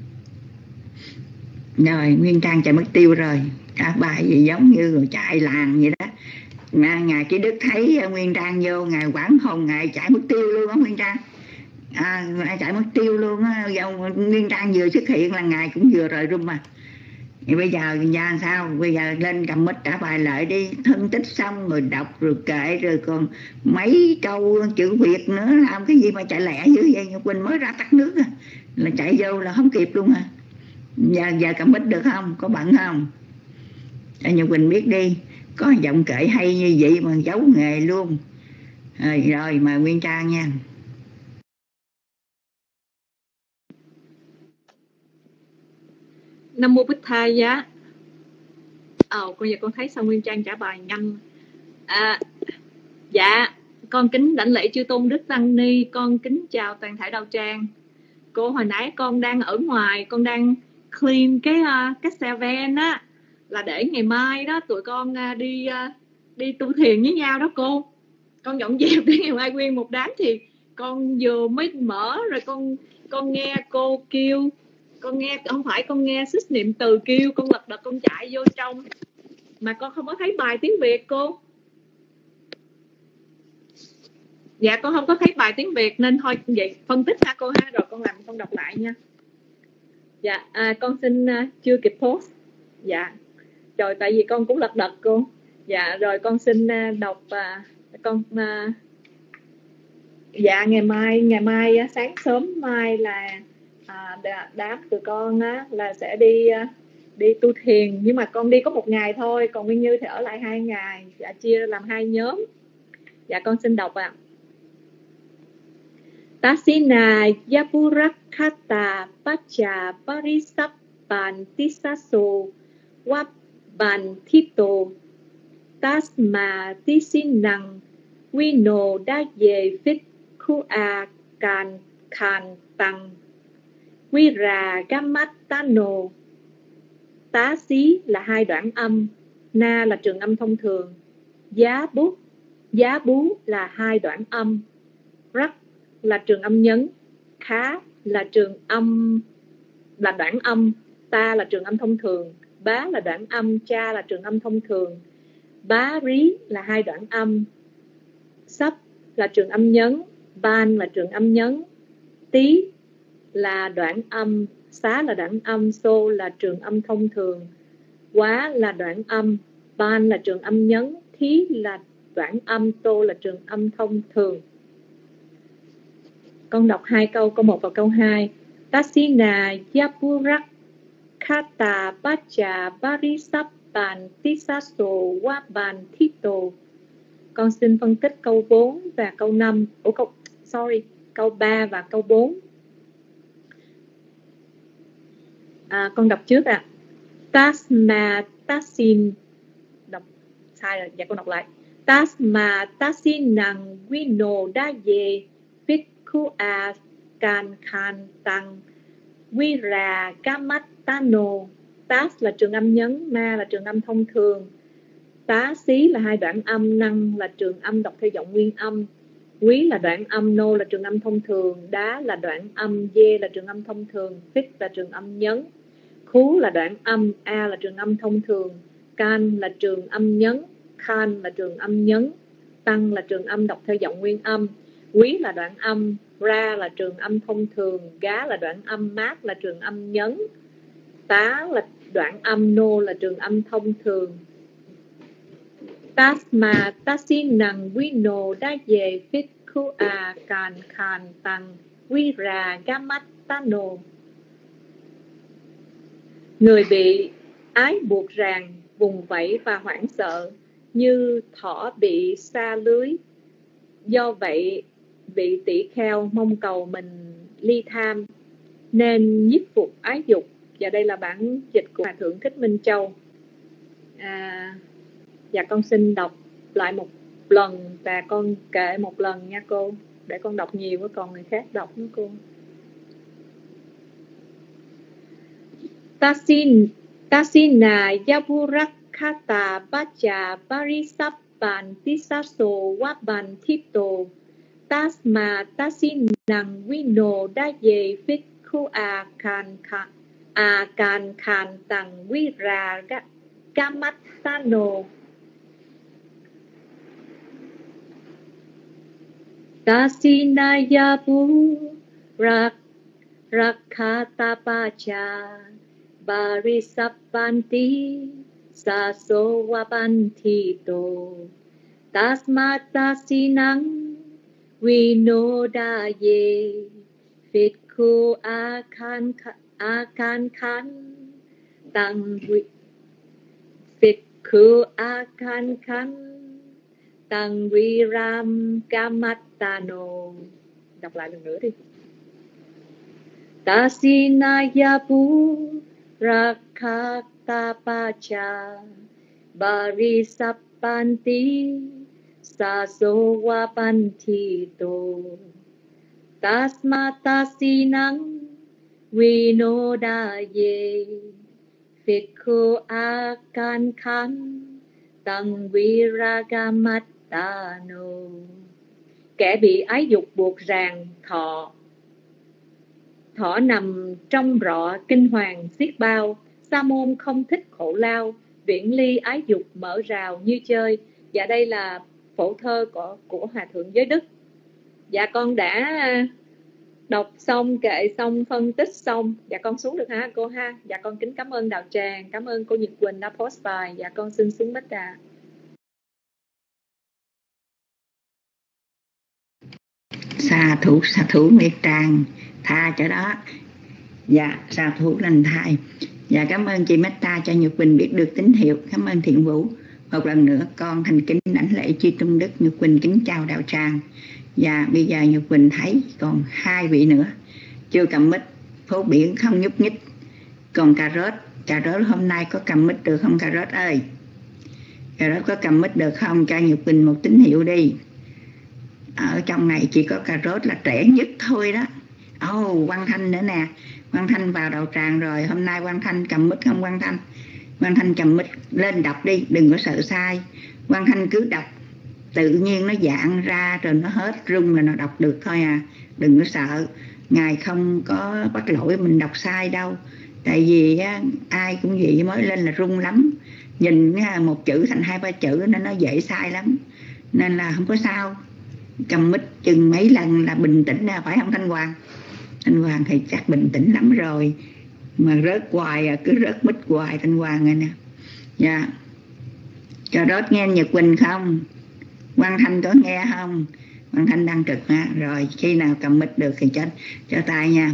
Rồi Nguyên Trang chạy mất tiêu rồi, cả bài gì giống như rồi chạy làng vậy đó. Mà ngài Trí Đức thấy Nguyên Trang vô, ngài quảng hồn, ngài chạy mất tiêu luôn á Nguyên Trang. Ngài chạy mất tiêu luôn á. Nguyên Trang vừa xuất hiện là ngài cũng vừa rời room mà. thì bây giờ ra sao? Bây giờ lên cầm mic trả bài lại đi, phân tích xong rồi đọc rồi kệ, rồi còn mấy câu chữ Việt nữa, làm cái gì mà chạy lẹ dữ vậy? Nhật Quỳnh mới ra tắt nước là chạy vô là không kịp luôn hả? Giờ cầm mic được không? Có bận không? Cho Nhật Quỳnh biết đi, có giọng kệ hay như vậy mà giấu nghề luôn. Rồi mời Nguyên Trang nha. Nam mô Bích Tha Giá. Con giờ con thấy sao Nguyên Trang trả bài nhanh. Dạ, con kính đảnh lễ chư tôn đức tăng ni, con kính chào toàn thể đạo tràng. Cô hồi nãy con đang ở ngoài, con đang clean cái xe van á, là để ngày mai đó tụi con đi tu thiền với nhau đó cô. Con dọn dẹp để ngày mai nguyên một đám, thì con vừa mới mở rồi con nghe cô kêu, con nghe không phải, con nghe xích niệm từ kêu, con lật đật con chạy vô trong mà con không có thấy bài tiếng Việt cô. Dạ con không có thấy bài tiếng Việt nên thôi vậy phân tích ha cô ha, rồi con đọc lại nha. Dạ con xin chưa kịp post. Dạ rồi tại vì con cũng lật đật cô. Dạ rồi con xin đọc dạ ngày mai sáng sớm mai là đám tụi con là sẽ đi tu thiền, nhưng mà con đi có 1 ngày thôi, còn Nguyên Như thì ở lại 2 ngày. Dạ chia làm 2 nhóm. Dạ con xin đọc ạ. Tasina Yapurakata Pacha Parisappan Tisaso Wabantito Tasma Tisinang Vino Daye Fit Kua Kan Khan Tăng Vira Gamatano. Tá xí là 2 đoạn âm, na là trường âm thông thường, giá bú là 2 đoạn âm, rắc là trường âm nhấn, khá là trường âm là đoạn âm, ta là trường âm thông thường, bá là đoạn âm, cha là trường âm thông thường, bá rí là 2 đoạn âm, sắp là trường âm nhấn, ban là trường âm nhấn, tí là đoạn âm, xá là đoạn âm, xô là trường âm thông thường, quá là đoạn âm, ban là trường âm nhấn, thí là đoạn âm, tô là trường âm thông thường. Con đọc 2 câu 1 và câu 2. Tasina Yapurak Kata Pacha Parisappan Tisaso Waban Thito. Con xin phân tích câu 4 và câu 5. Câu 3 và câu 4. Con đọc trước ạ. Tasma Tasin. Đọc sai rồi, dạ con đọc lại. Tasma Tasinang Vino Daye Kua Kan Khan Tăng Vira Gamatano. Tas là trường âm nhấn, ma là trường âm thông thường, tá xí là 2 đoạn âm, năng là trường âm đọc theo giọng nguyên âm, quý là đoạn âm, nô là trường âm thông thường, đá là đoạn âm, dê là trường âm thông thường, fit là trường âm nhấn, khú là đoạn âm, a là trường âm thông thường, can là trường âm nhấn, khan là trường âm nhấn, tăng là trường âm đọc theo giọng nguyên âm, quý là đoạn âm, ra là trường âm thông thường, gá là đoạn âm, mát là trường âm nhấn, tá là đoạn âm, nô là trường âm thông thường. Tasma tasinang vino daye fit kua kan khan tăng vira gamatano. Người bị ái buộc ràng, vùng vẫy và hoảng sợ như thỏ bị sa lưới. Do vậy vị tỷ kheo mong cầu mình ly tham nên nhiếp phục ái dục. Và đây là bản dịch của Hòa Thượng Thích Minh Châu. Và con xin đọc lại một lần và con kể một lần nha cô, để con đọc nhiều với còn người khác đọc nữa cô. Tasina Yapurakata Pacha Parisappan Tisaso Waban Thito Tasma Tasinang Vino Daye Fit Kua Kan Khan Tăng Vira Gamatano. Tasina Yapurakata Pacha Barisappanti saso vapantito tasmatasinang vinodaye Phitku akan khan tăng Phitku akan khan tăng viram kamattano. Đọc lại lần nữa đi. Tasinayapu rakatapacha barisappanti sasovapantito tasmatasinang vinodaye Phitku akan khan tăng viragamattano. Kẻ bị ái dục buộc ràng thọ nằm trong rọ kinh hoàng xiết bao. Sa môn không thích khổ lao, viễn ly ái dục mở rào như chơi. Dạ đây là phổ thơ của Hòa Thượng Giới Đức. Dạ con đã đọc xong, kệ xong, phân tích xong. Dạ con xuống được hả cô ha? Dạ con kính cảm ơn Đạo Tràng, cảm ơn cô Nhật Quỳnh đã post bài. Dạ con xin xuống Bích Đà. Sa thủ Nguyệt Tràng tha chỗ đó. Dạ sa thủ lành thai. Dạ cảm ơn chị Metta cho Nhật Quỳnh biết được tín hiệu. Cảm ơn Thiện Vũ. Một lần nữa con thành kính đảnh lễ chư Tôn Đức. Nhật Quỳnh kính chào Đạo Tràng. Và bây giờ Nhật Quỳnh thấy còn 2 vị nữa chưa cầm mic, phố biển không nhúc nhích. Còn cà rốt hôm nay có cầm mic được không cà rốt ơi? Cà rốt có cầm mic được không? Cho Nhật Quỳnh một tín hiệu đi. Ở trong này chỉ có cà rốt là trẻ nhất thôi đó. Quang Thanh nữa nè. Quang Thanh vào Đạo Tràng rồi. Hôm nay Quang Thanh cầm mic không Quang Thanh? Quang Thanh cầm mic lên đọc đi, đừng có sợ sai. Quang Thanh cứ đọc, tự nhiên nó dạng ra rồi nó hết rung là nó đọc được thôi à. Đừng có sợ. Ngài không có bắt lỗi mình đọc sai đâu. Tại vì ai cũng vậy, mới lên là rung lắm. Nhìn một chữ thành 2-3 chữ nên nó dễ sai lắm. Nên là không có sao. Cầm mic chừng mấy lần là bình tĩnh ra, phải không Thanh Hoàng? Thanh Hoàng thì chắc bình tĩnh lắm rồi. Mà rớt hoài cứ rớt mic hoài Thanh Hoàng này nè. Dạ. Cho đốt nghe Nhật Quỳnh không? Quang Thanh có nghe không? Quang Thanh đang trực ha. Rồi khi nào cầm mic được thì cho tay nha.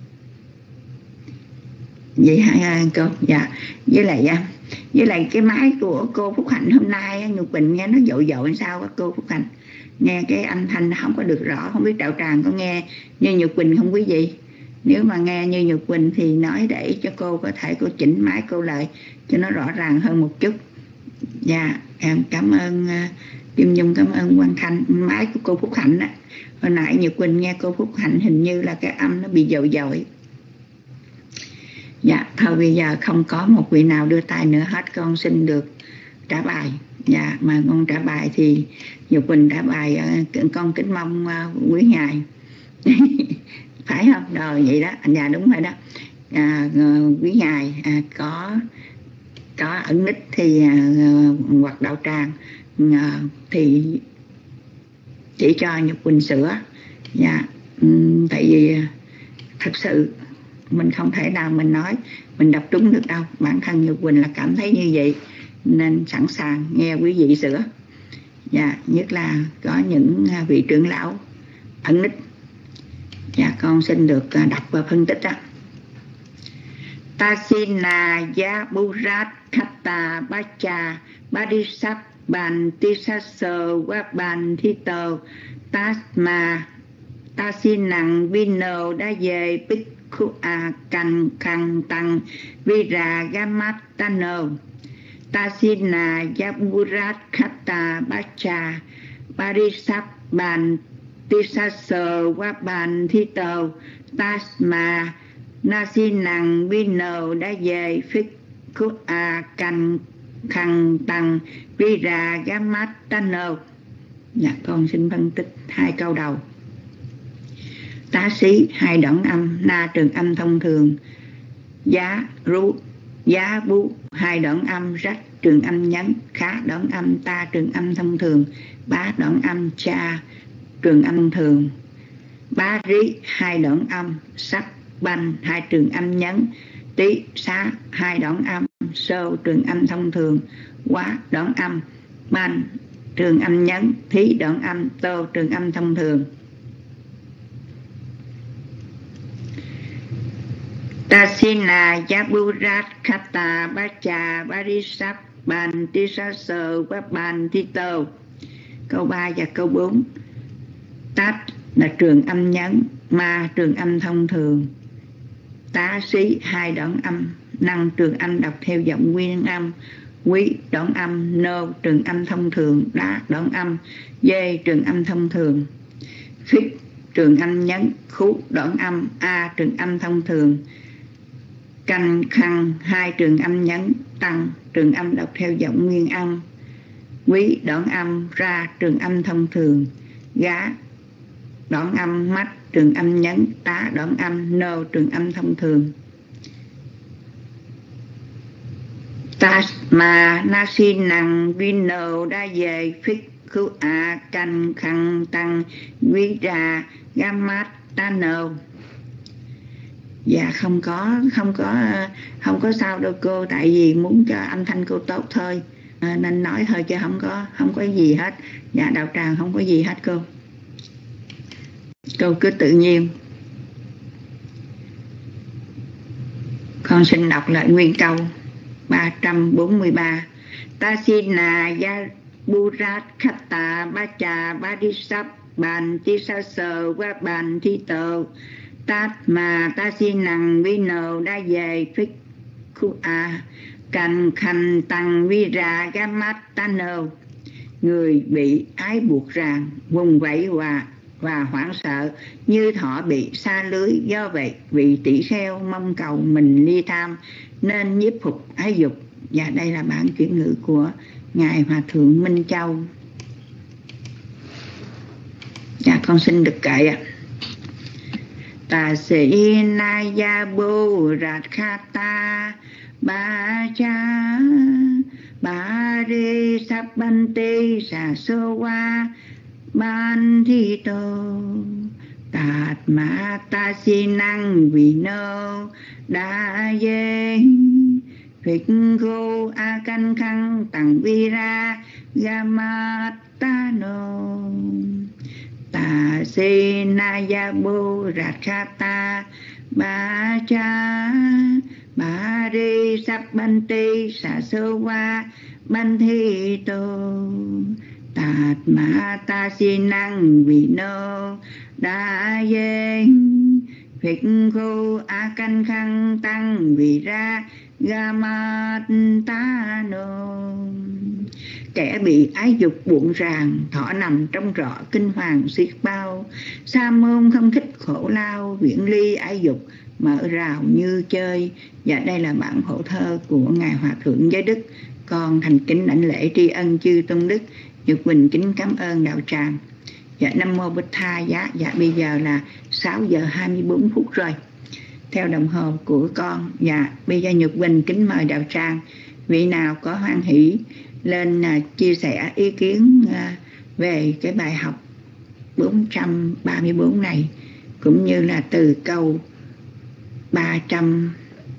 Vậy hả cô? Dạ. Với lại cái máy của cô Phúc Hạnh hôm nay Nhật Quỳnh nghe nó dội sao á cô Phúc Hạnh? Nghe cái âm thanh nó không có được rõ. Không biết Đạo Tràng có nghe như Nhật Quỳnh không quý vị? Nếu mà nghe như Nhật Quỳnh thì nói để cho cô có thể cô chỉnh máy cô lại cho nó rõ ràng hơn một chút. Dạ, em cảm ơn Kim Nhung, cảm ơn Quang Thanh. Máy của cô Phúc Hạnh á, hồi nãy Nhật Quỳnh nghe cô Phúc Hạnh hình như là cái âm nó bị dội. Dạ, thôi bây giờ không có một vị nào đưa tay nữa hết, con xin được trả bài. Dạ, mà con trả bài thì Nhật Quỳnh trả bài, con kính mong quý ngài. Phải không? Rồi vậy đó, dạ đúng rồi đó. Quý ngài có ẩn nick thì hoặc Đạo Tràng thì chỉ cho Nhật Quỳnh sửa. Dạ, tại vì thật sự mình không thể nào mình nói mình đọc đúng được đâu. Bản thân Nhật Quỳnh là cảm thấy như vậy nên sẵn sàng nghe quý vị sửa. Dạ, nhất là có những vị trưởng lão ẩn nick. Dạ, con xin được đọc và phân tích đó. Tasina Yaburat Kata Bacha Badisap Ban Tisaso Waban Thito Tasma Tasinang Vino Đa Dê Bikhu A Canh Khang Tăng Vira Gamattano Tasina Yaburat Kata Bacha Badisap Ban Tisaso Waban Thito Tasma Nasinang Vino Đa Dê Bikhu A Canh Khang Tăng Vira Gamattano. Dạ, con xin phân tích 2 câu đầu. Tá xí 2 đoạn âm, na trường âm thông thường. Giá bú 2 đoạn âm, rách trường âm nhấn, khá đoạn âm, ta trường âm thông thường, bá đoạn âm, cha trường âm thông thường. Bá rí 2 đoạn âm, sắp banh 2 trường âm nhấn, tí xá 2 đoạn âm, sô trường âm thông thường, quá đoạn âm, ban trường âm nhấn, thí đoạn âm, tô trường âm thông thường. Tasina Yaburat Khata Bacha Barisap Ban Tisaso Ban Tito. Câu 3 và câu 4. Tát là trường âm nhấn, ma trường âm thông thường, tá xí 2 đoạn âm, năng trường âm đọc theo giọng nguyên âm, quý đoạn âm, nô trường âm thông thường, đá đoạn âm, dê trường âm thông thường, phích trường âm nhấn, khú đoạn âm, a trường âm thông thường, canh khăn 2 trường âm nhấn, tăng trường âm đọc theo giọng nguyên âm, quý đoạn âm, ra trường âm thông thường, gá đoạn âm, mắt trường âm nhấn, tá đoạn âm, nô trường âm thông thường. Tasma nasinang vino đa về phích khu a canh khăn tăng quý ra gamat tano. Dạ không có sao đâu cô, tại vì muốn cho âm thanh cô tốt thôi nên nói thôi chứ không có gì hết. Dạ đạo tràng không có gì hết cô cứ tự nhiên. Con xin đọc lại nguyên câu 343. Tasina Yaburat Khata Bacha Badisap Ban Tisaso Wa Ban Tito Tatma Tasinang Vino đa về phích khu a canh khanh tăng vira gamat tano. Người bị ái buộc ràng, vùng vẫy và hoảng sợ như thỏ bị sa lưới. Do vậy vị tỷ kheo mong cầu mình ly tham nên nhiếp phục ái dục. Và đây là bản chuyển ngữ của ngài Hòa thượng Minh Châu. Dạ con xin được kệ ạ. Ta sĩ na ya bô rạt khata ba cha ba rê sắp ban tê sa sô wa ban thi tô tạt ma ta si năng vì nô đa dê phích khô a căn khăn tặng vi ra gamat ta nô ta si na ya bô rạt khata ba cha ba rê sắp ban tê sa sô wa ban thi tô tạt ma ta si năng vì nô đa dê phích khô a căn khăn tăng vì ra gamat ta nô. Kẻ bị ái dục buộn ràng, thọ nằm trong rọ kinh hoàng xiết bao. Sa môn không thích khổ lao, viễn ly ái dục, mở rào như chơi. Và đây là bản phổ thơ của ngài Hòa thượng Giới Đức. Con thành kính đảnh lễ tri ân chư tôn đức. Nhật Quỳnh kính cảm ơn đạo tràng. Dạ Nam Mô Bích Tha Giá. Dạ bây giờ là 6 giờ 24 phút rồi theo đồng hồ của con. Dạ bây giờ Nhật Quỳnh kính mời đạo tràng, vị nào có hoan hỷ lên chia sẻ ý kiến về cái bài học 434 này, cũng như là từ câu 338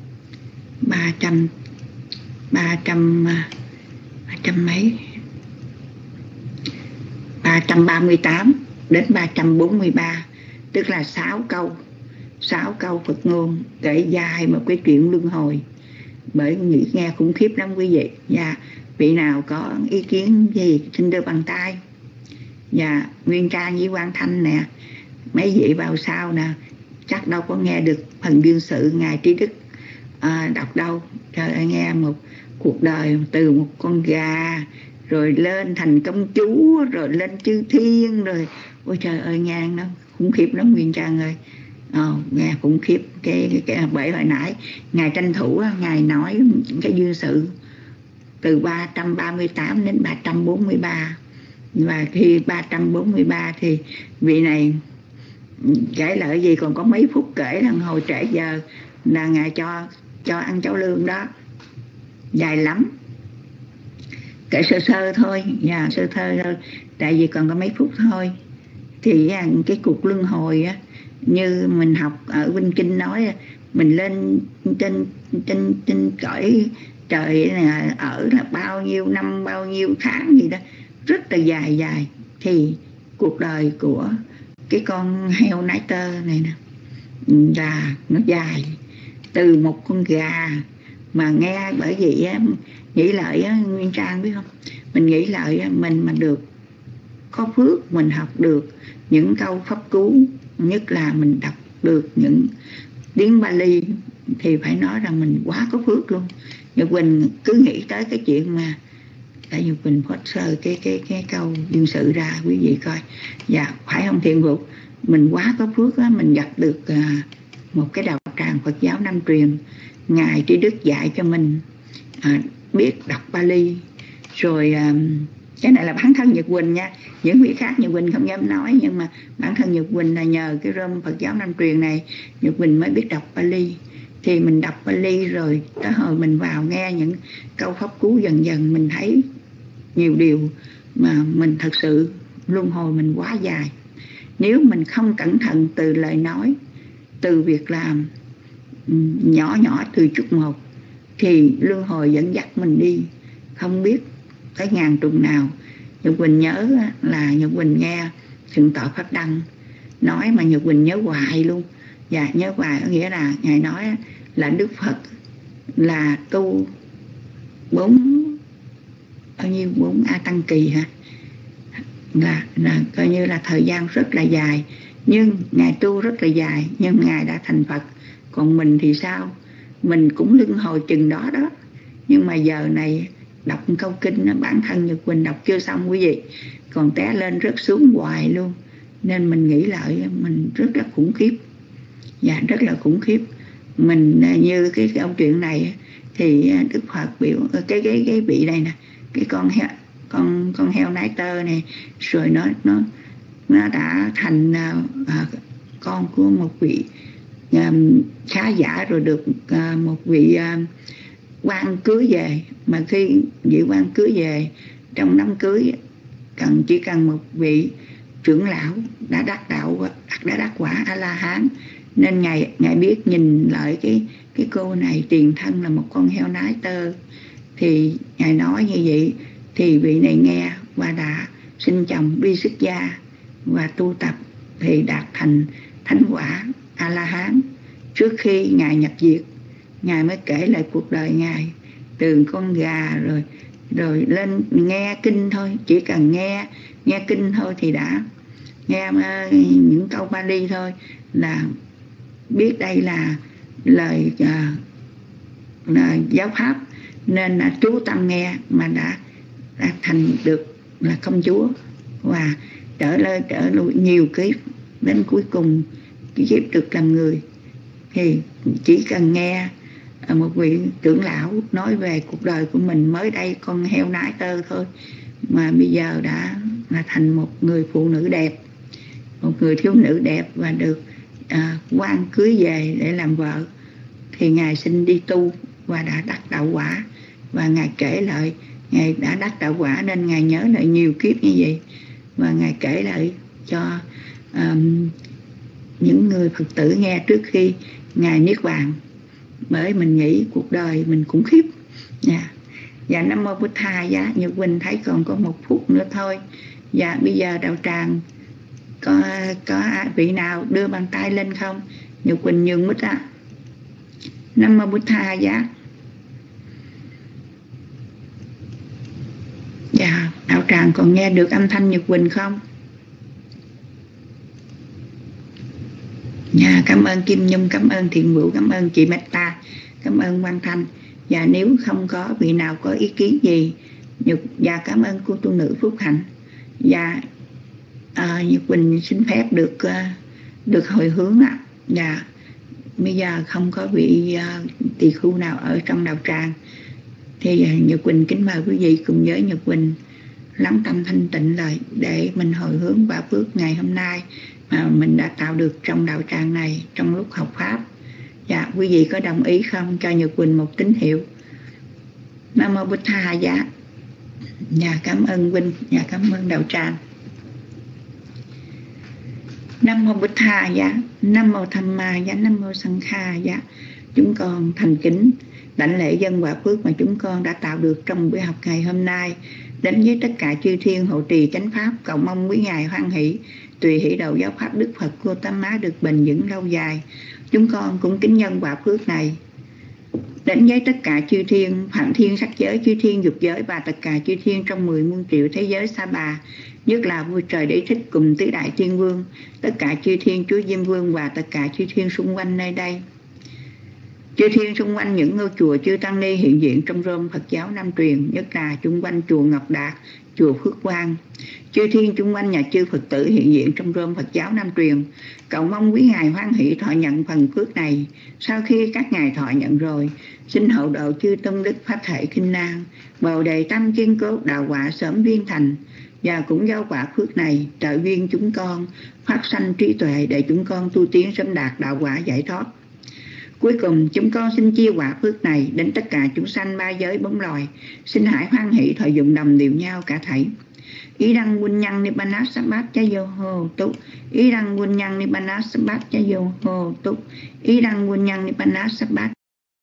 đến 343, tức là 6 câu Phật ngôn kể dài một cái chuyện luân hồi. Bởi nghĩ nghe khủng khiếp lắm quý vị. Và vị nào có ý kiến gì xin đưa bằng tay. Và Nguyên Trang với Quang Thanh nè, mấy vị vào sau nè, chắc đâu có nghe được phần đương sự ngài Trí Đức đọc đâu. Trời ơi, nghe một cuộc đời từ một con gà rồi lên thành công chúa, rồi lên chư thiên, rồi ôi trời ơi nghe nó khủng khiếp lắm Nguyên Trang ơi. Nghe khủng khiếp. Cái bởi hồi nãy ngài tranh thủ ngài nói cái duyên sự từ 338 đến 343. Và khi 343 thì vị này kể lại gì còn có mấy phút kể là hồi trễ giờ là ngài cho ăn cháo lương đó. Dài lắm. Kể sơ sơ thôi, sơ thơ thôi, tại vì còn có mấy phút thôi. Thì cái cuộc luân hồi á, như mình học ở Vinh Kinh nói, mình lên trên cõi trời là ở là bao nhiêu năm, bao nhiêu tháng gì đó, rất là dài, thì cuộc đời của cái con heo nái tơ này nè là nó dài. Từ một con gà mà nghe, bởi vì nghĩ lại Nguyên Trang biết không, mình nghĩ lại mình mà được có phước, mình học được những câu pháp cú, nhất là mình đọc được những tiếng Bali, thì phải nói rằng mình quá có phước luôn. Nhật Quỳnh cứ nghĩ tới cái chuyện mà tại Nhật Quỳnh post sơ cái câu đương sự ra, quý vị coi. Dạ phải không Thiện Vũ, mình quá có phước á, mình gặp được một cái đạo tràng Phật giáo Nam truyền, ngài Trí Đức dạy cho mình biết đọc Bali. Rồi cái này là bản thân Nhật Quỳnh nha, những vị khác Nhật Quỳnh không dám nói, nhưng mà bản thân Nhật Quỳnh là nhờ cái room Phật giáo Nam truyền này, Nhật Quỳnh mới biết đọc Bali. Thì mình đọc Bali rồi tới hồi mình vào nghe những câu pháp cú, dần dần mình thấy nhiều điều mà mình thật sự luân hồi mình quá dài. Nếu mình không cẩn thận từ lời nói, từ việc làm nhỏ nhỏ từ chút một, thì luân hồi dẫn dắt mình đi không biết tới ngàn trùng nào. Nhật Quỳnh nhớ là Nhật Quỳnh nghe Thượng tọa Pháp Đăng nói mà Nhật Quỳnh nhớ hoài luôn. Và nhớ hoài có nghĩa là ngài nói là Đức Phật là tu 4 A Tăng Kỳ hả, là coi như là thời gian rất là dài, nhưng ngài tu rất là dài, nhưng ngài đã thành Phật. Còn mình thì sao? Mình cũng luân hồi chừng đó đó, nhưng mà giờ này đọc câu kinh bản thân Nhật Quỳnh đọc chưa xong quý vị, còn té lên rớt xuống hoài luôn. Nên mình nghĩ lại mình rất là khủng khiếp. Dạ rất là khủng khiếp. Mình như cái câu chuyện này thì Đức Phật biểu cái vị này nè, cái con heo nái tơ này, rồi nó đã thành con của một vị khá giả, rồi được một vị quan cưới về. Mà khi vị quan cưới về, trong đám cưới chỉ cần một vị trưởng lão đã đắc quả A La Hán, nên ngài biết nhìn lại cái cô này tiền thân là một con heo nái tơ. Thì ngài nói như vậy, thì vị này nghe và đã sinh chồng đi xuất gia và tu tập, thì đạt thành thánh quả A La Hán. Trước khi ngài nhập diệt, ngài mới kể lại cuộc đời ngài từ con gà rồi lên nghe kinh thôi, chỉ cần nghe kinh thôi thì đã nghe những câu Bali thôi là biết đây là lời giáo pháp, nên là chú tâm nghe mà đã thành được là công chúa và trở lui nhiều kiếp, đến cuối cùng cái kiếp được làm người. Thì chỉ cần nghe một vị trưởng lão nói về cuộc đời của mình, mới đây con heo nái tơ thôi mà bây giờ đã là thành một người phụ nữ đẹp, một người thiếu nữ đẹp, và được quan cưới về để làm vợ. Thì ngài xin đi tu và đã đắc đạo quả, và ngài kể lại ngài đã đắc đạo quả nên ngài nhớ lại nhiều kiếp như vậy, và ngài kể lại cho những người Phật tử nghe trước khi ngài niết bàn. Bởi mình nghĩ cuộc đời mình khủng khiếp. Và Nam Mô Bụt Thầy giá, Nhật Quỳnh thấy còn có 1 phút nữa thôi. Và bây giờ đạo tràng có vị nào đưa bàn tay lên không? Nhật Quỳnh nhường mic á. Nam Mô Bụt Thầy giá. Dạ, đạo tràng còn nghe được âm thanh Nhật Quỳnh không? Dạ, cảm ơn Kim Nhung, cảm ơn Thiện Vũ, cảm ơn chị Meta, cảm ơn Quang Thanh. Và nếu không có vị nào có ý kiến gì, và cảm ơn cô tu nữ Phúc Hạnh. Và Nhật Quỳnh xin phép được hồi hướng ạ. Và bây giờ không có vị tỳ khu nào ở trong đạo tràng, thì Nhật Quỳnh kính mời quý vị cùng với Nhật Quỳnh lắng tâm thanh tịnh lại để mình hồi hướng và phước ngày hôm nay mà mình đã tạo được trong đạo tràng này trong lúc học pháp. Dạ, quý vị có đồng ý không? Cho Nhật Quỳnh một tín hiệu. Nam Mô Bụt Thầy giá. Dạ, cảm ơn Quỳnh. Dạ, cảm ơn đạo tràng. Nam mô Bụt Tha Giá, Nam mô Tham Ma Giá, Nam mô Sang Kha Giá. Chúng con thành kính đảnh lễ dân quả phước mà chúng con đã tạo được trong buổi học ngày hôm nay, đến với tất cả chư thiên hộ trì chánh pháp, cầu mong quý ngài hoan hỷ tùy hỷ đầu giáo pháp Đức Phật Gautama được bền vững lâu dài. Chúng con cũng kính nhân quả phước này đến với tất cả chư thiên phạm thiên sắc giới, chư thiên dục giới và tất cả chư thiên trong 10 muôn triệu thế giới Sa Bà, nhất là vua trời Đế Thích cùng tứ đại thiên vương, tất cả chư thiên chúa Diêm Vương và tất cả chư thiên xung quanh nơi đây. Chư thiên xung quanh những ngôi chùa chư tăng ni hiện diện trong rôm Phật giáo Nam truyền, nhất là xung quanh chùa Ngọc Đạt, chùa Phước Quang. Chư thiên xung quanh nhà chư Phật tử hiện diện trong rôm Phật giáo Nam truyền, cầu mong quý ngài hoan hỷ thọ nhận phần phước này. Sau khi các ngài thọ nhận rồi, xin hậu độ chư tông đức pháp thể kinh nan, bồ đề tâm kiên cố, đạo quả sớm viên thành. Và cũng do quả phước này trợ duyên chúng con phát sanh trí tuệ để chúng con tu tiến sớm đạt đạo quả giải thoát. Cuối cùng chúng con xin chia quả phước này đến tất cả chúng sanh ba giới bốn loài. Xin hãy hoan hỷ thọ dụng đồng đều nhau cả thảy. Ý đăng quân nhân nibbana sabbat cha vô hô túc. Ý đăng quân nhân nibbana sabbat cha vô hô túc. Ý đăng quân nhân nibbana sabbat.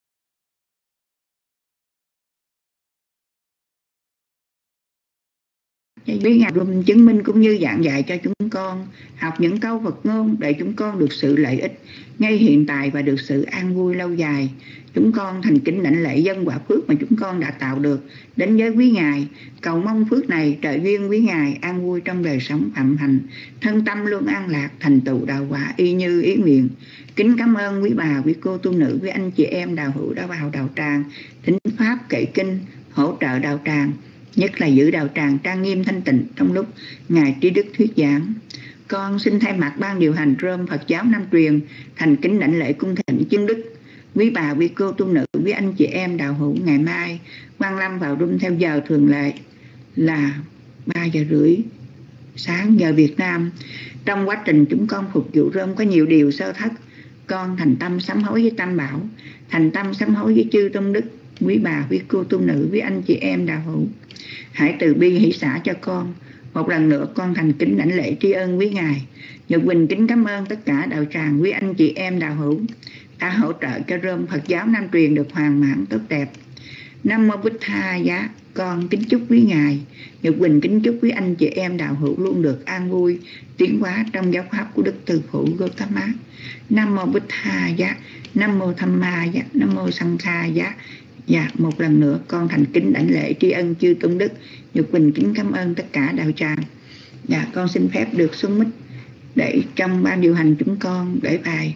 Quý ngài luôn chứng minh cũng như giảng dạy cho chúng con học những câu Phật ngôn để chúng con được sự lợi ích ngay hiện tại và được sự an vui lâu dài. Chúng con thành kính đảnh lễ dân quả phước mà chúng con đã tạo được đến với quý ngài, cầu mong phước này trợ duyên quý ngài an vui trong đời sống phạm hành, thân tâm luôn an lạc, thành tựu đạo quả y như ý nguyện. Kính cảm ơn quý bà, quý cô tu nữ, quý anh chị em đạo hữu đã vào đạo tràng thính pháp kệ kinh, hỗ trợ đạo tràng, nhất là giữ đạo tràng trang nghiêm thanh tịnh trong lúc ngài trí đức thuyết giảng. Con xin thay mặt ban điều hành rôm Phật giáo Nam truyền thành kính đảnh lễ cung thỉnh chứng đức quý bà, quý cô tu nữ, quý anh chị em đạo hữu ngày mai quang lâm vào rôm theo giờ thường lệ là 3:30 sáng giờ Việt Nam. Trong quá trình chúng con phục vụ rôm có nhiều điều sơ thất, con thành tâm sám hối với Tam Bảo, thành tâm sám hối với chư tôn đức, quý bà, quý cô tu nữ, quý anh chị em đạo hữu. Hãy từ bi hỷ xả cho con. Một lần nữa con thành kính đảnh lễ tri ân quý ngài. Nhật Quỳnh kính cảm ơn tất cả đạo tràng, quý anh chị em đạo hữu đã hỗ trợ cho rôm Phật giáo Nam truyền được hoàn mãn tốt đẹp. Nam mô Bụt Tha Giá. Con kính chúc quý ngài, Nhật Quỳnh kính chúc quý anh chị em đạo hữu luôn được an vui, tiến hóa trong giáo pháp của Đức Từ Phụ Gautama. Nam mô Bụt Tha Giá, Nam mô Tham Ma Giá, Nam mô Sang Kha Giá. Dạ, một lần nữa con thành kính đảnh lễ tri ân chư tôn đức. Nhật Quỳnh kính cảm ơn tất cả đạo tràng. Dạ, con xin phép được xuống mic để trong ban điều hành chúng con để bài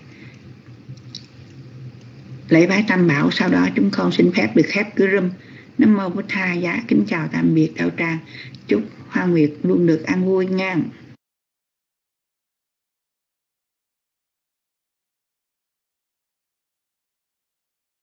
lễ bái Tam Bảo. Sau đó chúng con xin phép được khép cửa room. Nam mô Bụt Tha Giá. Kính chào tạm biệt đạo tràng. Chúc Hoa Nguyệt luôn được an vui nha.